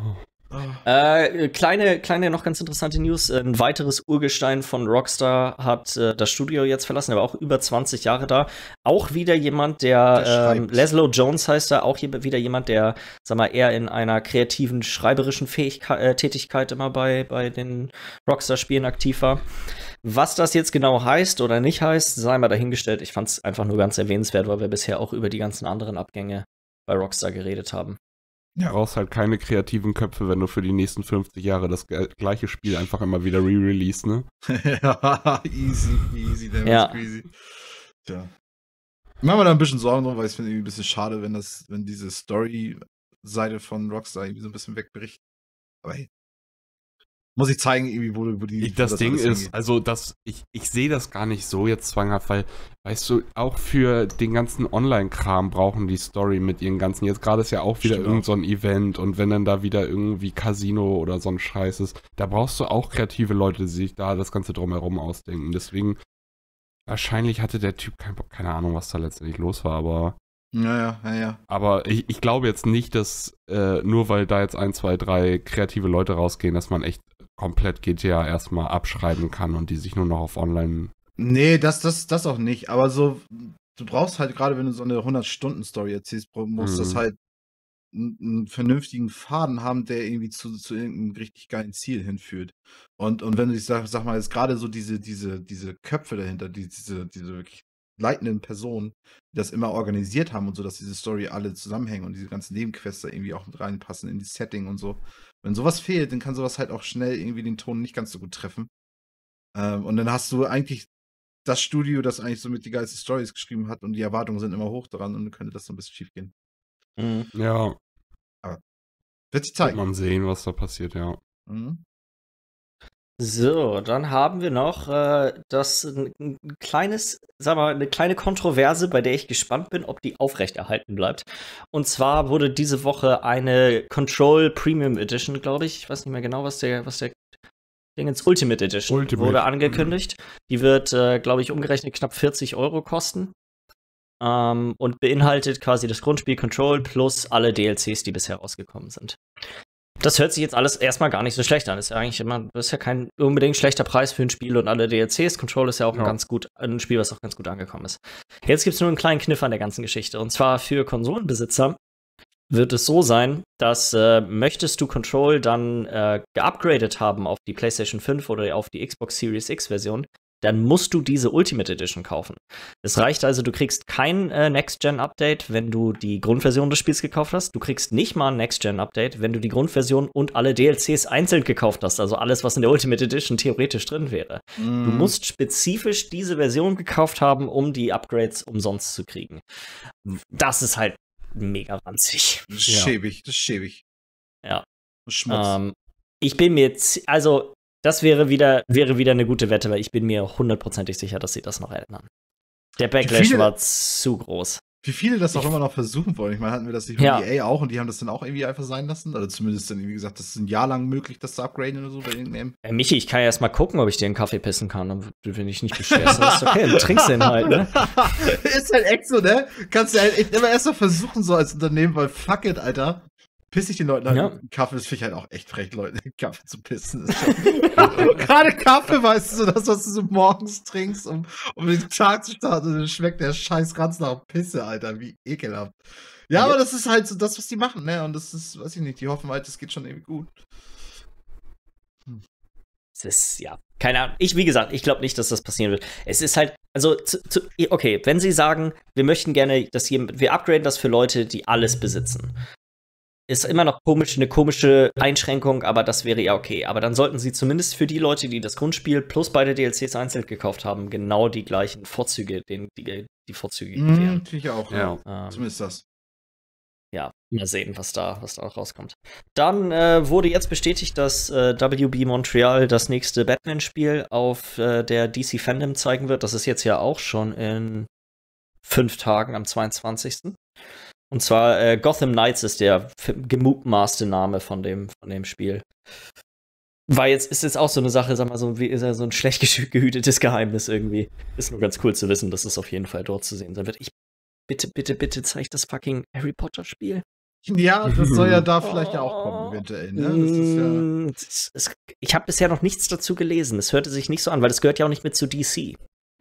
Speaker 1: Äh, kleine, kleine, noch ganz interessante News. Ein weiteres Urgestein von Rockstar hat äh, das Studio jetzt verlassen. Er war auch über zwanzig Jahre da. Auch wieder jemand, der,
Speaker 2: Der
Speaker 1: ähm,
Speaker 2: schreibt.
Speaker 1: Laszlo Jones heißt er, auch hier wieder jemand, der, sag mal, eher in einer kreativen, schreiberischen Fähigkeit, äh, Tätigkeit immer bei, bei den Rockstar-Spielen aktiv war. Was das jetzt genau heißt oder nicht heißt, sei mal dahingestellt. Ich fand es einfach nur ganz erwähnenswert, weil wir bisher auch über die ganzen anderen Abgänge bei Rockstar geredet haben.
Speaker 3: Du brauchst halt keine kreativen Köpfe, wenn du für die nächsten fünfzig Jahre das ge gleiche Spiel einfach immer wieder re-release, ne?
Speaker 2: Ja, easy, easy, damn
Speaker 1: Ja.
Speaker 2: ja. Easy. Tja. Ich mache mir da ein bisschen Sorgen drum, weil ich finde irgendwie ein bisschen schade, wenn das, wenn diese Story-Seite von Rockstar irgendwie so ein bisschen wegbricht. Aber hey. Muss ich zeigen, irgendwie, wo, wo die.
Speaker 3: Ich,
Speaker 2: wo
Speaker 3: das Ding
Speaker 2: alles
Speaker 3: ist,
Speaker 2: hingeht.
Speaker 3: also das, ich, ich sehe das gar nicht so jetzt zwanghaft, weil, weißt du, auch für den ganzen Online-Kram brauchen die Story mit ihren ganzen, jetzt gerade ist ja auch wieder
Speaker 2: Stimmt
Speaker 3: irgend so ein Event und wenn dann da wieder irgendwie Casino oder so ein Scheiß ist, da brauchst du auch kreative Leute, die sich da das Ganze drumherum ausdenken. Deswegen, wahrscheinlich hatte der Typ kein Bock, keine Ahnung, was da letztendlich los war, aber
Speaker 2: Ja, ja, ja, ja.
Speaker 3: aber ich, ich glaube jetzt nicht, dass äh, nur weil da jetzt ein, zwei, drei kreative Leute rausgehen, dass man echt komplett G T A erstmal abschreiben kann und die sich nur noch auf Online.
Speaker 2: Nee, das, das, das auch nicht. Aber so, du brauchst halt gerade, wenn du so eine hundert-Stunden-Story erzählst, brauch- musst
Speaker 3: Mhm.
Speaker 2: das halt einen, einen vernünftigen Faden haben, der irgendwie zu, zu irgendeinem richtig geilen Ziel hinführt. Und, und wenn du, ich sag, sag mal, jetzt gerade so diese, diese, diese Köpfe dahinter, die, diese, diese wirklich leitenden Personen, die das immer organisiert haben und so, dass diese Story alle zusammenhängen und diese ganzen Nebenquests da irgendwie auch mit reinpassen in die Setting und so. Wenn sowas fehlt, dann kann sowas halt auch schnell irgendwie den Ton nicht ganz so gut treffen. Ähm, und dann hast du eigentlich das Studio, das eigentlich so mit die geilsten Stories geschrieben hat und die Erwartungen sind immer hoch dran und dann könnte das so ein bisschen schief gehen.
Speaker 1: Mhm.
Speaker 3: Ja,
Speaker 2: Wird sich
Speaker 3: wird
Speaker 2: zeigen.
Speaker 3: man sehen, was da passiert, ja.
Speaker 2: Mhm.
Speaker 1: So, dann haben wir noch äh, das ein, ein kleines, sag mal, eine kleine Kontroverse, bei der ich gespannt bin, ob die aufrechterhalten bleibt. Und zwar wurde diese Woche eine Control Premium Edition, glaube ich, ich weiß nicht mehr genau, was der, was der Dingens Ultimate Edition
Speaker 3: Ultimate.
Speaker 1: wurde angekündigt. Die wird, äh, glaube ich, umgerechnet knapp vierzig Euro kosten. Ähm, und beinhaltet quasi das Grundspiel Control plus alle D L Cs, die bisher rausgekommen sind. Das hört sich jetzt alles erstmal gar nicht so schlecht an. Das ist ja eigentlich immer, das ist ja kein unbedingt schlechter Preis für ein Spiel und alle D L Cs. Control ist ja auch
Speaker 3: Ja.
Speaker 1: ein ganz gut, ein Spiel, was auch ganz gut angekommen ist. Jetzt gibt es nur einen kleinen Kniff an der ganzen Geschichte. Und zwar für Konsolenbesitzer wird es so sein, dass äh, möchtest du Control dann äh, geupgradet haben auf die PlayStation fünf oder auf die Xbox Series X Version, dann musst du diese Ultimate Edition kaufen. Es reicht also, du kriegst kein äh, Next-Gen-Update, wenn du die Grundversion des Spiels gekauft hast. Du kriegst nicht mal ein Next-Gen-Update, wenn du die Grundversion und alle D L Cs einzeln gekauft hast. Also alles, was in der Ultimate Edition theoretisch drin wäre.
Speaker 2: Mhm.
Speaker 1: Du musst spezifisch diese Version gekauft haben, um die Upgrades umsonst zu kriegen. Das ist halt mega ranzig.
Speaker 2: Das ist schäbig, das ist schäbig.
Speaker 1: Ja.
Speaker 2: Das ist Schmutz.
Speaker 1: Ähm, ich bin mir jetzt, also das wäre wieder, wäre wieder eine gute Wette, weil ich bin mir hundertprozentig sicher, dass sie das noch ändern. Der Backlash
Speaker 2: Viele-
Speaker 1: war zu groß.
Speaker 2: Wie viele das auch immer noch versuchen wollen. Ich meine, hatten wir das nicht mit
Speaker 1: Ja.
Speaker 2: E A auch und die haben das dann auch irgendwie einfach sein lassen? Also zumindest dann, wie gesagt, das ist ein Jahr lang möglich, das zu upgraden oder so bei irgendeinem.
Speaker 1: Äh, Michi, ich kann ja erst mal gucken, ob ich dir einen Kaffee pissen kann. Und wenn ich nicht beschwerst, dann ist okay, du trinkst den halt, ne?
Speaker 2: Ist halt echt so, ne? Kannst du halt echt immer erst mal versuchen, so als Unternehmen, weil fuck it, Alter. Piss ich den Leuten halt
Speaker 1: Ja.
Speaker 2: einen Kaffee, das finde ich halt auch echt frech, Leuten einen Kaffee zu pissen. Das ist schon- Gerade Kaffee, weißt du, so das, was du so morgens trinkst, um, um den Tag zu starten, und dann schmeckt der scheiß Ranz nach Pisse, Alter, wie ekelhaft. Ja,
Speaker 1: Ja.
Speaker 2: aber das ist halt so das, was die machen, ne? Und das ist, weiß ich nicht, die hoffen halt, das geht schon irgendwie gut.
Speaker 1: Es ist, ja, keine Ahnung. Ich, wie gesagt, ich glaube nicht, dass das passieren wird. Es ist halt, also, zu, zu, okay, wenn sie sagen, wir möchten gerne, dass jemand, wir upgraden das für Leute, die alles besitzen. Ist immer noch komisch, eine komische Einschränkung, aber das wäre ja okay. Aber dann sollten sie zumindest für die Leute, die das Grundspiel plus beide D L Cs einzeln gekauft haben, genau die gleichen Vorzüge, den, die, die Vorzüge gewähren.
Speaker 2: Mhm, finde ich auch, ja.
Speaker 3: Ja.
Speaker 1: Ähm,
Speaker 2: Zumindest das.
Speaker 1: ja, mal sehen, was da, was da rauskommt. Dann äh, wurde jetzt bestätigt, dass äh, W B Montreal das nächste Batman-Spiel auf äh, der D C Fandom zeigen wird. Das ist jetzt ja auch schon in fünf Tagen am zweiundzwanzigsten Und zwar äh, Gotham Knights ist der f- gemutmaßte Name von dem, von dem Spiel. War jetzt, ist jetzt auch so eine Sache, sag mal, so, wie ist ja so ein schlecht gehü- gehütetes Geheimnis irgendwie. Ist nur ganz cool zu wissen, dass es auf jeden Fall dort zu sehen sein wird. Ich bitte, bitte, bitte zeig das fucking Harry Potter-Spiel.
Speaker 2: Ja, das soll ja da vielleicht ja auch kommen, eventuell, ne? Das ist ja.
Speaker 1: Mm, es- es- ich habe bisher noch nichts dazu gelesen. Es hörte sich nicht so an, weil es gehört ja auch nicht mit zu D C.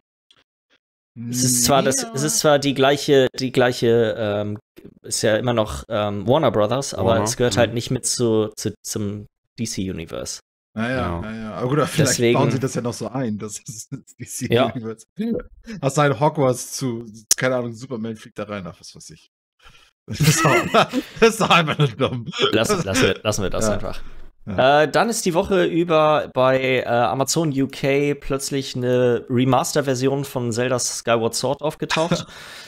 Speaker 1: Es ist zwar das, es ist zwar die gleiche, die gleiche, ähm, ist ja immer noch ähm, Warner Brothers, aber
Speaker 3: Warner,
Speaker 1: es gehört
Speaker 3: mhm.
Speaker 1: halt nicht mit zu, zu zum D C-Universe.
Speaker 2: Naja,
Speaker 3: Ja.
Speaker 2: naja. Aber gut, aber vielleicht
Speaker 1: Deswegen-
Speaker 2: bauen sie das ja noch so ein, dass es D C
Speaker 1: Ja.
Speaker 2: Universe. Hast du ein Hogwarts zu, keine Ahnung, Superman fliegt da rein, ach, was weiß ich. Das ist doch, das ist doch einfach nur dumm.
Speaker 1: Lassen, lassen, wir, lassen wir das
Speaker 2: Ja.
Speaker 1: einfach.
Speaker 2: Ja.
Speaker 1: Äh, dann ist die Woche über bei äh, Amazon U K plötzlich eine Remaster-Version von Zelda Skyward Sword aufgetaucht.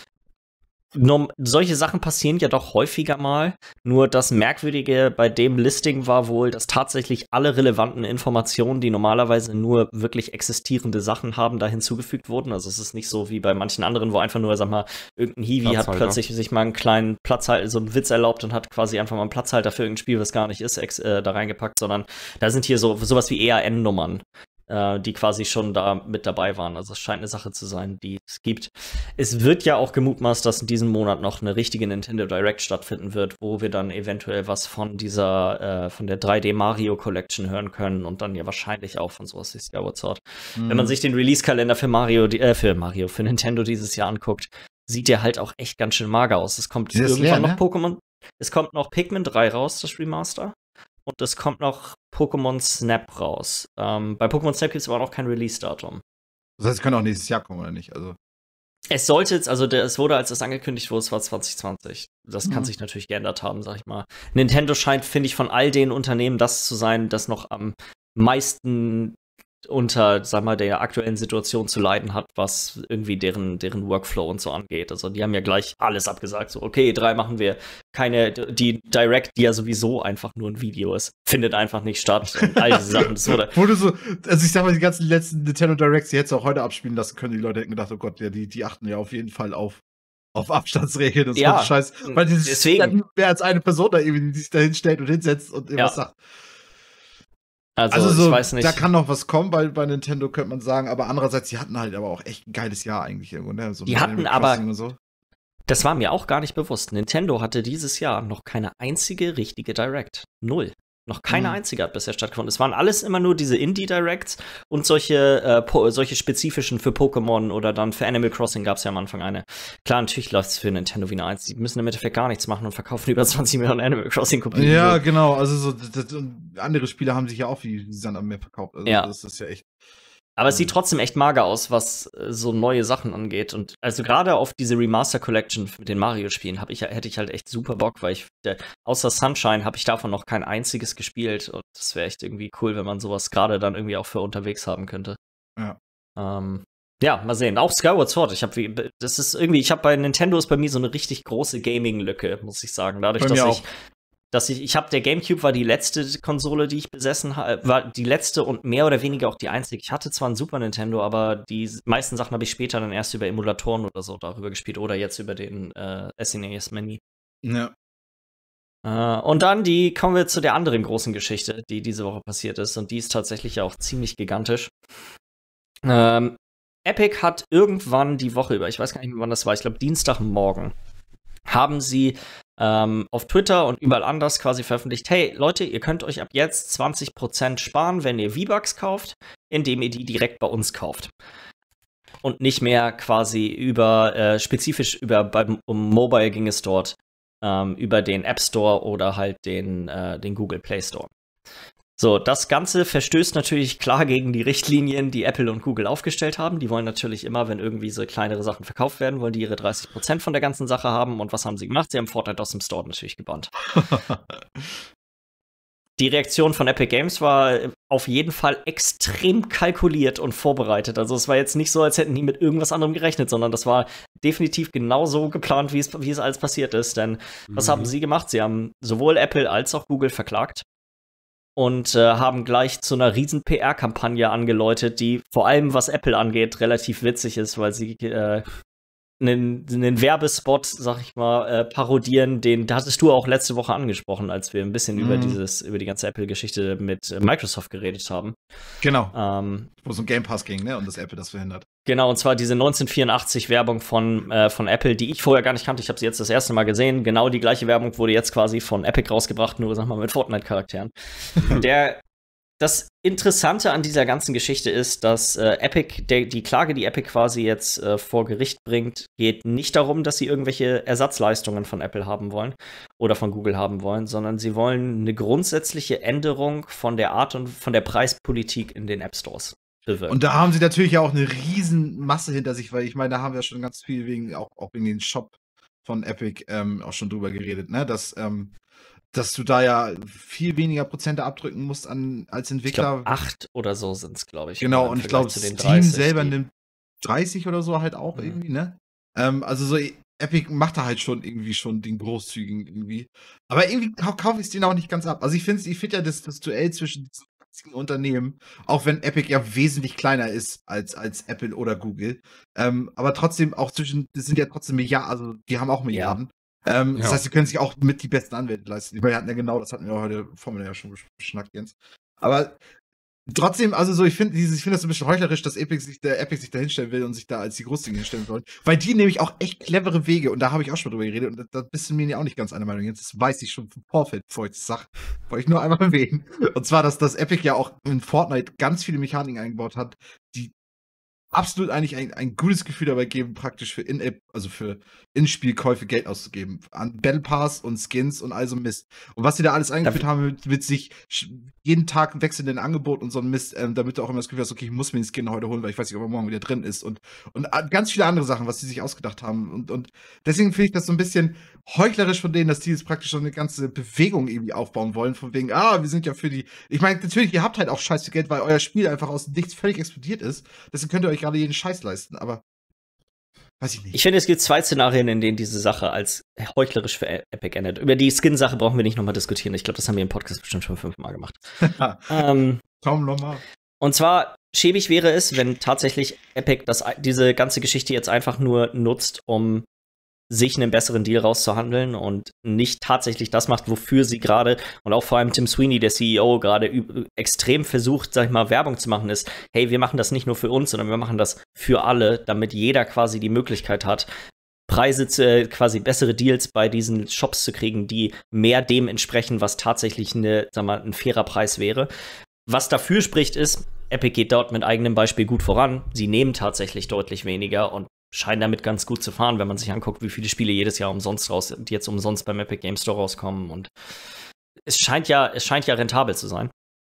Speaker 1: Norm solche Sachen passieren ja doch häufiger mal. Nur das Merkwürdige bei dem Listing war wohl, dass tatsächlich alle relevanten Informationen, die normalerweise nur wirklich existierende Sachen haben, da hinzugefügt wurden. Also es ist nicht so wie bei manchen anderen, wo einfach nur, sag mal, irgendein Hiwi hat
Speaker 3: Platzhalter.
Speaker 1: plötzlich sich mal einen kleinen Platzhalter, so einen Witz erlaubt und hat quasi einfach mal einen Platzhalter für irgendein Spiel, was gar nicht ist, ex äh, da reingepackt, sondern da sind hier so sowas wie E A N-Nummern, äh, die quasi schon da mit dabei waren. Also es scheint eine Sache zu sein, die es gibt. Es wird ja auch gemutmaßt, dass in diesem Monat noch eine richtige Nintendo Direct stattfinden wird, wo wir dann eventuell was von dieser, äh, von der drei D Mario Collection hören können und dann ja wahrscheinlich auch von sowas wie Skyward Sword.
Speaker 2: Mhm.
Speaker 1: Wenn man sich den Release-Kalender für Mario, die- äh, für Mario, für Nintendo dieses Jahr anguckt, sieht der halt auch echt ganz schön mager aus. Es kommt
Speaker 2: Der ist
Speaker 1: irgendwann
Speaker 2: leer,
Speaker 1: noch
Speaker 2: ne?
Speaker 1: Pokémon, es kommt noch Pikmin drei raus, das Remaster. Und es kommt noch Pokémon Snap raus. Ähm, bei Pokémon Snap gibt es aber noch kein Release-Datum.
Speaker 2: Das heißt, es kann auch nächstes Jahr kommen, oder nicht? Also.
Speaker 1: Es sollte jetzt, also der, es wurde, als das angekündigt wurde, es war zwanzig zwanzig. Das kann
Speaker 2: Mhm.
Speaker 1: sich natürlich geändert haben, sag ich mal. Nintendo scheint, finde ich, von all den Unternehmen das zu sein, das noch am meisten unter, sag mal, der aktuellen Situation zu leiden hat, was irgendwie deren, deren Workflow und so angeht. Also die haben ja gleich alles abgesagt. So, okay, drei machen wir keine, die Direct, die ja sowieso einfach nur ein Video ist, findet einfach nicht statt. Und all diese Sachen. Das wurde,
Speaker 2: Wo du so, also ich sag mal, die ganzen letzten Nintendo Directs, die hättest du auch heute abspielen lassen können. Die Leute hätten gedacht, oh Gott, ja, die, die achten ja auf jeden Fall auf, auf Abstandsregeln und so
Speaker 1: Ja,
Speaker 2: einen Scheiß. Weil das
Speaker 1: deswegen.
Speaker 2: dann mehr als eine Person da irgendwie, die sich da hinstellt und hinsetzt und irgendwas
Speaker 1: Ja.
Speaker 2: sagt.
Speaker 1: also,
Speaker 2: Also so,
Speaker 1: ich weiß nicht.
Speaker 2: da kann noch was kommen bei, bei Nintendo, könnte man sagen. Aber andererseits, die hatten halt aber auch echt ein geiles Jahr eigentlich irgendwo, ne? So
Speaker 1: Die
Speaker 2: mit
Speaker 1: hatten
Speaker 2: Animal
Speaker 1: aber-
Speaker 2: Crossing und so.
Speaker 1: Das war mir auch gar nicht bewusst. Nintendo hatte dieses Jahr noch keine einzige richtige Direct. Null. Noch keine
Speaker 2: Mhm.
Speaker 1: einzige hat bisher stattgefunden. Es waren alles immer nur diese Indie-Directs und solche, äh, po- solche spezifischen für Pokémon oder dann für Animal Crossing gab es ja am Anfang eine. Klar, natürlich läuft es für Nintendo wie eine Eins. Die müssen im Endeffekt gar nichts machen und verkaufen über zwanzig Millionen Animal Crossing-Kopien.
Speaker 2: Ja,
Speaker 1: So.
Speaker 2: genau. Also so, das, das, und andere Spiele haben sich ja auch wie Sand am Meer verkauft. Also
Speaker 1: Ja.
Speaker 2: das ist ja echt.
Speaker 1: Aber es sieht trotzdem echt mager aus, was äh, so neue Sachen angeht. Und also gerade auf diese Remaster Collection mit den Mario-Spielen hab ich, hätte ich halt echt super Bock, weil ich, der, außer Sunshine habe ich davon noch kein einziges gespielt. Und das wäre echt irgendwie cool, wenn man sowas gerade dann irgendwie auch für unterwegs haben könnte.
Speaker 2: Ja.
Speaker 1: Ähm, ja, mal sehen. Auch Skyward Sword. Ich habe wie, das ist irgendwie, ich habe bei Nintendo ist bei mir so eine richtig große Gaming-Lücke, muss ich sagen. Dadurch,
Speaker 2: Bei
Speaker 1: dass
Speaker 2: mir
Speaker 1: ich dass ich, ich habe, der GameCube war die letzte Konsole, die ich besessen habe, war die letzte und mehr oder weniger auch die einzige. Ich hatte zwar ein Super Nintendo, aber die meisten Sachen habe ich später dann erst über Emulatoren oder so darüber gespielt oder jetzt über den äh, S N E S Mini.
Speaker 2: Ja.
Speaker 1: Äh, und dann die kommen wir zu der anderen großen Geschichte, die diese Woche passiert ist, und die ist tatsächlich auch ziemlich gigantisch. Ähm, Epic hat irgendwann die Woche über, ich weiß gar nicht mehr, wann das war, ich glaube Dienstagmorgen, haben sie ähm, auf Twitter und überall anders quasi veröffentlicht, hey Leute, ihr könnt euch ab jetzt zwanzig Prozent sparen, wenn ihr V-Bucks kauft, indem ihr die direkt bei uns kauft. Und nicht mehr quasi über, äh, spezifisch über, beim, um Mobile ging es dort, ähm, über den App Store oder halt den, äh, den Google Play Store. So, das Ganze verstößt natürlich klar gegen die Richtlinien, die Apple und Google aufgestellt haben. Die wollen natürlich immer, wenn irgendwie so kleinere Sachen verkauft werden, wollen die ihre dreißig Prozent von der ganzen Sache haben. Und was haben sie gemacht? Sie haben Fortnite aus dem Store natürlich gebannt. Die Reaktion von Epic Games war auf jeden Fall extrem kalkuliert und vorbereitet. Also es war jetzt nicht so, als hätten die mit irgendwas anderem gerechnet, sondern das war definitiv genau so geplant, wie es, wie es alles passiert ist. Denn mhm. was haben sie gemacht? Sie haben sowohl Apple als auch Google verklagt. Und äh, haben gleich zu einer riesen P R-Kampagne angeläutet, die vor allem, was Apple angeht, relativ witzig ist, weil sie äh, einen, einen Werbespot, sag ich mal, äh, parodieren, den da hattest du auch letzte Woche angesprochen, als wir ein bisschen mhm. über dieses, über die ganze Apple-Geschichte mit äh, Microsoft geredet haben.
Speaker 2: Genau.
Speaker 1: Ähm,
Speaker 2: Wo es um Game Pass ging, ne? Und das Apple das verhindert.
Speaker 1: Genau, und zwar diese neunzehnhundertvierundachtzig-Werbung von, äh, von Apple, die ich vorher gar nicht kannte. Ich habe sie jetzt das erste Mal gesehen. Genau die gleiche Werbung wurde jetzt quasi von Epic rausgebracht, nur, sag mal, mit Fortnite-Charakteren. Der, das Interessante an dieser ganzen Geschichte ist, dass äh, Epic, der, die Klage, die Epic quasi jetzt äh, vor Gericht bringt, geht nicht darum, dass sie irgendwelche Ersatzleistungen von Apple haben wollen oder von Google haben wollen, sondern sie wollen eine grundsätzliche Änderung von der Art und von der Preispolitik in den App Stores.
Speaker 2: Und da haben sie natürlich auch eine riesen Masse hinter sich, weil ich meine, da haben wir schon ganz viel wegen, auch, auch wegen den Shop von Epic ähm, auch schon drüber geredet, ne? Dass, ähm, dass du da ja viel weniger Prozente abdrücken musst an, als Entwickler.
Speaker 1: Ich glaub, acht oder so sind es, glaube ich.
Speaker 2: Genau, und ich glaube, Steam dreißig, selber nimmt dreißig oder so halt auch mhm. irgendwie, ne? Ähm, also so Epic macht da halt schon irgendwie schon den großzügigen irgendwie. Aber irgendwie kau kaufe ich es denen auch nicht ganz ab. Also ich finde ich find ja das, das Duell zwischen diesen Unternehmen, auch wenn Epic ja wesentlich kleiner ist als, als Apple oder Google. Ähm, aber trotzdem auch zwischen, das sind ja trotzdem Milliarden, also die haben auch Milliarden. Ja. Ähm, das ja. heißt, sie können sich auch mit die besten Anwälte leisten. Wir hatten ja genau, das hatten wir heute vorhin ja schon beschnackt, Jens. Aber trotzdem, also so, ich finde ich finde das so ein bisschen heuchlerisch, dass Epic sich, der Epic sich da hinstellen will und sich da als die Großdinger hinstellen soll. Weil die nämlich auch echt clevere Wege, und da habe ich auch schon mal drüber geredet, und da, da bist du mir ja auch nicht ganz einer Meinung. Jetzt das weiß ich schon vom Vorfeld, bevor ich das sage. Wollte ich nur einmal erwähnen. Und zwar, dass das Epic ja auch in Fortnite ganz viele Mechaniken eingebaut hat, die absolut eigentlich ein, ein gutes Gefühl dabei geben, praktisch für In-App, also für In-Spielkäufe Geld auszugeben. An Battle Pass und Skins und all so Mist. Und was sie da alles eingeführt haben, mit, mit sich jeden Tag wechselnden Angebot und so ein Mist, ähm, damit du auch immer das Gefühl hast, okay, ich muss mir den Skin heute holen, weil ich weiß nicht, ob er morgen wieder drin ist. Und, und ganz viele andere Sachen, was sie sich ausgedacht haben. Und, und deswegen finde ich das so ein bisschen heuchlerisch von denen, dass die jetzt praktisch schon eine ganze Bewegung irgendwie aufbauen wollen, von wegen, ah, wir sind ja für die. Ich meine, natürlich, ihr habt halt auch scheiße Geld, weil euer Spiel einfach aus dem Nichts völlig explodiert ist. Deswegen könnt ihr euch gerade jeden Scheiß leisten, aber weiß ich nicht.
Speaker 1: Ich finde, es gibt zwei Szenarien, in denen diese Sache als heuchlerisch für Epic endet. Über die Skin-Sache brauchen wir nicht nochmal diskutieren. Ich glaube, das haben wir im Podcast bestimmt schon fünfmal gemacht. ähm,
Speaker 2: Kaum nochmal.
Speaker 1: Und zwar, schäbig wäre es, wenn tatsächlich Epic das, diese ganze Geschichte jetzt einfach nur nutzt, um sich einen besseren Deal rauszuhandeln und nicht tatsächlich das macht, wofür sie gerade, und auch vor allem Tim Sweeney, der C E O, gerade extrem versucht, sag ich mal, Werbung zu machen, ist, hey, wir machen das nicht nur für uns, sondern wir machen das für alle, damit jeder quasi die Möglichkeit hat, Preise zu, äh, quasi bessere Deals bei diesen Shops zu kriegen, die mehr dem entsprechen, was tatsächlich eine, sag mal, ein fairer Preis wäre. Was dafür spricht, ist, Epic geht dort mit eigenem Beispiel gut voran. Sie nehmen tatsächlich deutlich weniger und scheinen damit ganz gut zu fahren, wenn man sich anguckt, wie viele Spiele jedes Jahr umsonst raus, die jetzt umsonst beim Epic Game Store rauskommen. Und es scheint ja, es scheint ja rentabel zu sein.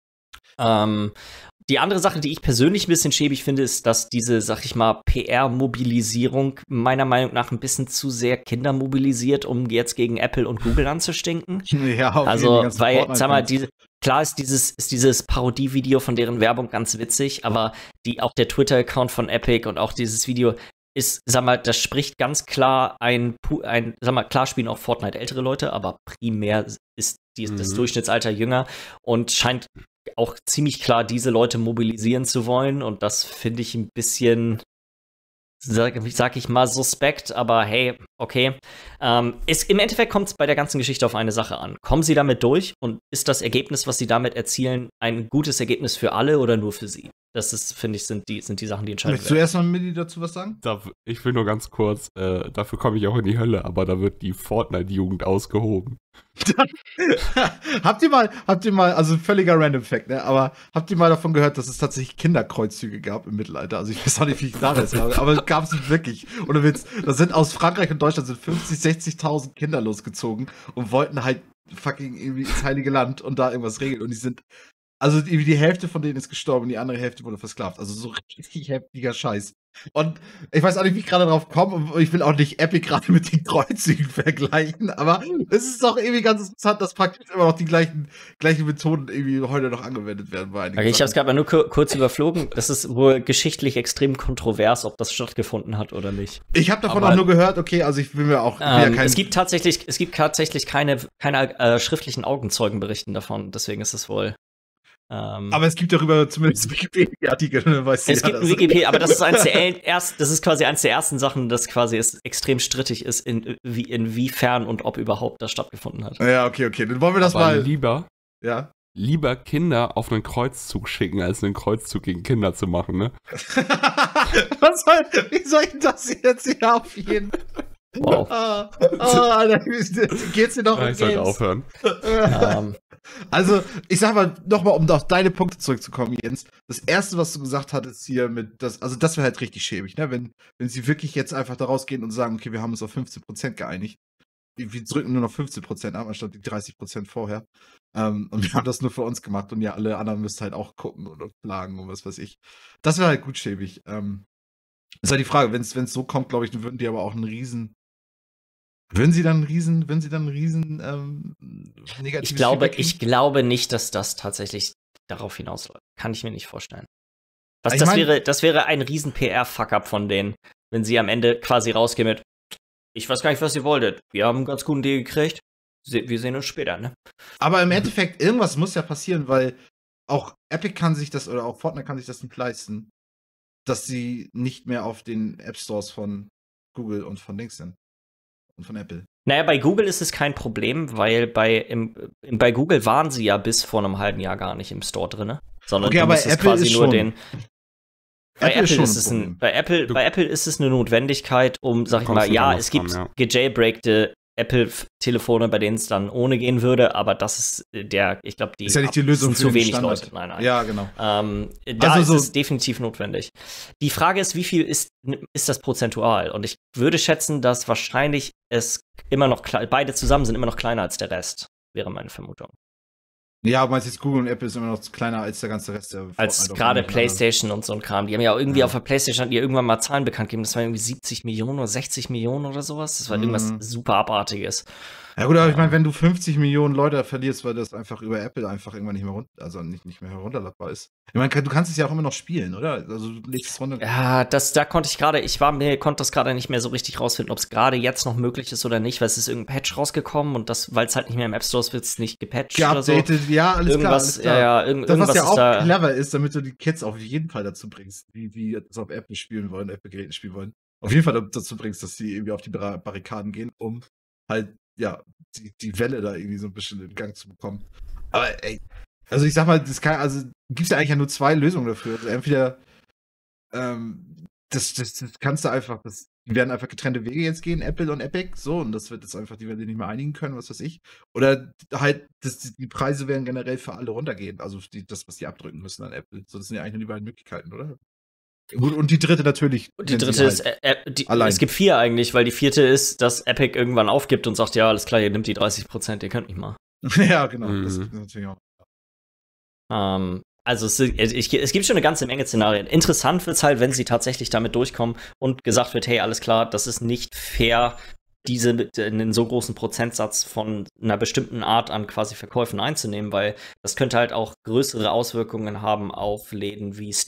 Speaker 1: Ähm, die andere Sache, die ich persönlich ein bisschen schäbig finde, ist, dass diese, sag ich mal, P R-Mobilisierung meiner Meinung nach ein bisschen zu sehr Kinder mobilisiert, um jetzt gegen Apple und Google anzustinken.
Speaker 2: Ja, auf
Speaker 1: also, weil, sag mal, diese Klar ist dieses, ist dieses Parodie-Video von deren Werbung ganz witzig, aber die, auch der Twitter-Account von Epic und auch dieses Video ist, sag mal, das spricht ganz klar ein, ein sag mal, klar spielen auch Fortnite ältere Leute, aber primär ist die,
Speaker 3: Mhm.
Speaker 1: das Durchschnittsalter jünger und scheint auch ziemlich klar diese Leute mobilisieren zu wollen. Und das finde ich ein bisschen, sag, sag ich mal, suspekt, aber hey, okay. Ähm, ist, im Endeffekt kommt es bei der ganzen Geschichte auf eine Sache an. Kommen sie damit durch und ist das Ergebnis, was sie damit erzielen, ein gutes Ergebnis für alle oder nur für sie? Das ist, finde ich, sind die, sind die Sachen, die entscheiden
Speaker 2: Möchtest du erstmal, Milli, dazu was sagen?
Speaker 3: Da, ich will nur ganz kurz, äh, dafür komme ich auch in die Hölle, aber da wird die Fortnite-Jugend ausgehoben.
Speaker 2: habt ihr mal, habt ihr mal, also völliger Random Fact, ne, aber habt ihr mal davon gehört, dass es tatsächlich Kinderkreuzzüge gab im Mittelalter? Also ich weiß auch nicht, wie ich da das habe, aber es gab es wirklich. Ohne Witz. Da sind aus Frankreich und Deutschland sind fünfzig, sechzigtausend Kinder losgezogen und wollten halt fucking irgendwie ins Heilige Land und da irgendwas regeln. Und die sind, also irgendwie die Hälfte von denen ist gestorben, die andere Hälfte wurde versklavt. Also so richtig heftiger Scheiß. Und ich weiß auch nicht, wie ich gerade drauf komme, und ich will auch nicht Epic gerade mit den Kreuzzügen vergleichen, aber es ist doch irgendwie ganz interessant, dass praktisch immer noch die gleichen, gleichen Methoden irgendwie heute noch angewendet werden bei einigen
Speaker 1: Okay, ich habe es
Speaker 2: Sachen.
Speaker 1: gerade mal nur kur kurz überflogen. Das ist wohl geschichtlich extrem kontrovers, ob das stattgefunden hat oder nicht.
Speaker 2: Ich habe davon
Speaker 3: Aber-
Speaker 2: auch nur gehört, okay, also ich will mir auch will
Speaker 1: Ähm,
Speaker 2: ja kein,
Speaker 1: es gibt tatsächlich, es gibt tatsächlich keine, keine äh, schriftlichen Augenzeugenberichten davon. Deswegen ist es wohl. Ähm,
Speaker 2: aber es gibt darüber zumindest Wikipedia-Artikel, dann weiß
Speaker 1: es
Speaker 2: jeder
Speaker 1: gibt ein
Speaker 2: das.
Speaker 1: Wikipedia, aber das ist eins der el- erst, das ist quasi eins der ersten Sachen, das quasi ist, extrem strittig ist, in, wie, inwiefern und ob überhaupt das stattgefunden hat.
Speaker 2: Ja, okay, okay, dann wollen wir das
Speaker 3: aber
Speaker 2: mal,
Speaker 3: lieber,
Speaker 2: ja.
Speaker 3: lieber Kinder auf einen Kreuzzug schicken, als einen Kreuzzug gegen Kinder zu machen, ne?
Speaker 2: Was soll, wie soll ich das jetzt hier auf jeden
Speaker 1: Wow.
Speaker 2: Ah, ah, Alter, geht's dir noch
Speaker 3: Ja,
Speaker 2: um
Speaker 3: ich sollte
Speaker 2: Games?
Speaker 3: aufhören.
Speaker 1: ähm,
Speaker 2: Also, ich sag mal, nochmal, um auf deine Punkte zurückzukommen, Jens. Das erste, was du gesagt hattest hier mit, das, also das wäre halt richtig schäbig, ne? Wenn, wenn sie wirklich jetzt einfach da rausgehen und sagen, okay, wir haben uns auf fünfzehn Prozent geeinigt. Wir wir drücken nur noch fünfzehn Prozent ab, anstatt die dreißig Prozent vorher. Ähm, und wir haben das nur für uns gemacht und ja, alle anderen müssen halt auch gucken und plagen und was weiß ich. Das wäre halt gut schäbig. Ähm, ist halt die Frage, wenn es so kommt, glaube ich, dann würden die aber auch einen riesen Würden sie dann einen riesen, würden sie dann einen riesen ähm, negatives
Speaker 1: ich glaube,
Speaker 2: Feedback kriegen?
Speaker 1: ich glaube nicht, dass das tatsächlich darauf hinausläuft. Kann ich mir nicht vorstellen. Was,
Speaker 2: Ich
Speaker 1: das,
Speaker 2: mein-
Speaker 1: wäre, das wäre ein riesen P R-Fuck-up von denen, wenn sie am Ende quasi rausgehen mit, ich weiß gar nicht, was ihr wolltet. Wir haben einen ganz guten Deal gekriegt. Se- Wir sehen uns später, ne?
Speaker 2: Aber im Endeffekt, irgendwas muss ja passieren, weil auch Epic kann sich das, oder auch Fortnite kann sich das nicht leisten, dass sie nicht mehr auf den App Stores von Google und von Dings sind. Und von Apple.
Speaker 1: Naja, bei Google ist es kein Problem, weil bei, im, im, bei Google waren sie ja bis vor einem halben Jahr gar nicht im Store drin, sondern
Speaker 2: Okay,
Speaker 1: du
Speaker 2: aber
Speaker 1: musstest
Speaker 2: Apple
Speaker 1: quasi
Speaker 2: ist
Speaker 1: nur
Speaker 2: schon-
Speaker 1: den. Bei
Speaker 2: Apple ist
Speaker 1: Apple,
Speaker 2: schon
Speaker 1: ist
Speaker 2: ein
Speaker 1: es ein,
Speaker 2: Problem.
Speaker 1: bei, Apple,
Speaker 3: Du-
Speaker 1: bei Apple ist es eine Notwendigkeit, um, sag ich
Speaker 3: kommst
Speaker 1: mal,
Speaker 3: nicht
Speaker 1: ja,
Speaker 3: anders
Speaker 1: es gibt
Speaker 3: dran,
Speaker 1: gejailbreakte Apple-Telefone, bei denen es dann ohne gehen würde, aber das ist der, ich glaube, die
Speaker 2: Ist ja nicht die Lösung
Speaker 1: sind
Speaker 2: für
Speaker 1: zu
Speaker 2: den
Speaker 1: wenig
Speaker 2: Standard.
Speaker 1: Leute. Nein, nein.
Speaker 2: Ja, genau.
Speaker 1: Ähm, da
Speaker 2: Also
Speaker 1: ist
Speaker 2: so-
Speaker 1: es definitiv notwendig. Die Frage ist, wie viel ist, ist das prozentual? Und ich würde schätzen, dass wahrscheinlich es immer noch, kle- beide zusammen sind immer noch kleiner als der Rest, wäre meine Vermutung.
Speaker 2: Ja, du meinst jetzt Google und Apple ist immer noch kleiner als der ganze Rest der
Speaker 1: Als
Speaker 2: Fortnite auf
Speaker 1: gerade
Speaker 2: anderen-
Speaker 1: PlayStation und so ein Kram. Die haben ja auch irgendwie
Speaker 2: Ja.
Speaker 1: auf der PlayStation hatten die irgendwann mal Zahlen bekannt gegeben. Das waren irgendwie siebzig Millionen oder sechzig Millionen oder sowas. Das war
Speaker 2: Mhm.
Speaker 1: irgendwas super Abartiges.
Speaker 2: Ja gut, aber ich meine, wenn du fünfzig Millionen Leute verlierst, weil das einfach über Apple einfach irgendwann nicht mehr runter, also nicht, nicht mehr herunterladbar ist. Ich meine, du kannst es ja auch immer noch spielen, oder? Also du legst es runter.
Speaker 1: Ja, das, da konnte ich gerade, ich war mir, konnte das gerade nicht mehr so richtig rausfinden, ob es gerade jetzt noch möglich ist oder nicht, weil es ist irgendein Patch rausgekommen und das, weil es halt nicht mehr im App Store ist, wird es nicht gepatcht oder so.
Speaker 2: Geupdatet, ja, alles klar,
Speaker 1: Irgendwas,
Speaker 2: alles klar.
Speaker 1: ja, ja, irgend,
Speaker 2: Das,
Speaker 1: irgendwas
Speaker 2: was ja
Speaker 1: ist
Speaker 2: auch
Speaker 1: da.
Speaker 2: clever ist, damit du die Kids auf jeden Fall dazu bringst, die, die das auf Apple spielen wollen, Apple-Geräten spielen wollen, auf jeden Fall dazu bringst, dass sie irgendwie auf die Bar- Barrikaden gehen, um halt, ja, die, die Welle da irgendwie so ein bisschen in Gang zu bekommen. Aber ey, also ich sag mal, das kann, also gibt's ja eigentlich ja nur zwei Lösungen dafür. Also entweder, ähm, das, das, das kannst du einfach, das, die werden einfach getrennte Wege jetzt gehen, Apple und Epic, so, und das wird jetzt einfach, die werden sich nicht mehr einigen können, was weiß ich. Oder halt, das, die Preise werden generell für alle runtergehen, also die, das, was die abdrücken müssen an Apple. So, das sind ja eigentlich nur die beiden Möglichkeiten, oder? Gut, und die dritte natürlich.
Speaker 1: Und die
Speaker 2: wenn sie
Speaker 1: dritte ist,
Speaker 2: halt-
Speaker 1: äh, äh, die,
Speaker 2: allein.
Speaker 1: es gibt vier eigentlich, weil die vierte ist, dass Epic irgendwann aufgibt und sagt, ja, alles klar, ihr nimmt die dreißig Prozent, ihr könnt nicht mal.
Speaker 2: ja, genau. Das
Speaker 3: Mhm.
Speaker 2: ist natürlich auch.
Speaker 1: Ähm, also es, ich, es gibt schon eine ganze Menge Szenarien. Interessant wird es halt, wenn sie tatsächlich damit durchkommen und gesagt wird, hey, alles klar, das ist nicht fair, diese mit- einen so großen Prozentsatz von einer bestimmten Art an quasi Verkäufen einzunehmen, weil das könnte halt auch größere Auswirkungen haben auf Läden wie Steam,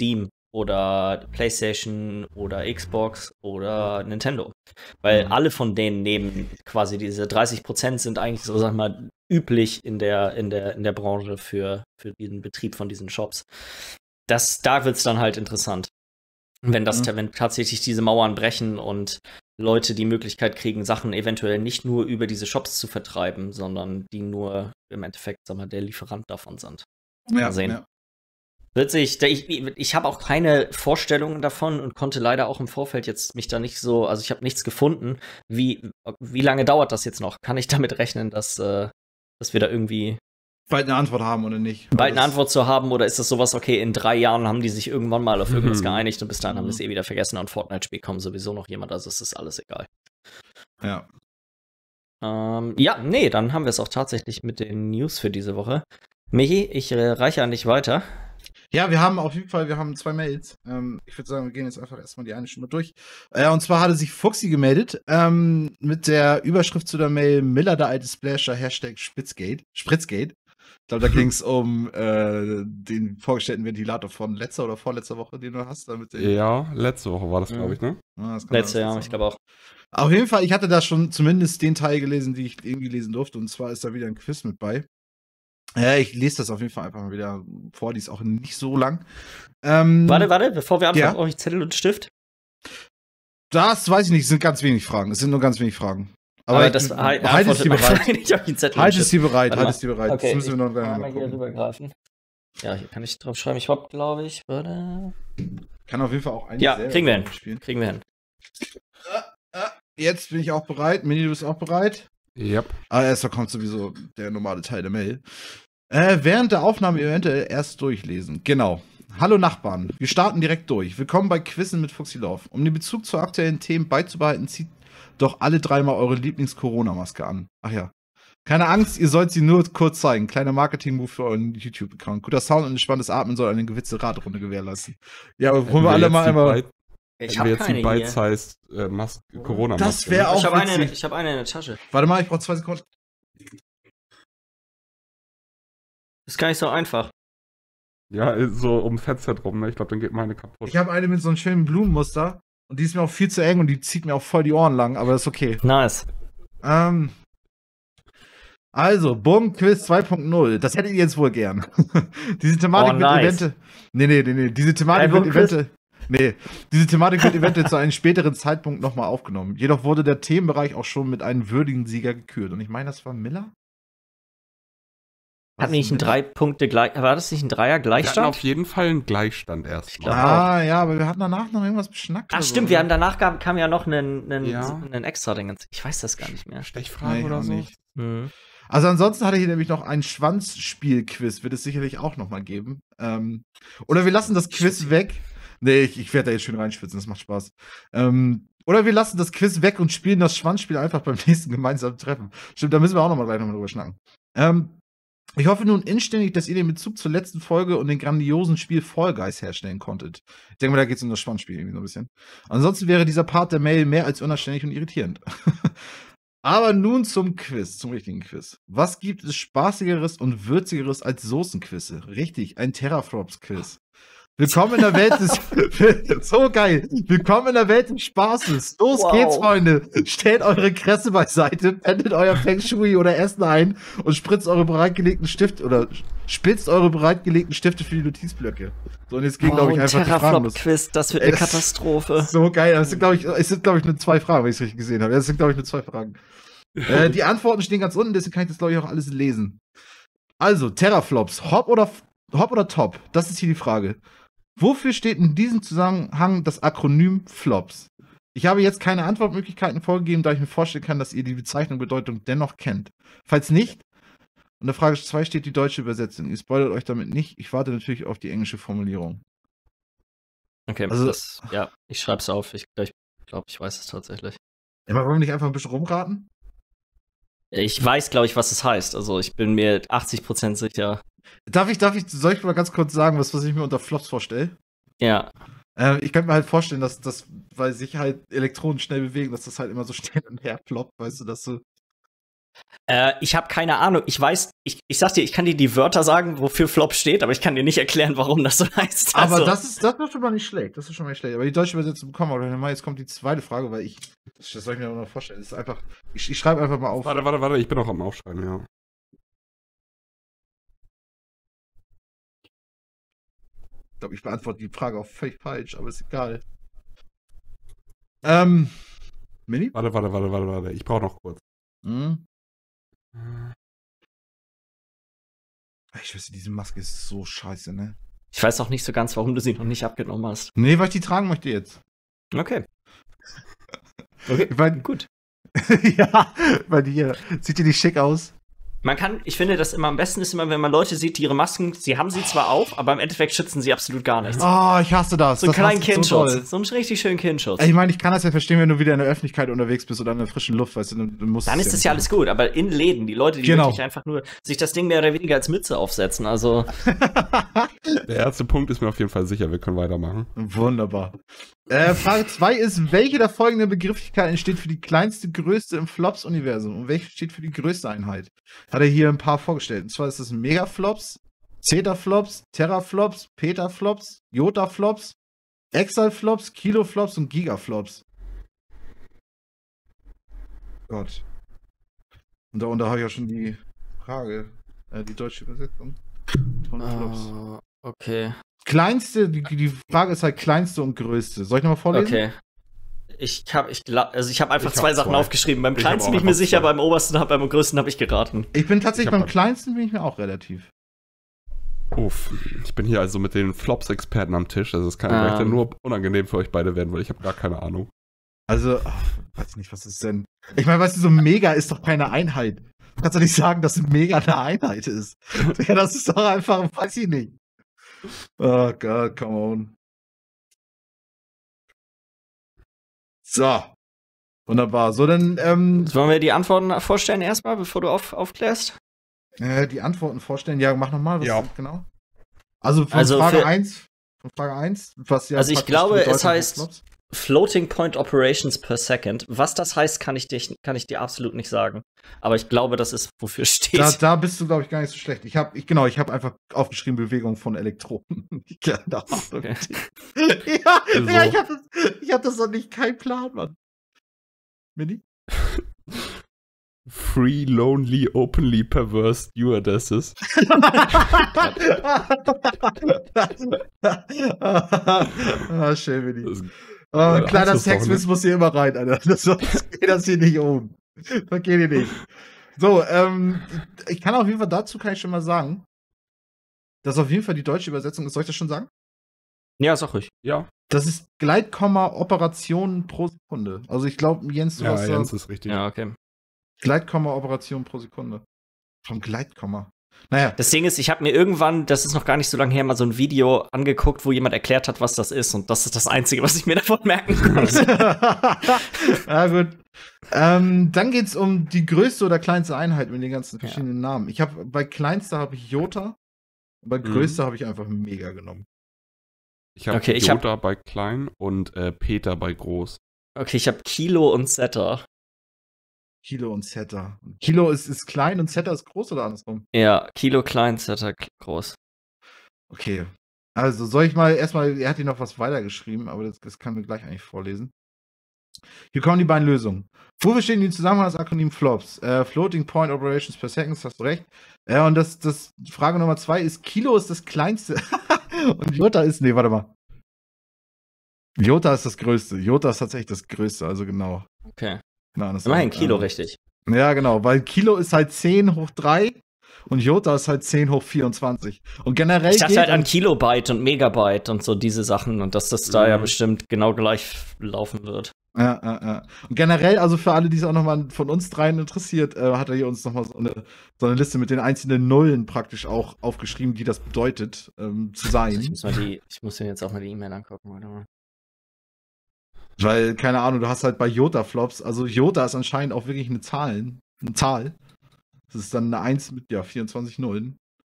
Speaker 1: oder PlayStation oder Xbox oder Nintendo. Weil mhm. alle von denen nehmen quasi diese dreißig Prozent sind eigentlich so, sag mal, üblich in der, in der, in der Branche für, für den Betrieb von diesen Shops. Das, da wird es dann halt interessant. Wenn das, mhm. wenn tatsächlich diese Mauern brechen und Leute die Möglichkeit kriegen, Sachen eventuell nicht nur über diese Shops zu vertreiben, sondern die nur im Endeffekt, sag mal, der Lieferant davon sind.
Speaker 2: Ja,
Speaker 1: mal sehen.
Speaker 2: Ja.
Speaker 1: Witzig, ich, ich habe auch keine Vorstellungen davon und konnte leider auch im Vorfeld jetzt mich da nicht so, also ich habe nichts gefunden. Wie, wie lange dauert das jetzt noch? Kann ich damit rechnen, dass, äh, dass wir da irgendwie
Speaker 2: bald eine Antwort haben oder nicht?
Speaker 1: Bald eine Antwort zu haben, oder ist das sowas, okay, in drei Jahren haben die sich irgendwann mal auf irgendwas mhm. geeinigt und bis dahin mhm. haben wir es eh wieder vergessen und Fortnite-Spiel kommt sowieso noch jemand, also es ist alles egal.
Speaker 2: Ja.
Speaker 1: Ähm, ja, nee, dann haben wir es auch tatsächlich mit den News für diese Woche. Michi, ich äh, reiche an dich weiter.
Speaker 2: Ja, wir haben auf jeden Fall, wir haben zwei Mails. Ähm, ich würde sagen, wir gehen jetzt einfach erstmal die eine Stunde durch. Äh, und zwar hatte sich Fuxi gemeldet ähm, mit der Überschrift zu der Mail Miller, der alte Splasher, Hashtag Spritzgate. Spritzgate. Ich glaube, da ging es um äh, den vorgestellten Ventilator von letzter oder vorletzter Woche, den du hast. Damit
Speaker 3: ja, letzte Woche war das, glaube ich, ne?
Speaker 2: Ja, das
Speaker 1: letzte Jahr, ich glaube auch.
Speaker 2: Auf jeden Fall, ich hatte da schon zumindest den Teil gelesen, die ich irgendwie lesen durfte. Und zwar ist da wieder ein Quiz mit bei. Ja, ich lese das auf jeden Fall einfach mal wieder vor, die ist auch nicht so lang. Ähm,
Speaker 1: warte, warte, bevor wir anfangen,
Speaker 2: ja.
Speaker 1: brauche ich Zettel und Stift?
Speaker 2: Das weiß ich nicht, es sind ganz wenig Fragen. Es sind nur ganz wenig Fragen. Aber,
Speaker 1: Aber das halt,
Speaker 2: halt es die bereit.
Speaker 1: Halt
Speaker 2: es die bereit, halt es die bereit.
Speaker 1: Okay,
Speaker 2: das müssen wir noch
Speaker 1: mal hier rübergreifen. Ja, hier kann ich drauf schreiben. Ich hab, glaube ich, warte.
Speaker 2: Kann auf jeden Fall auch einen
Speaker 1: Ja, kriegen wir hin. Spielen. Kriegen wir hin.
Speaker 2: Jetzt bin ich auch bereit. Mini, du bist auch bereit?
Speaker 3: Yep.
Speaker 2: Aber erst kommt sowieso der normale Teil der Mail. Äh, während der Aufnahme eventuell erst durchlesen. Genau. Hallo Nachbarn, wir starten direkt durch. Willkommen bei Quizzen mit Fuxi Love. Um den Bezug zu aktuellen Themen beizubehalten, zieht doch alle dreimal eure Lieblings-Corona-Maske an. Ach ja. Keine Angst, ihr sollt sie nur kurz zeigen. Kleiner Marketing-Move für euren YouTube-Account. Guter Sound und entspanntes Atmen soll eine gewisse Radrunde gewährleisten. Ja, aber wollen wir alle mal einmal...
Speaker 1: Ich habe jetzt
Speaker 3: die Bites heißt äh, Mas- Corona-Maske.
Speaker 2: Das wäre auch
Speaker 1: ich habe eine, ich hab eine in der Tasche.
Speaker 2: Warte mal, ich brauche zwei Sekunden.
Speaker 1: Das ist gar nicht so einfach.
Speaker 3: Ja, so ums Headset rum, ne? Ich glaube, dann geht meine kaputt.
Speaker 2: Ich habe eine mit so einem schönen Blumenmuster und die ist mir auch viel zu eng und die zieht mir auch voll die Ohren lang, aber das ist okay.
Speaker 1: Nice.
Speaker 2: Ähm, also, Boom Quiz zwei punkt null. Das hättet ihr jetzt wohl gern. Diese Thematik
Speaker 1: oh,
Speaker 2: wird
Speaker 1: nice.
Speaker 2: eventuell. Nee, nee, nee, nee. Diese Thematik wird eventuell. Nee, diese Thematik wird eventuell zu einem späteren Zeitpunkt nochmal aufgenommen. Jedoch wurde der Themenbereich auch schon mit einem würdigen Sieger gekürt. Und ich meine, das war Miller?
Speaker 1: Hat nicht ein drei Punkte gleich, war das nicht ein Dreier Gleichstand?
Speaker 3: Wir hatten auf jeden Fall einen Gleichstand erst.
Speaker 2: Ah, ja, aber wir hatten danach noch irgendwas beschnackt.
Speaker 1: Ach stimmt, so. Wir haben danach kam, kam ja noch einen, einen, ja. einen extra Ding. Ich weiß das gar nicht mehr.
Speaker 3: Stechfrage nee, oder so?
Speaker 2: Nicht. Mhm. Also ansonsten hatte ich hier nämlich noch ein Schwanzspiel-Quiz, wird es sicherlich auch noch mal geben. Ähm, oder wir lassen das Quiz weg. Nee, ich, ich werde da jetzt schön reinschwitzen, das macht Spaß. Ähm, oder wir lassen das Quiz weg und spielen das Schwanzspiel einfach beim nächsten gemeinsamen Treffen. Stimmt, da müssen wir auch noch mal gleich noch mal drüber schnacken. Ähm, ich hoffe nun inständig, dass ihr den Bezug zur letzten Folge und dem grandiosen Spiel Fall Guys herstellen konntet. Ich denke mal, da geht es um das Schwanzspiel irgendwie so ein bisschen. Ansonsten wäre dieser Part der Mail mehr als unanständig und irritierend. Aber nun zum Quiz, zum richtigen Quiz. Was gibt es Spaßigeres und Würzigeres als Soßenquizze? Richtig, ein Terraflops-Quiz. Willkommen in der Welt des... so geil. Willkommen in der Welt des Spaßes. Los wow. geht's, Freunde. Stellt eure Kresse beiseite, pendelt euer Feng Shui oder Essen ein und spritzt eure bereitgelegten Stifte oder spitzt eure bereitgelegten Stifte für die Notizblöcke. So, und jetzt ging, wow, glaube ich, einfach die Fragen los.
Speaker 1: Quiz, das wird eine Ey, Katastrophe.
Speaker 2: So geil. Es sind, glaube ich, es sind, glaube ich, nur zwei Fragen, wenn ich es richtig gesehen habe. Es sind, glaube ich, nur zwei Fragen. äh, die Antworten stehen ganz unten, deswegen kann ich das, glaube ich, auch alles lesen. Also, Terraflops. Hop oder, Hop oder Top? Das ist hier die Frage. Wofür steht in diesem Zusammenhang das Akronym Flops? Ich habe jetzt keine Antwortmöglichkeiten vorgegeben, da ich mir vorstellen kann, dass ihr die Bezeichnung Bedeutung dennoch kennt. Falls nicht, unter Frage zwei steht die deutsche Übersetzung. Ihr spoilert euch damit nicht. Ich warte natürlich auf die englische Formulierung.
Speaker 1: Okay, also, das, ja, ich schreibe es auf. Ich glaube, ich, glaub, ich weiß es tatsächlich.
Speaker 2: Ja, aber wollen wir nicht einfach ein bisschen rumraten?
Speaker 1: Ich weiß, glaube ich, was es heißt. Also ich bin mir achtzig Prozent sicher.
Speaker 2: Darf ich, darf ich, soll ich mal ganz kurz sagen, was, was ich mir unter Flops vorstelle?
Speaker 1: Ja.
Speaker 2: Äh, ich könnte mir halt vorstellen, dass das, weil sich halt Elektronen schnell bewegen, dass das halt immer so schnell und her ploppt, weißt du, dass du.
Speaker 1: Äh, ich habe keine Ahnung. Ich weiß, ich, ich sag dir, ich kann dir die Wörter sagen, wofür Flop steht, aber ich kann dir nicht erklären, warum das so heißt.
Speaker 2: Aber
Speaker 1: also.
Speaker 2: das ist, das ist schon mal nicht schlecht. Das ist schon mal nicht schlecht. Aber die deutsche Übersetzung bekommen wir. Mal, jetzt kommt die zweite Frage, weil ich, das soll ich mir noch vorstellen. Das ist einfach, ich, ich schreibe einfach mal auf.
Speaker 3: Warte, warte, warte, ich bin auch am Aufschreiben, ja.
Speaker 2: Ich glaube, ich beantworte die Frage auch völlig falsch, aber ist egal. Ähm, Mini?
Speaker 3: Warte, warte, warte, warte, warte. Ich brauche noch kurz.
Speaker 2: Hm? Ich weiß, diese Maske ist so scheiße, ne?
Speaker 1: Ich weiß auch nicht so ganz, warum du sie noch nicht abgenommen hast.
Speaker 2: Nee, weil ich die tragen möchte jetzt.
Speaker 1: Okay. Okay,
Speaker 2: ich mein,
Speaker 1: gut.
Speaker 2: Ja, weil die hier, sieht die nicht schick aus?
Speaker 1: Man kann, ich finde, das immer am besten ist immer, wenn man Leute sieht, die ihre Masken, sie haben sie zwar auf, aber im Endeffekt schützen sie absolut gar nichts.
Speaker 2: Oh, ich hasse das.
Speaker 1: So einen
Speaker 2: das
Speaker 1: kleinen
Speaker 2: so
Speaker 1: Kindschutz. So einen richtig schönen Kindschutz.
Speaker 2: Ich meine, ich kann das ja verstehen, wenn du wieder in der Öffentlichkeit unterwegs bist oder in der frischen Luft, weißt du, dann, dann musst
Speaker 1: Dann ist es ja alles gut, aber in Läden, die Leute, die
Speaker 2: genau.
Speaker 1: wirklich einfach nur sich das Ding mehr oder weniger als Mütze aufsetzen, also.
Speaker 3: Der erste Punkt ist mir auf jeden Fall sicher, wir können weitermachen.
Speaker 2: Wunderbar. Äh, Frage zwei ist, welche der folgenden Begrifflichkeiten steht für die kleinste Größe im Flops-Universum und welche steht für die größte Einheit? Hat er hier ein paar vorgestellt. Und zwar ist es Megaflops, Zetaflops, Teraflops, Petaflops, Jotaflops, Exalflops, Kiloflops und Gigaflops. Gott. Und da, und da habe ich ja schon die Frage, äh, die deutsche Übersetzung. Flops.
Speaker 1: Uh, okay.
Speaker 2: Kleinste, die, die Frage ist halt kleinste und größte. Soll ich nochmal vorlesen?
Speaker 1: Okay. Ich habe ich, also ich hab einfach
Speaker 3: Ich hab
Speaker 1: zwei Sachen
Speaker 3: zwei.
Speaker 1: aufgeschrieben. Beim
Speaker 3: Ich
Speaker 1: kleinsten
Speaker 3: hab
Speaker 1: bin ich
Speaker 3: auch
Speaker 1: mir
Speaker 3: einfach
Speaker 1: sicher,
Speaker 3: zwei.
Speaker 1: beim obersten, beim größten habe ich geraten.
Speaker 2: Ich bin tatsächlich
Speaker 3: Ich hab
Speaker 2: beim
Speaker 3: halt-
Speaker 2: kleinsten bin ich mir auch relativ.
Speaker 3: Uff, ich bin hier also mit den Flops-Experten am Tisch. Also es kann
Speaker 1: Ähm.
Speaker 3: vielleicht dann nur unangenehm für euch beide werden, weil ich habe gar keine Ahnung.
Speaker 2: Also, ach, weiß nicht, was ist denn? Ich meine, weißt du, so Mega ist doch keine Einheit. Du kannst doch nicht sagen, dass Mega eine Einheit ist. Ja, das ist doch einfach, weiß ich nicht. Oh Gott, come on. So. Wunderbar. So, dann, ähm,
Speaker 1: Sollen wir die Antworten vorstellen erstmal, bevor du auf, aufklärst?
Speaker 2: äh, die Antworten vorstellen. Ja, mach nochmal. Was
Speaker 3: Ja.
Speaker 2: ist genau? Also, von
Speaker 1: Also
Speaker 2: Frage
Speaker 1: für-
Speaker 2: eins. Von Frage eins. Was ja
Speaker 1: Also ich
Speaker 2: praktisch
Speaker 1: glaube,
Speaker 2: bedeutet,
Speaker 1: es heißt-
Speaker 2: Flops.
Speaker 1: Floating Point Operations per Second. Was das heißt, kann ich, dich, kann ich dir absolut nicht sagen. Aber ich glaube, das ist, wofür steht.
Speaker 2: Da, da bist du, glaube ich, gar nicht so schlecht. Ich habe, ich, genau, ich habe einfach aufgeschrieben Bewegung von Elektronen. Keine Ahnung.
Speaker 1: Okay.
Speaker 2: Ja,
Speaker 3: Also.
Speaker 2: ja, ich habe das, ich hab das noch nicht, kein Plan, Mann. Mini?
Speaker 3: Free, lonely, openly perverse stewardesses.
Speaker 2: ah, schön, Mini.
Speaker 3: Das,
Speaker 2: Oh,
Speaker 3: Ja,
Speaker 2: kleiner
Speaker 3: hast du's doch,
Speaker 2: Sexwitz muss hier immer rein, Alter. Das, sonst geht das hier nicht um. Das geht hier nicht. So, ähm, ich kann auf jeden Fall dazu, kann ich schon mal sagen, dass auf jeden Fall die deutsche Übersetzung ist. Soll ich das schon sagen?
Speaker 1: Ja, sag ruhig.
Speaker 3: ja,
Speaker 2: Das ist Gleitkomma Operationen pro Sekunde. Also ich glaube, Jens, du
Speaker 3: ja,
Speaker 2: hast
Speaker 3: Jens
Speaker 2: da
Speaker 3: ist richtig.
Speaker 1: Ja, okay.
Speaker 2: Gleitkomma Operationen pro Sekunde. Vom Gleitkomma. Naja.
Speaker 1: Das Ding ist, ich habe mir irgendwann, das ist noch gar nicht so lange her, mal so ein Video angeguckt, wo jemand erklärt hat, was das ist. Und das ist das Einzige, was ich mir davon merken konnte.
Speaker 2: Ja, gut. Ähm, dann geht's um die größte oder kleinste Einheit mit den ganzen
Speaker 1: Ja.
Speaker 2: verschiedenen Namen. Ich habe bei kleinster habe ich Jota, bei
Speaker 3: Mhm.
Speaker 2: größter habe ich einfach Mega genommen.
Speaker 3: Ich habe
Speaker 1: Okay, ich hab-
Speaker 3: Jota bei klein und äh, Peter bei groß.
Speaker 1: Okay, ich habe Kilo und Zeta.
Speaker 2: Kilo und Zeta. Kilo ist, ist klein und Zeta ist groß oder andersrum?
Speaker 1: Ja, Kilo klein, Zeta k- groß.
Speaker 2: Okay. Also soll ich mal erstmal, er hat hier noch was weitergeschrieben, aber das, das kann wir gleich eigentlich vorlesen. Hier kommen die beiden Lösungen. Wofür stehen die Zusammenhang das Akronym Flops? Äh, Floating Point Operations per Second, hast du recht. Ja, und das, das Frage Nummer zwei ist, Kilo ist das kleinste. Und Jota ist, nee, warte mal. Jota ist das größte. Jota ist tatsächlich das größte, also genau.
Speaker 1: Okay.
Speaker 2: Na, das
Speaker 1: Immerhin
Speaker 2: war-
Speaker 1: Kilo,
Speaker 2: äh,
Speaker 1: richtig.
Speaker 2: Ja, genau, weil Kilo ist halt zehn hoch drei und Jota ist halt zehn hoch vierundzwanzig. Und generell
Speaker 1: Ich dachte
Speaker 2: gilt
Speaker 1: halt an Kilobyte und Megabyte und so diese Sachen und dass das da
Speaker 3: Mhm.
Speaker 1: ja bestimmt genau gleich laufen wird.
Speaker 2: Ja, ja, ja. Und generell, also für alle, die es auch nochmal von uns dreien interessiert, äh, hat er hier uns nochmal so eine, so eine Liste mit den einzelnen Nullen praktisch auch aufgeschrieben, die das bedeutet, ähm, zu sein.
Speaker 1: Ich muss, mal die, ich muss mir jetzt auch mal die E-Mail angucken. Warte mal.
Speaker 2: Weil, keine Ahnung, du hast halt bei Jota-Flops, also Jota ist anscheinend auch wirklich eine Zahl, eine Zahl. Das ist dann eine eins mit, ja, vierundzwanzig Nullen.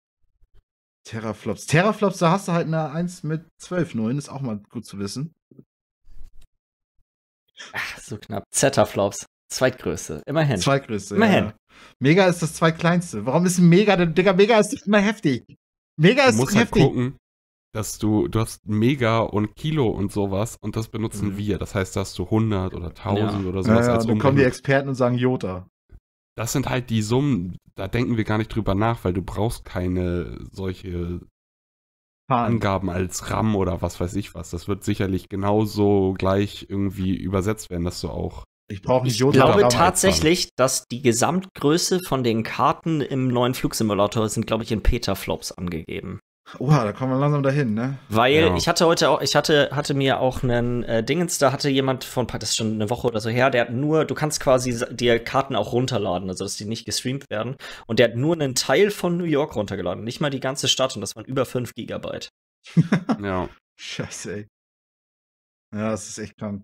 Speaker 2: Teraflops. Teraflops, da hast du halt eine eins mit zwölf Nullen, ist auch mal gut zu wissen.
Speaker 1: Ach, so knapp. Zetaflops. Zweitgrößte, immerhin.
Speaker 2: Zweitgrößte,
Speaker 1: Immerhin.
Speaker 2: Ja. Mega ist das zweitkleinste. Warum ist ein Mega, denn, Digga, Mega ist doch immer heftig. Mega
Speaker 3: Du
Speaker 2: ist
Speaker 3: musst
Speaker 2: doch
Speaker 3: halt
Speaker 2: heftig.
Speaker 3: gucken, dass du, du hast Mega und Kilo und sowas und das benutzen
Speaker 1: Mhm.
Speaker 3: wir. Das heißt, da hast du hundert oder tausend
Speaker 1: Ja.
Speaker 3: oder
Speaker 2: Ja,
Speaker 3: sowas
Speaker 2: ja,
Speaker 3: als
Speaker 2: und dann kommen die
Speaker 3: Umrechnung.
Speaker 2: Experten und sagen Jota.
Speaker 3: Das sind halt die Summen, da denken wir gar nicht drüber nach, weil du brauchst keine solche
Speaker 2: Zahlen.
Speaker 3: Angaben als RAM oder was weiß ich was. Das wird sicherlich genauso gleich irgendwie übersetzt werden, dass du auch.
Speaker 2: Ich brauche nicht
Speaker 1: Ich
Speaker 2: Jota.
Speaker 1: glaube
Speaker 3: Programm
Speaker 1: tatsächlich, dass die Gesamtgröße von den Karten im neuen Flugsimulator sind, glaube ich, in Petaflops angegeben.
Speaker 2: Oha, da kommen wir langsam dahin, ne?
Speaker 1: Weil
Speaker 3: Ja.
Speaker 1: ich hatte heute auch, ich hatte, hatte mir auch einen äh, Dingens, da hatte jemand von, das ist schon eine Woche oder so her, der hat nur, du kannst quasi sa- dir Karten auch runterladen, also dass die nicht gestreamt werden. Und der hat nur einen Teil von New York runtergeladen, nicht mal die ganze Stadt, und das waren über fünf Gigabyte.
Speaker 3: Ja.
Speaker 2: Scheiße, ey. Ja, das ist echt krank.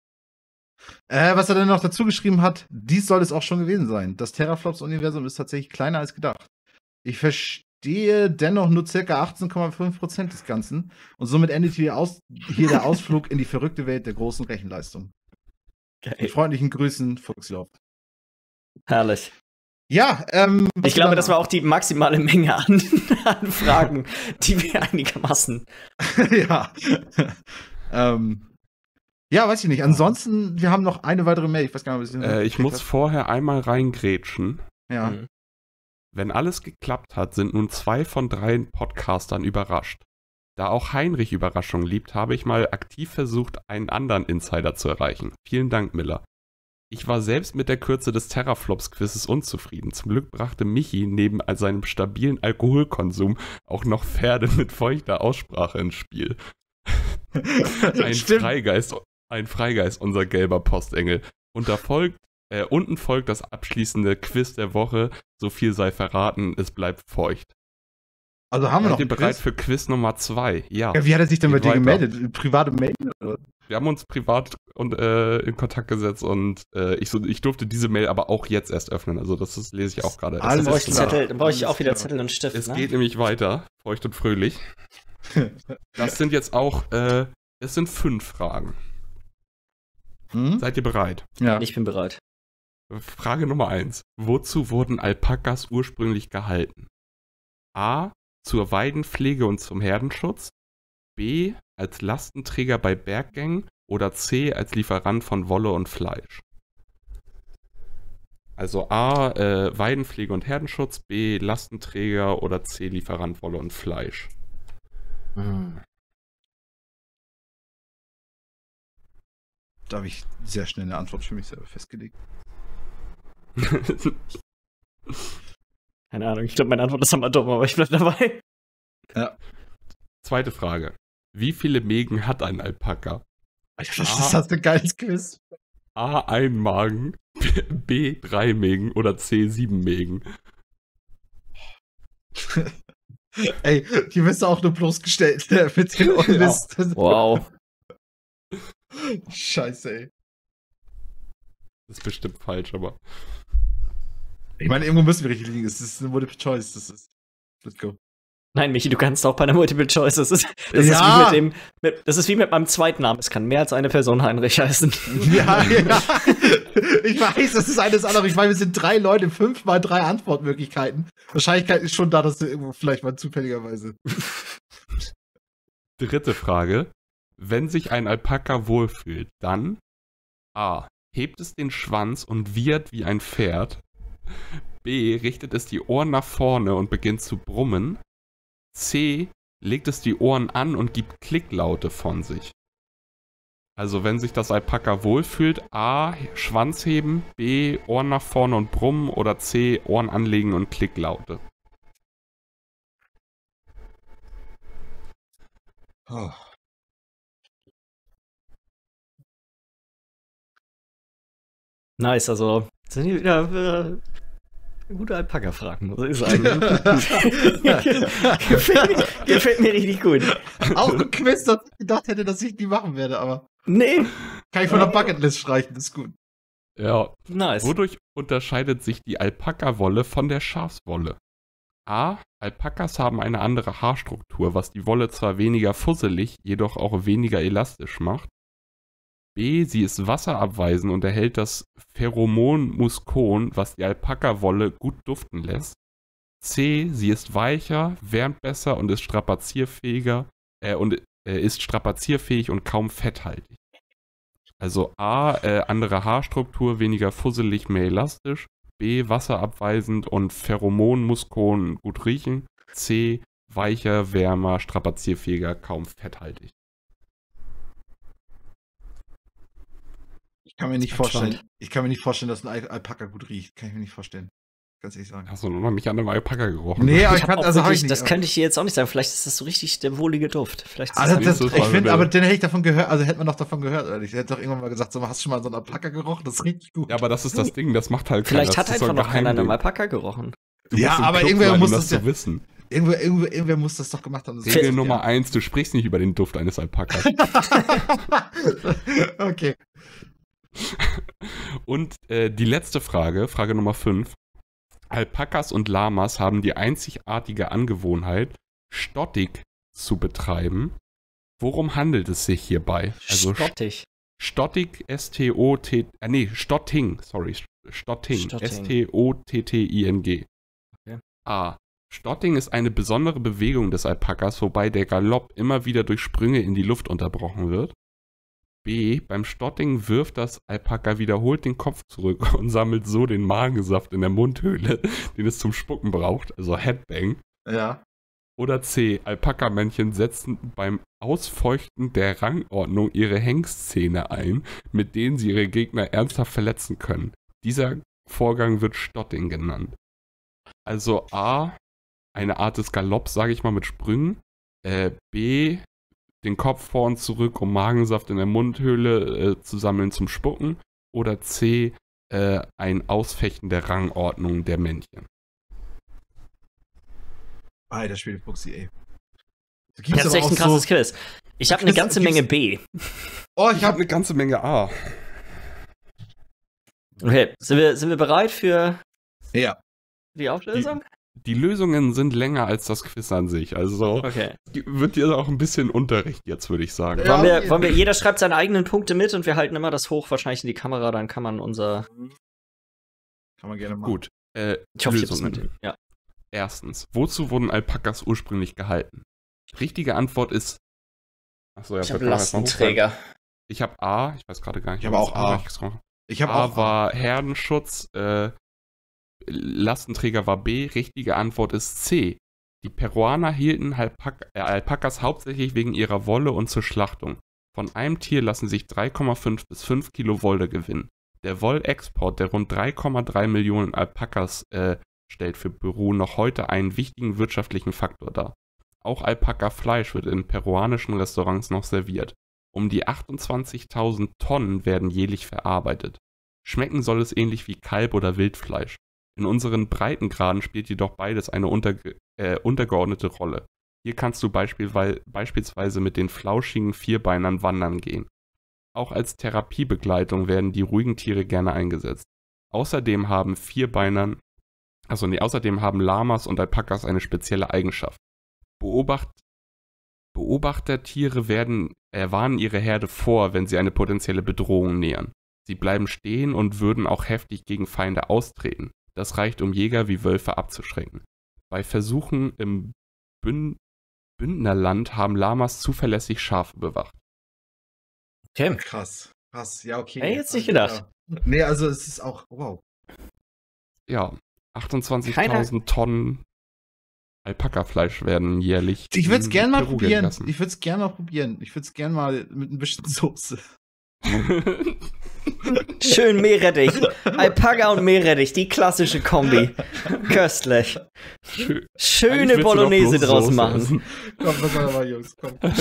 Speaker 2: Äh, was er denn noch dazu geschrieben hat, dies soll es auch schon gewesen sein. Das Teraflops-Universum ist tatsächlich kleiner als gedacht. Ich verstehe dennoch nur ca. achtzehn Komma fünf Prozent des Ganzen und somit endet hier, aus, hier der Ausflug in die verrückte Welt der großen Rechenleistung. Mit
Speaker 1: Geil.
Speaker 2: freundlichen Grüßen, Fuchslauf.
Speaker 1: Herrlich.
Speaker 2: Ja, ähm. was
Speaker 1: Ich glaube,
Speaker 2: wir
Speaker 1: das war auch die maximale Menge an, an Fragen, die wir einigermaßen.
Speaker 2: dann- ja. ähm. Ja, weiß ich nicht. Ansonsten, wir haben noch eine weitere Mail. Ich weiß gar nicht, ob
Speaker 3: Äh, ich muss vorher einmal reingrätschen.
Speaker 2: Ja.
Speaker 1: Mhm.
Speaker 3: Wenn alles geklappt hat, sind nun zwei von drei Podcastern überrascht. Da auch Heinrich Überraschung liebt, habe ich mal aktiv versucht, einen anderen Insider zu erreichen. Vielen Dank, Miller. Ich war selbst mit der Kürze des Teraflops-Quizzes unzufrieden. Zum Glück brachte Michi neben seinem stabilen Alkoholkonsum auch noch Pferde mit feuchter Aussprache ins Spiel. Ein
Speaker 2: Stimmt.
Speaker 3: Freigeist, ein Freigeist, unser gelber Postengel. Und da folgt, äh, unten folgt das abschließende Quiz der Woche. So viel sei verraten, es bleibt feucht.
Speaker 2: Also haben wir noch
Speaker 3: Seid ihr
Speaker 2: einen
Speaker 3: bereit
Speaker 2: Quiz?
Speaker 3: für Quiz Nummer zwei? Ja.
Speaker 2: Ja, wie hat er sich denn
Speaker 3: Geht
Speaker 2: bei dir
Speaker 3: weiter.
Speaker 2: gemeldet? Private Mail? Oder?
Speaker 3: Wir haben uns privat und, äh, in Kontakt gesetzt und äh, ich, so, ich durfte diese Mail aber auch jetzt erst öffnen. Also das ist, lese ich auch gerade. erst.
Speaker 2: Alles
Speaker 1: Dann brauche ich, einen
Speaker 2: klar.
Speaker 1: Zettel, dann brauche ich
Speaker 2: Alles
Speaker 1: auch wieder
Speaker 2: klar.
Speaker 1: Zettel und Stift.
Speaker 3: Es
Speaker 1: ne?
Speaker 3: geht nämlich weiter, feucht und fröhlich. Das sind jetzt auch, äh, es sind fünf Fragen.
Speaker 2: Hm?
Speaker 3: Seid ihr bereit?
Speaker 2: Ja.
Speaker 1: Ich bin bereit.
Speaker 3: Frage Nummer eins. Wozu wurden Alpakas ursprünglich gehalten? A. Zur Weidenpflege und zum Herdenschutz. B. Als Lastenträger bei Berggängen. Oder C. Als Lieferant von Wolle und Fleisch. Also A. Äh, Weidenpflege und Herdenschutz. B. Lastenträger. Oder C. Lieferant Wolle und Fleisch.
Speaker 1: Hm.
Speaker 2: Da habe ich sehr schnell eine Antwort für mich selber festgelegt.
Speaker 1: Keine Ahnung, ich glaube, meine Antwort ist immer dumm, aber ich bleib dabei.
Speaker 3: Zweite Frage. Wie viele Mägen hat ein Alpaka?
Speaker 2: Was ist das für ein geiles Quiz?
Speaker 3: A. Ein Magen. B. Drei Mägen. Oder C. Sieben Mägen.
Speaker 2: Ey, die wirst du auch nur bloßgestellt mit den Unlist.
Speaker 1: Wow.
Speaker 2: Scheiße, ey.
Speaker 3: Das ist bestimmt falsch, aber.
Speaker 2: Ich meine, irgendwo müssen wir richtig liegen. Es ist eine Multiple Choice. Das ist. Let's go.
Speaker 1: Nein, Michi, du kannst auch bei einer Multiple Choice. Das ist, das
Speaker 2: Ja.
Speaker 1: ist wie mit dem, mit, das ist wie mit meinem Zweitnamen. Es kann mehr als eine Person Heinrich heißen.
Speaker 2: Ja, ja. Ich weiß, das ist eines andere. Ich meine, wir sind drei Leute, fünf mal drei Antwortmöglichkeiten. Wahrscheinlichkeit ist schon da, dass du irgendwo vielleicht mal zufälligerweise.
Speaker 3: Dritte Frage. Wenn sich ein Alpaka wohlfühlt, dann A. Hebt es den Schwanz und wiehert wie ein Pferd. B. Richtet es die Ohren nach vorne und beginnt zu brummen. C. Legt es die Ohren an und gibt Klicklaute von sich. Also wenn sich das Alpaka wohlfühlt, A. Schwanz heben, B. Ohren nach vorne und brummen oder C. Ohren anlegen und Klicklaute.
Speaker 2: Oh.
Speaker 1: Nice, also sind hier wieder äh, gute Alpaka-Fragen, muss ich sagen. gefällt, mir, gefällt mir richtig gut.
Speaker 2: Auch ein Quiz, das ich gedacht hätte, dass ich die machen werde, aber
Speaker 1: Nee,
Speaker 2: kann ich von der Bucketlist streichen, ist gut.
Speaker 3: Ja.
Speaker 1: nice.
Speaker 3: Wodurch unterscheidet sich die Alpaka-Wolle von der Schafswolle? A. Alpakas haben eine andere Haarstruktur, was die Wolle zwar weniger fusselig, jedoch auch weniger elastisch macht. B, sie ist wasserabweisend und erhält das Pheromon Muskon, was die Alpaka-Wolle gut duften lässt. C, sie ist weicher, wärmt besser und ist strapazierfähiger äh, und äh, ist strapazierfähig und kaum fetthaltig. Also A, äh, andere Haarstruktur, weniger fusselig, mehr elastisch. B, wasserabweisend und Pheromon-Muskon gut riechen. C, weicher, wärmer, strapazierfähiger, kaum fetthaltig.
Speaker 2: Ich kann mir nicht vorstellen, ich kann mir nicht vorstellen, dass ein Al Alpaka gut riecht. Kann ich mir nicht vorstellen. Ganz ehrlich sagen.
Speaker 3: Hast du noch nicht an einem Alpaka gerochen?
Speaker 2: Nee, aber
Speaker 1: Ich
Speaker 2: ich kann,
Speaker 1: hab
Speaker 2: also
Speaker 1: auch
Speaker 2: hab
Speaker 1: wirklich,
Speaker 2: ich nicht.
Speaker 1: das könnte ich dir jetzt auch nicht sagen. Vielleicht ist das so richtig der wohlige Duft. Vielleicht ist
Speaker 2: Also,
Speaker 1: das
Speaker 2: das,
Speaker 3: das
Speaker 2: ich
Speaker 3: mal
Speaker 2: finde,
Speaker 3: wieder-
Speaker 2: aber den hätte ich davon gehört, also hätte man doch davon gehört, oder nicht? Der hätte doch irgendwann mal gesagt, so, hast du schon mal so einen Alpaka gerochen? Das ist richtig gut.
Speaker 3: Ja, aber das ist das Ding, das macht halt
Speaker 1: Vielleicht
Speaker 3: keiner.
Speaker 1: hat
Speaker 3: Das ist so
Speaker 1: einfach noch keiner an einem
Speaker 3: Geheimding.
Speaker 1: Alpaka gerochen.
Speaker 3: Du
Speaker 2: Ja,
Speaker 3: musst im
Speaker 2: aber
Speaker 3: Club
Speaker 2: irgendwer
Speaker 3: sein,
Speaker 2: muss
Speaker 3: um
Speaker 2: das
Speaker 3: das
Speaker 2: ja-
Speaker 3: zu wissen.
Speaker 2: Irgendwer, irgendwer, irgendwer muss das doch gemacht haben. Das
Speaker 3: Regel
Speaker 2: ist-
Speaker 3: Nummer eins, du sprichst nicht über den Duft eines Alpakas.
Speaker 2: Okay.
Speaker 3: Und äh, die letzte Frage, Frage Nummer fünf. Alpakas und Lamas haben die einzigartige Angewohnheit, stottig zu betreiben. Worum handelt es sich hierbei? Also
Speaker 1: Stottig.
Speaker 3: stottig, S T O T, äh, nee, Stotting, sorry, Stotting,
Speaker 1: Stotting.
Speaker 3: S T O T T I N G.
Speaker 1: Okay.
Speaker 3: A. Stotting ist eine besondere Bewegung des Alpakas, wobei der Galopp immer wieder durch Sprünge in die Luft unterbrochen wird. B. Beim Stotting wirft das Alpaka wiederholt den Kopf zurück und sammelt so den Magensaft in der Mundhöhle, den es zum Spucken braucht, also Headbang.
Speaker 2: Ja.
Speaker 3: Oder C. Alpaka-Männchen setzen beim Ausfeuchten der Rangordnung ihre Hengstzähne ein, mit denen sie ihre Gegner ernsthaft verletzen können. Dieser Vorgang wird Stotting genannt. Also A. Eine Art des Galopps, sage ich mal, mit Sprüngen. Äh, B. Den Kopf vor und zurück, um Magensaft in der Mundhöhle äh, zu sammeln zum Spucken. Oder C. Äh, ein Ausfechten der Rangordnung der Männchen.
Speaker 2: Alter, Spiel Fuchsi, ey. Da
Speaker 1: Das
Speaker 2: gibt's
Speaker 1: ist
Speaker 2: aber
Speaker 1: echt
Speaker 2: auch
Speaker 1: ein krasses
Speaker 2: so,
Speaker 1: Quiz. Ich habe eine
Speaker 2: Quiz-
Speaker 1: ganze
Speaker 2: gibt's-
Speaker 1: Menge B.
Speaker 2: Oh, ich
Speaker 3: Ich habe
Speaker 2: hab.
Speaker 3: eine ganze Menge A.
Speaker 1: Okay, sind wir, sind wir bereit für
Speaker 2: Ja.
Speaker 1: die Auflösung?
Speaker 3: Die Lösungen sind länger als das Quiz an sich. Also
Speaker 1: Okay.
Speaker 3: wird dir auch ein bisschen Unterricht jetzt, würde ich sagen.
Speaker 2: Ja.
Speaker 1: Wollen wir, wollen wir, jeder schreibt seine eigenen Punkte mit und wir halten immer das hoch, wahrscheinlich in die Kamera, dann kann man unser.
Speaker 2: Kann man gerne machen.
Speaker 3: Gut. Äh,
Speaker 1: Ich hoffe, ich hab's
Speaker 3: Lösungen.
Speaker 1: mit. Ja.
Speaker 3: Erstens, wozu wurden Alpakas ursprünglich gehalten? Richtige Antwort ist. Achso, ja,
Speaker 1: Ich habe
Speaker 3: vielleicht machen wir erst mal
Speaker 1: Lastenträger.
Speaker 3: hoch. Ich habe A, ich weiß gerade gar nicht.
Speaker 2: Ich habe auch
Speaker 3: was
Speaker 2: A.
Speaker 3: ich gesagt habe.
Speaker 2: Ich habe
Speaker 3: A
Speaker 2: auch.
Speaker 3: war Herdenschutz, äh, Lastenträger war B, richtige Antwort ist C. Die Peruaner hielten Alpak äh, Alpakas hauptsächlich wegen ihrer Wolle und zur Schlachtung. Von einem Tier lassen sich drei Komma fünf bis fünf Kilo Wolle gewinnen. Der Wollexport der rund drei Komma drei Millionen Alpakas äh, stellt für Peru noch heute einen wichtigen wirtschaftlichen Faktor dar. Auch Alpaka-Fleisch wird in peruanischen Restaurants noch serviert. Um die achtundzwanzigtausend Tonnen werden jährlich verarbeitet. Schmecken soll es ähnlich wie Kalb- oder Wildfleisch. In unseren Breitengraden spielt jedoch beides eine unterge äh, untergeordnete Rolle. Hier kannst du beispielsweise, beispielsweise mit den flauschigen Vierbeinern wandern gehen. Auch als Therapiebegleitung werden die ruhigen Tiere gerne eingesetzt. Außerdem haben Vierbeinern, also nee, außerdem haben Lamas und Alpakas eine spezielle Eigenschaft. Beobacht, Beobachtertiere werden, äh, warnen ihre Herde vor, wenn sie eine potenzielle Bedrohung nähern. Sie bleiben stehen und würden auch heftig gegen Feinde austreten. Das reicht, um Jäger wie Wölfe abzuschrecken. Bei Versuchen im Bün Bündnerland haben Lamas zuverlässig Schafe bewacht.
Speaker 1: Okay.
Speaker 2: Krass. Krass. Ja, okay.
Speaker 1: Hätte ich jetzt nicht
Speaker 2: Also,
Speaker 1: gedacht.
Speaker 2: ja. Nee, also es ist auch. Wow.
Speaker 3: Ja, achtundzwanzigtausend Tonnen Alpakafleisch werden jährlich.
Speaker 2: Ich würde es
Speaker 3: in
Speaker 2: gerne mal
Speaker 3: Peru
Speaker 2: probieren.
Speaker 3: gegessen.
Speaker 2: Ich würde es gerne mal probieren. Ich würde es gerne mal mit ein bisschen Soße.
Speaker 1: Schön Meerrettich. Alpaka und Meerrettich, die klassische Kombi. Köstlich.
Speaker 3: Schön. Eigentlich
Speaker 1: Schöne
Speaker 3: willst du doch
Speaker 1: Bolognese
Speaker 3: bloß
Speaker 1: draus
Speaker 3: Soße
Speaker 1: machen.
Speaker 3: essen.
Speaker 2: Komm, was soll mal, Jungs? Komm, komm.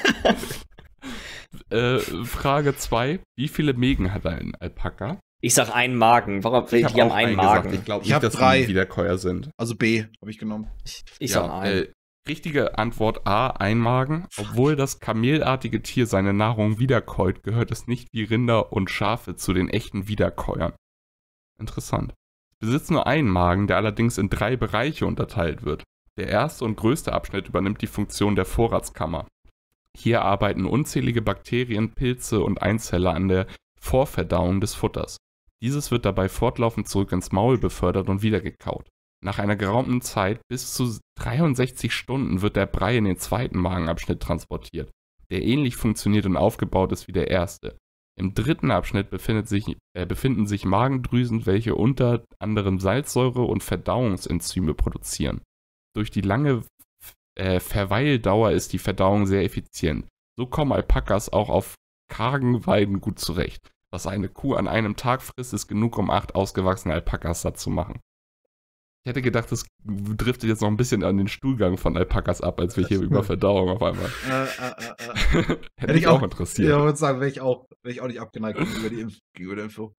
Speaker 3: Äh, Frage zwei. Wie viele Mägen hat ein Alpaka?
Speaker 1: Ich sag einen Magen. Warum? Die
Speaker 3: hab
Speaker 1: haben
Speaker 3: auch
Speaker 1: einen
Speaker 3: gesagt.
Speaker 1: Magen.
Speaker 3: Ich glaube
Speaker 2: Ich
Speaker 3: nicht,
Speaker 2: hab
Speaker 3: dass
Speaker 2: drei.
Speaker 3: die Wiederkäuer sind.
Speaker 2: Also B habe ich genommen.
Speaker 1: Ich, ich sag einen.
Speaker 3: äh, richtige Antwort A, ein Magen. Obwohl das kamelartige Tier seine Nahrung wiederkäut, gehört es nicht wie Rinder und Schafe zu den echten Wiederkäuern. Interessant. Es besitzt nur einen Magen, der allerdings in drei Bereiche unterteilt wird. Der erste und größte Abschnitt übernimmt die Funktion der Vorratskammer. Hier arbeiten unzählige Bakterien, Pilze und Einzeller an der Vorverdauung des Futters. Dieses wird dabei fortlaufend zurück ins Maul befördert und wieder gekaut. Nach einer geraumen Zeit, bis zu dreiundsechzig Stunden, wird der Brei in den zweiten Magenabschnitt transportiert, der ähnlich funktioniert und aufgebaut ist wie der erste. Im dritten Abschnitt befindet sich, äh, befinden sich Magendrüsen, welche unter anderem Salzsäure und Verdauungsenzyme produzieren. Durch die lange äh, Verweildauer ist die Verdauung sehr effizient. So kommen Alpakas auch auf kargen Weiden gut zurecht. Was eine Kuh an einem Tag frisst, ist genug, um acht ausgewachsene Alpakas satt zu machen. Ich hätte gedacht, das driftet jetzt noch ein bisschen an den Stuhlgang von Alpakas ab, als wir hier über Verdauung auf einmal.
Speaker 2: Äh, äh, äh, äh.
Speaker 3: Hätte mich auch interessiert.
Speaker 2: Ja, ich würde sagen, wäre ich auch, wäre ich auch nicht abgeneigt gegenüber, die Impf gegenüber der Info.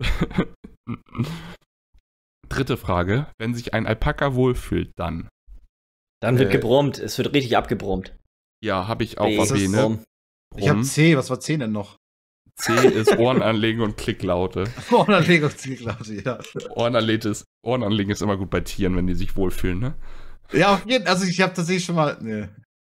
Speaker 3: Dritte Frage. Wenn sich ein Alpaka wohlfühlt, dann?
Speaker 1: Dann wird
Speaker 3: äh,
Speaker 1: gebrummt. Es wird richtig abgebrummt.
Speaker 3: Ja, habe ich auch
Speaker 1: B,
Speaker 3: auf B, ne?
Speaker 1: Brumm.
Speaker 2: Ich habe C. Was war C denn noch?
Speaker 3: C ist Ohren anlegen und Klicklaute.
Speaker 2: Ohren anlegen und Klicklaute, ja.
Speaker 3: Ohren anlegen ist, Ohren anlegen ist immer gut bei Tieren, wenn die sich wohlfühlen, ne?
Speaker 2: Ja, auf jeden Fall. Also ich habe tatsächlich schon mal. Nee.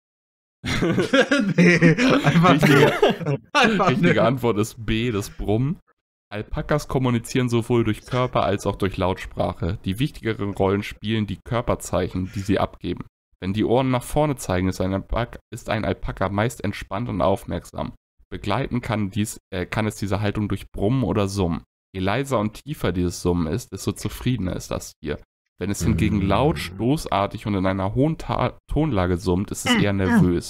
Speaker 2: nee, einfach
Speaker 3: Richtige,
Speaker 2: einfach
Speaker 3: richtige
Speaker 2: nee.
Speaker 3: Antwort ist B, das Brummen. Alpakas kommunizieren sowohl durch Körper als auch durch Lautsprache. Die wichtigeren Rollen spielen die Körperzeichen, die sie abgeben. Wenn die Ohren nach vorne zeigen, ist ein Alpaka, ist ein Alpaka meist entspannt und aufmerksam. Begleiten kann, dies, äh, kann es diese Haltung durch Brummen oder Summen. Je leiser und tiefer dieses Summen ist, desto zufriedener ist das Tier. Wenn es hingegen laut, stoßartig und in einer hohen Ta Tonlage summt, ist es eher nervös.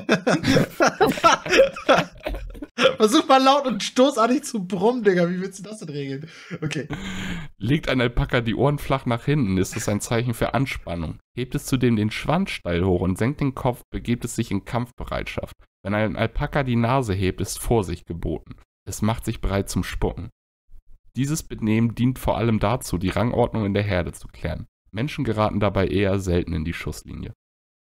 Speaker 2: Versuch mal laut und stoßartig zu brummen, Digga. Wie willst du das denn regeln? Okay.
Speaker 3: Legt ein Alpaka die Ohren flach nach hinten, ist es ein Zeichen für Anspannung. Hebt es zudem den Schwanz steil hoch und senkt den Kopf, begibt es sich in Kampfbereitschaft. Wenn ein Alpaka die Nase hebt, ist Vorsicht geboten. Es macht sich bereit zum Spucken. Dieses Benehmen dient vor allem dazu, die Rangordnung in der Herde zu klären. Menschen geraten dabei eher selten in die Schusslinie.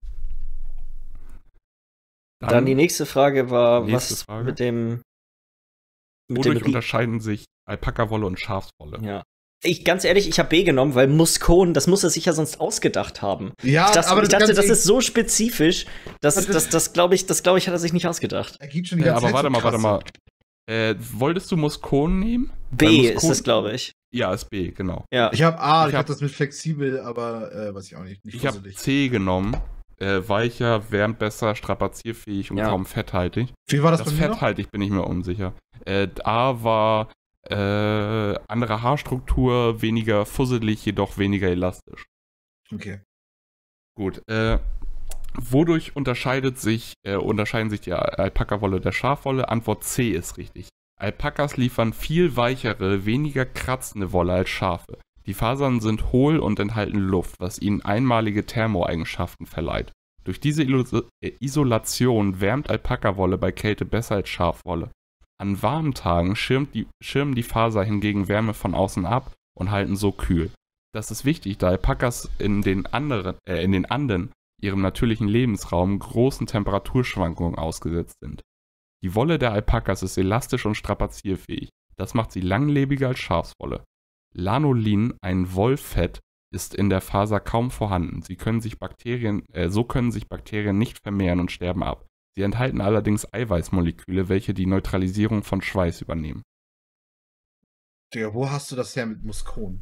Speaker 1: Dann, Dann die nächste Frage war,
Speaker 3: nächste
Speaker 1: was
Speaker 3: Frage.
Speaker 1: mit dem... Mit
Speaker 3: Wodurch
Speaker 1: dem
Speaker 3: unterscheiden sich Alpakawolle und Schafswolle?
Speaker 1: Ja. Ich, ganz ehrlich, ich habe B genommen, weil Muskon, das muss er sich ja sonst ausgedacht haben.
Speaker 2: Ja,
Speaker 1: das,
Speaker 2: aber
Speaker 1: ich dachte, das
Speaker 2: Ganze
Speaker 1: ist so spezifisch, dass das, das, das glaube ich, das, glaub ich, hat er sich nicht ausgedacht.
Speaker 2: Ergibt schon die
Speaker 3: Ja,
Speaker 2: ganze
Speaker 3: aber
Speaker 2: Zeit
Speaker 3: warte
Speaker 2: so
Speaker 3: mal, warte
Speaker 2: krass.
Speaker 3: mal. Äh, wolltest du Muskon nehmen?
Speaker 1: B
Speaker 3: Weil Muskon-
Speaker 1: ist das, glaube ich.
Speaker 3: Ja, ist B, genau.
Speaker 1: Ja.
Speaker 2: Ich habe A,
Speaker 3: Ich
Speaker 2: ich,
Speaker 3: hab-
Speaker 2: habe das mit flexibel, aber äh, weiß ich auch nicht. nicht
Speaker 3: Ich habe
Speaker 2: fusselig.
Speaker 3: C genommen. Äh, weicher, wärmt besser, strapazierfähig und
Speaker 1: Ja.
Speaker 3: kaum fetthaltig.
Speaker 2: Wie war das,
Speaker 3: Das
Speaker 2: bei mir noch?
Speaker 3: fetthaltig bin ich mir unsicher. Äh, A war äh, andere Haarstruktur, weniger fusselig, jedoch weniger elastisch.
Speaker 2: Okay.
Speaker 3: Gut. Äh, wodurch unterscheidet sich, äh, unterscheiden sich die Alpakawolle der Schafwolle? Antwort C ist richtig. Alpakas liefern viel weichere, weniger kratzende Wolle als Schafe. Die Fasern sind hohl und enthalten Luft, was ihnen einmalige Thermoeigenschaften verleiht. Durch diese Ilo- äh, Isolation wärmt Alpakawolle bei Kälte besser als Schafwolle. An warmen Tagen schirmt die, schirmen die Faser hingegen Wärme von außen ab und halten so kühl. Das ist wichtig, da Alpakas in den, anderen, äh, in den Anden, ihrem natürlichen Lebensraum, großen Temperaturschwankungen ausgesetzt sind. Die Wolle der Alpakas ist elastisch und strapazierfähig. Das macht sie langlebiger als Schafswolle. Lanolin, ein Wollfett, ist in der Faser kaum vorhanden. Sie können sich Bakterien, äh, so können sich Bakterien nicht vermehren und sterben ab. Sie enthalten allerdings Eiweißmoleküle, welche die Neutralisierung von Schweiß übernehmen.
Speaker 2: Digga, wo hast du das her mit Muskon?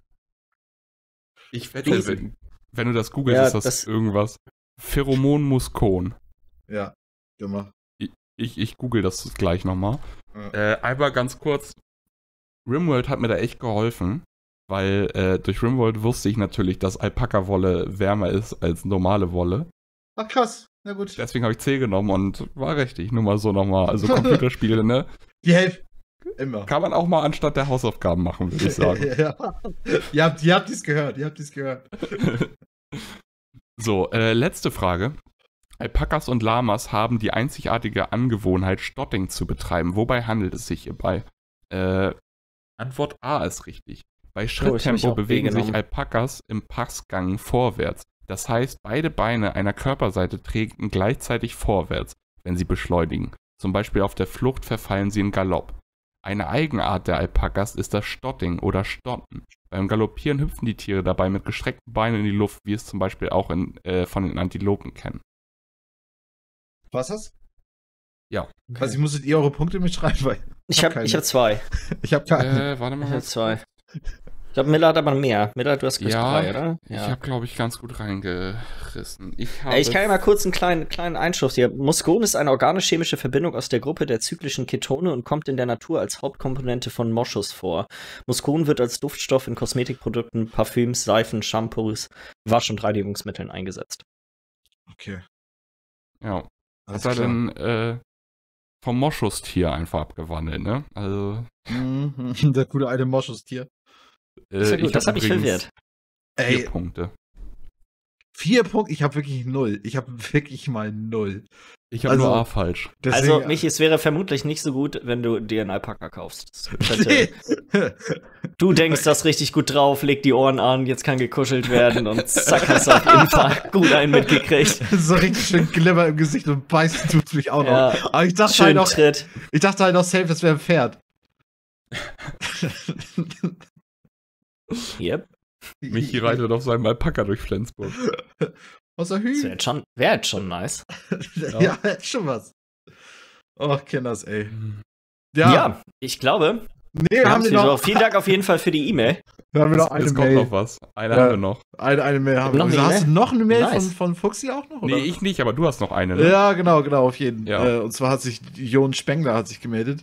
Speaker 3: Ich wette, wenn, wenn du das googelst,
Speaker 1: Ja,
Speaker 3: ist das,
Speaker 1: das-
Speaker 3: irgendwas. Pheromonmuskon.
Speaker 2: Ja, gemacht.
Speaker 3: Ich, ich google das gleich nochmal.
Speaker 2: Ja.
Speaker 3: Äh, einmal ganz kurz. Rimworld hat mir da echt geholfen, weil äh, durch Rimworld wusste ich natürlich, dass Alpaka-Wolle wärmer ist als normale Wolle.
Speaker 2: Ach krass, na gut.
Speaker 3: Deswegen habe ich C genommen und war richtig. Nur mal so nochmal. Also Computerspiele, ne?
Speaker 2: Die helfen immer.
Speaker 3: Kann man auch mal anstatt der Hausaufgaben machen, würde ich sagen.
Speaker 2: ja. Ihr habt, ihr habt dies gehört, ihr habt dies gehört.
Speaker 3: So, äh, letzte Frage. Alpakas und Lamas haben die einzigartige Angewohnheit, Stotting zu betreiben. Wobei handelt es sich hierbei? Äh, Antwort A ist richtig. Bei
Speaker 1: Oh, ich hab mich
Speaker 3: Schritttempo
Speaker 1: auch B
Speaker 3: bewegen sich
Speaker 1: genommen.
Speaker 3: Alpakas im Passgang vorwärts. Das heißt, beide Beine einer Körperseite treten gleichzeitig vorwärts, wenn sie beschleunigen. Zum Beispiel auf der Flucht verfallen sie in Galopp. Eine Eigenart der Alpakas ist das Stotting oder Stotten. Beim Galoppieren hüpfen die Tiere dabei mit gestreckten Beinen in die Luft, wie es zum Beispiel auch in, äh, von den Antilopen kennen.
Speaker 2: Was ist das?
Speaker 3: Ja.
Speaker 2: Okay. Also, ich musstet ihr eure Punkte mitschreiben, weil.
Speaker 1: Ich habe hab, hab zwei.
Speaker 2: Ich habe keine.
Speaker 3: Äh, warte mal.
Speaker 1: Ich habe zwei. Ich glaube, Miller hat aber mehr. Miller, du hast gleich
Speaker 3: ja,
Speaker 1: drei, oder?
Speaker 3: Ja, ich habe, glaube ich, ganz gut reingerissen. Ich,
Speaker 1: habe ich kann ja mal kurz einen kleinen, kleinen Einschluss hier. Muscon ist eine organisch-chemische Verbindung aus der Gruppe der zyklischen Ketone und kommt in der Natur als Hauptkomponente von Moschus vor. Muscon wird als Duftstoff in Kosmetikprodukten, Parfüms, Seifen, Shampoos, Wasch- und Reinigungsmitteln eingesetzt.
Speaker 2: Okay.
Speaker 3: Ja. Was sei denn äh, vom Moschustier einfach abgewandelt, ne? Also.
Speaker 2: Mhm, der gute alte Moschustier.
Speaker 1: Das, ja gut, das habe ich verwirrt.
Speaker 3: Vier
Speaker 2: Ey,
Speaker 3: Punkte.
Speaker 2: Vier Punkte? Ich habe wirklich null. Ich habe wirklich mal null.
Speaker 3: Ich habe also, nur A falsch.
Speaker 1: Deswegen, also, Michi, es wäre vermutlich nicht so gut, wenn du dir einen Alpaka kaufst. Könnte, du denkst das richtig gut drauf, leg die Ohren an, jetzt kann gekuschelt werden und zack, hast du auf jeden Fall gut einen mitgekriegt.
Speaker 2: So richtig schön Glimmer im Gesicht und beißen tut's mich auch noch. Ja, aber ich dachte halt noch,
Speaker 1: Tritt.
Speaker 2: ich dachte halt noch safe, das wäre ein Pferd.
Speaker 1: Yep.
Speaker 3: Michi reitet auf seinem Alpaka durch Flensburg.
Speaker 2: Außer Hü.
Speaker 1: Das wäre schon, wär jetzt schon nice.
Speaker 2: ja, ja jetzt schon was. Och, Kinders, ey.
Speaker 1: Ja, ja ich glaube.
Speaker 2: Nee, wir haben wir noch.
Speaker 1: So. Vielen Dank auf jeden Fall für die E-Mail.
Speaker 2: Wir haben noch eine
Speaker 3: es
Speaker 2: Mail.
Speaker 3: kommt noch was. Eine ja, haben wir noch.
Speaker 2: Eine, eine Mail haben wir noch. Hast du noch eine Mail nice. von, von Fuchsi auch noch? Oder?
Speaker 3: Nee, ich nicht, aber du hast noch eine. Ne?
Speaker 2: Ja, genau, genau, auf jeden.
Speaker 3: Ja.
Speaker 2: Äh, und zwar hat sich Jon Spengler hat sich gemeldet.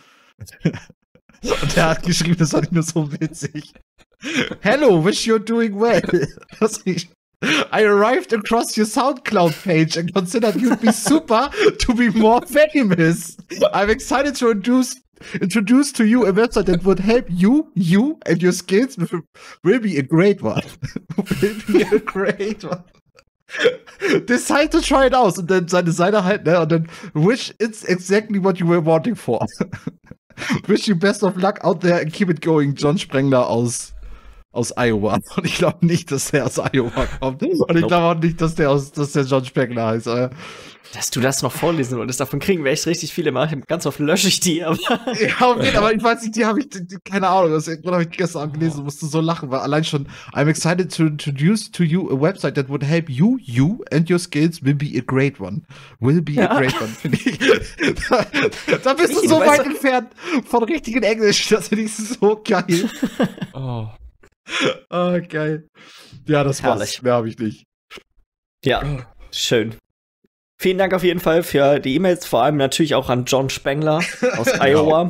Speaker 2: Und der hat geschrieben, das fand ich nur so witzig. Hello, wish you're doing well. I arrived across your SoundCloud page and considered you'd be super to be more famous. I'm excited to introduce introduce to you a website that would help you, you and your skills will be a great one. will be a great one. Decide to try it out. Und dann seine Seite halt, ne? Und dann wish it's exactly what you were wanting for. Wish you best of luck out there and keep it going. John Sprengler aus, aus Iowa. Und ich glaube nicht, dass der aus Iowa kommt. Und ich nope. glaube auch nicht, dass der aus, dass der John Sprengler heißt. Aber
Speaker 1: dass du das noch vorlesen wolltest, davon kriegen wir echt richtig viele Mal. Ganz oft lösche ich die, aber.
Speaker 2: Ja, okay, aber ich weiß nicht, die habe ich, die, keine Ahnung, das habe ich gestern gelesen und musste so lachen, weil allein schon, I'm excited to introduce to you a website that would help you, you and your skills will be a great one. Will be ja. a great one, finde ich. Da, da bist du so weit du entfernt von richtigen Englisch, das finde ich so geil.
Speaker 3: Oh.
Speaker 2: Oh, geil. Ja, das war's.
Speaker 1: Herrlich.
Speaker 2: Mehr habe ich nicht.
Speaker 1: Ja, schön. Vielen Dank auf jeden Fall für die E-Mails, vor allem natürlich auch an John Spengler aus Iowa.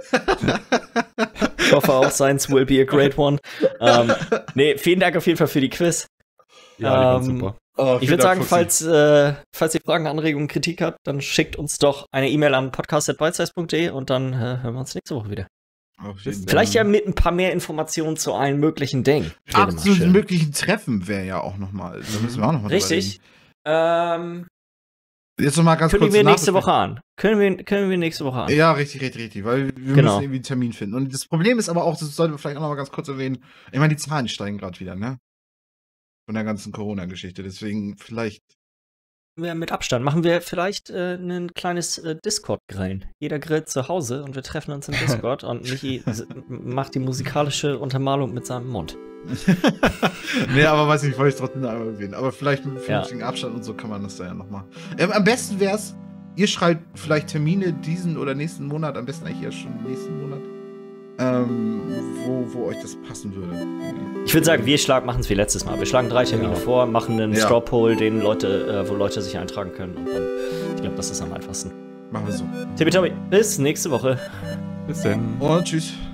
Speaker 1: Ich hoffe auch, seins will be a great one. Ähm, nee, vielen Dank auf jeden Fall für die Quiz.
Speaker 3: Ja, die
Speaker 1: ähm,
Speaker 3: super.
Speaker 2: Oh,
Speaker 1: ich würde sagen, falls, äh, falls ihr Fragen, Anregungen, Kritik habt, dann schickt uns doch eine E-Mail an podcast at bitesize punkt de und dann äh, hören wir uns nächste Woche wieder. Vielleicht ja mit ein paar mehr Informationen zu allen möglichen Dingen.
Speaker 2: Absolut möglichen Treffen wäre ja auch nochmal. Da müssen wir auch noch mal
Speaker 1: Richtig. Ähm.
Speaker 2: Jetzt noch mal ganz
Speaker 1: können
Speaker 2: kurz
Speaker 1: wir nächste Woche an. Können wir, können wir nächste Woche an.
Speaker 2: Ja, richtig, richtig, richtig. Weil wir
Speaker 1: genau.
Speaker 2: müssen irgendwie einen Termin finden. Und das Problem ist aber auch, das sollten wir vielleicht auch noch mal ganz kurz erwähnen, ich meine, die Zahlen steigen gerade wieder, ne? Von der ganzen Corona-Geschichte. Deswegen vielleicht.
Speaker 1: Ja, mit Abstand. Machen wir vielleicht äh, ein kleines äh, Discord-Grillen. Jeder grillt zu Hause und wir treffen uns im Discord und Michi macht die musikalische Untermalung mit seinem Mund.
Speaker 2: Nee, aber weiß nicht, wollte ich trotzdem noch einmal erwähnen. Aber vielleicht mit vernünftigen ja. Abstand und so kann man das da ja nochmal. Ähm, am besten wäre es, ihr schreibt vielleicht Termine diesen oder nächsten Monat, am besten eigentlich erst schon nächsten Monat, ähm, wo, wo euch das passen würde.
Speaker 1: Ich würde sagen, wir machen es wie letztes Mal. Wir schlagen drei Termine ja. vor, machen einen ja. Straw-Poll, den Leute, äh, wo Leute sich eintragen können. Und dann, ich glaube, das ist am einfachsten.
Speaker 2: Machen wir so.
Speaker 1: Tippitoppi, bis nächste Woche.
Speaker 3: Bis dann.
Speaker 2: Und tschüss.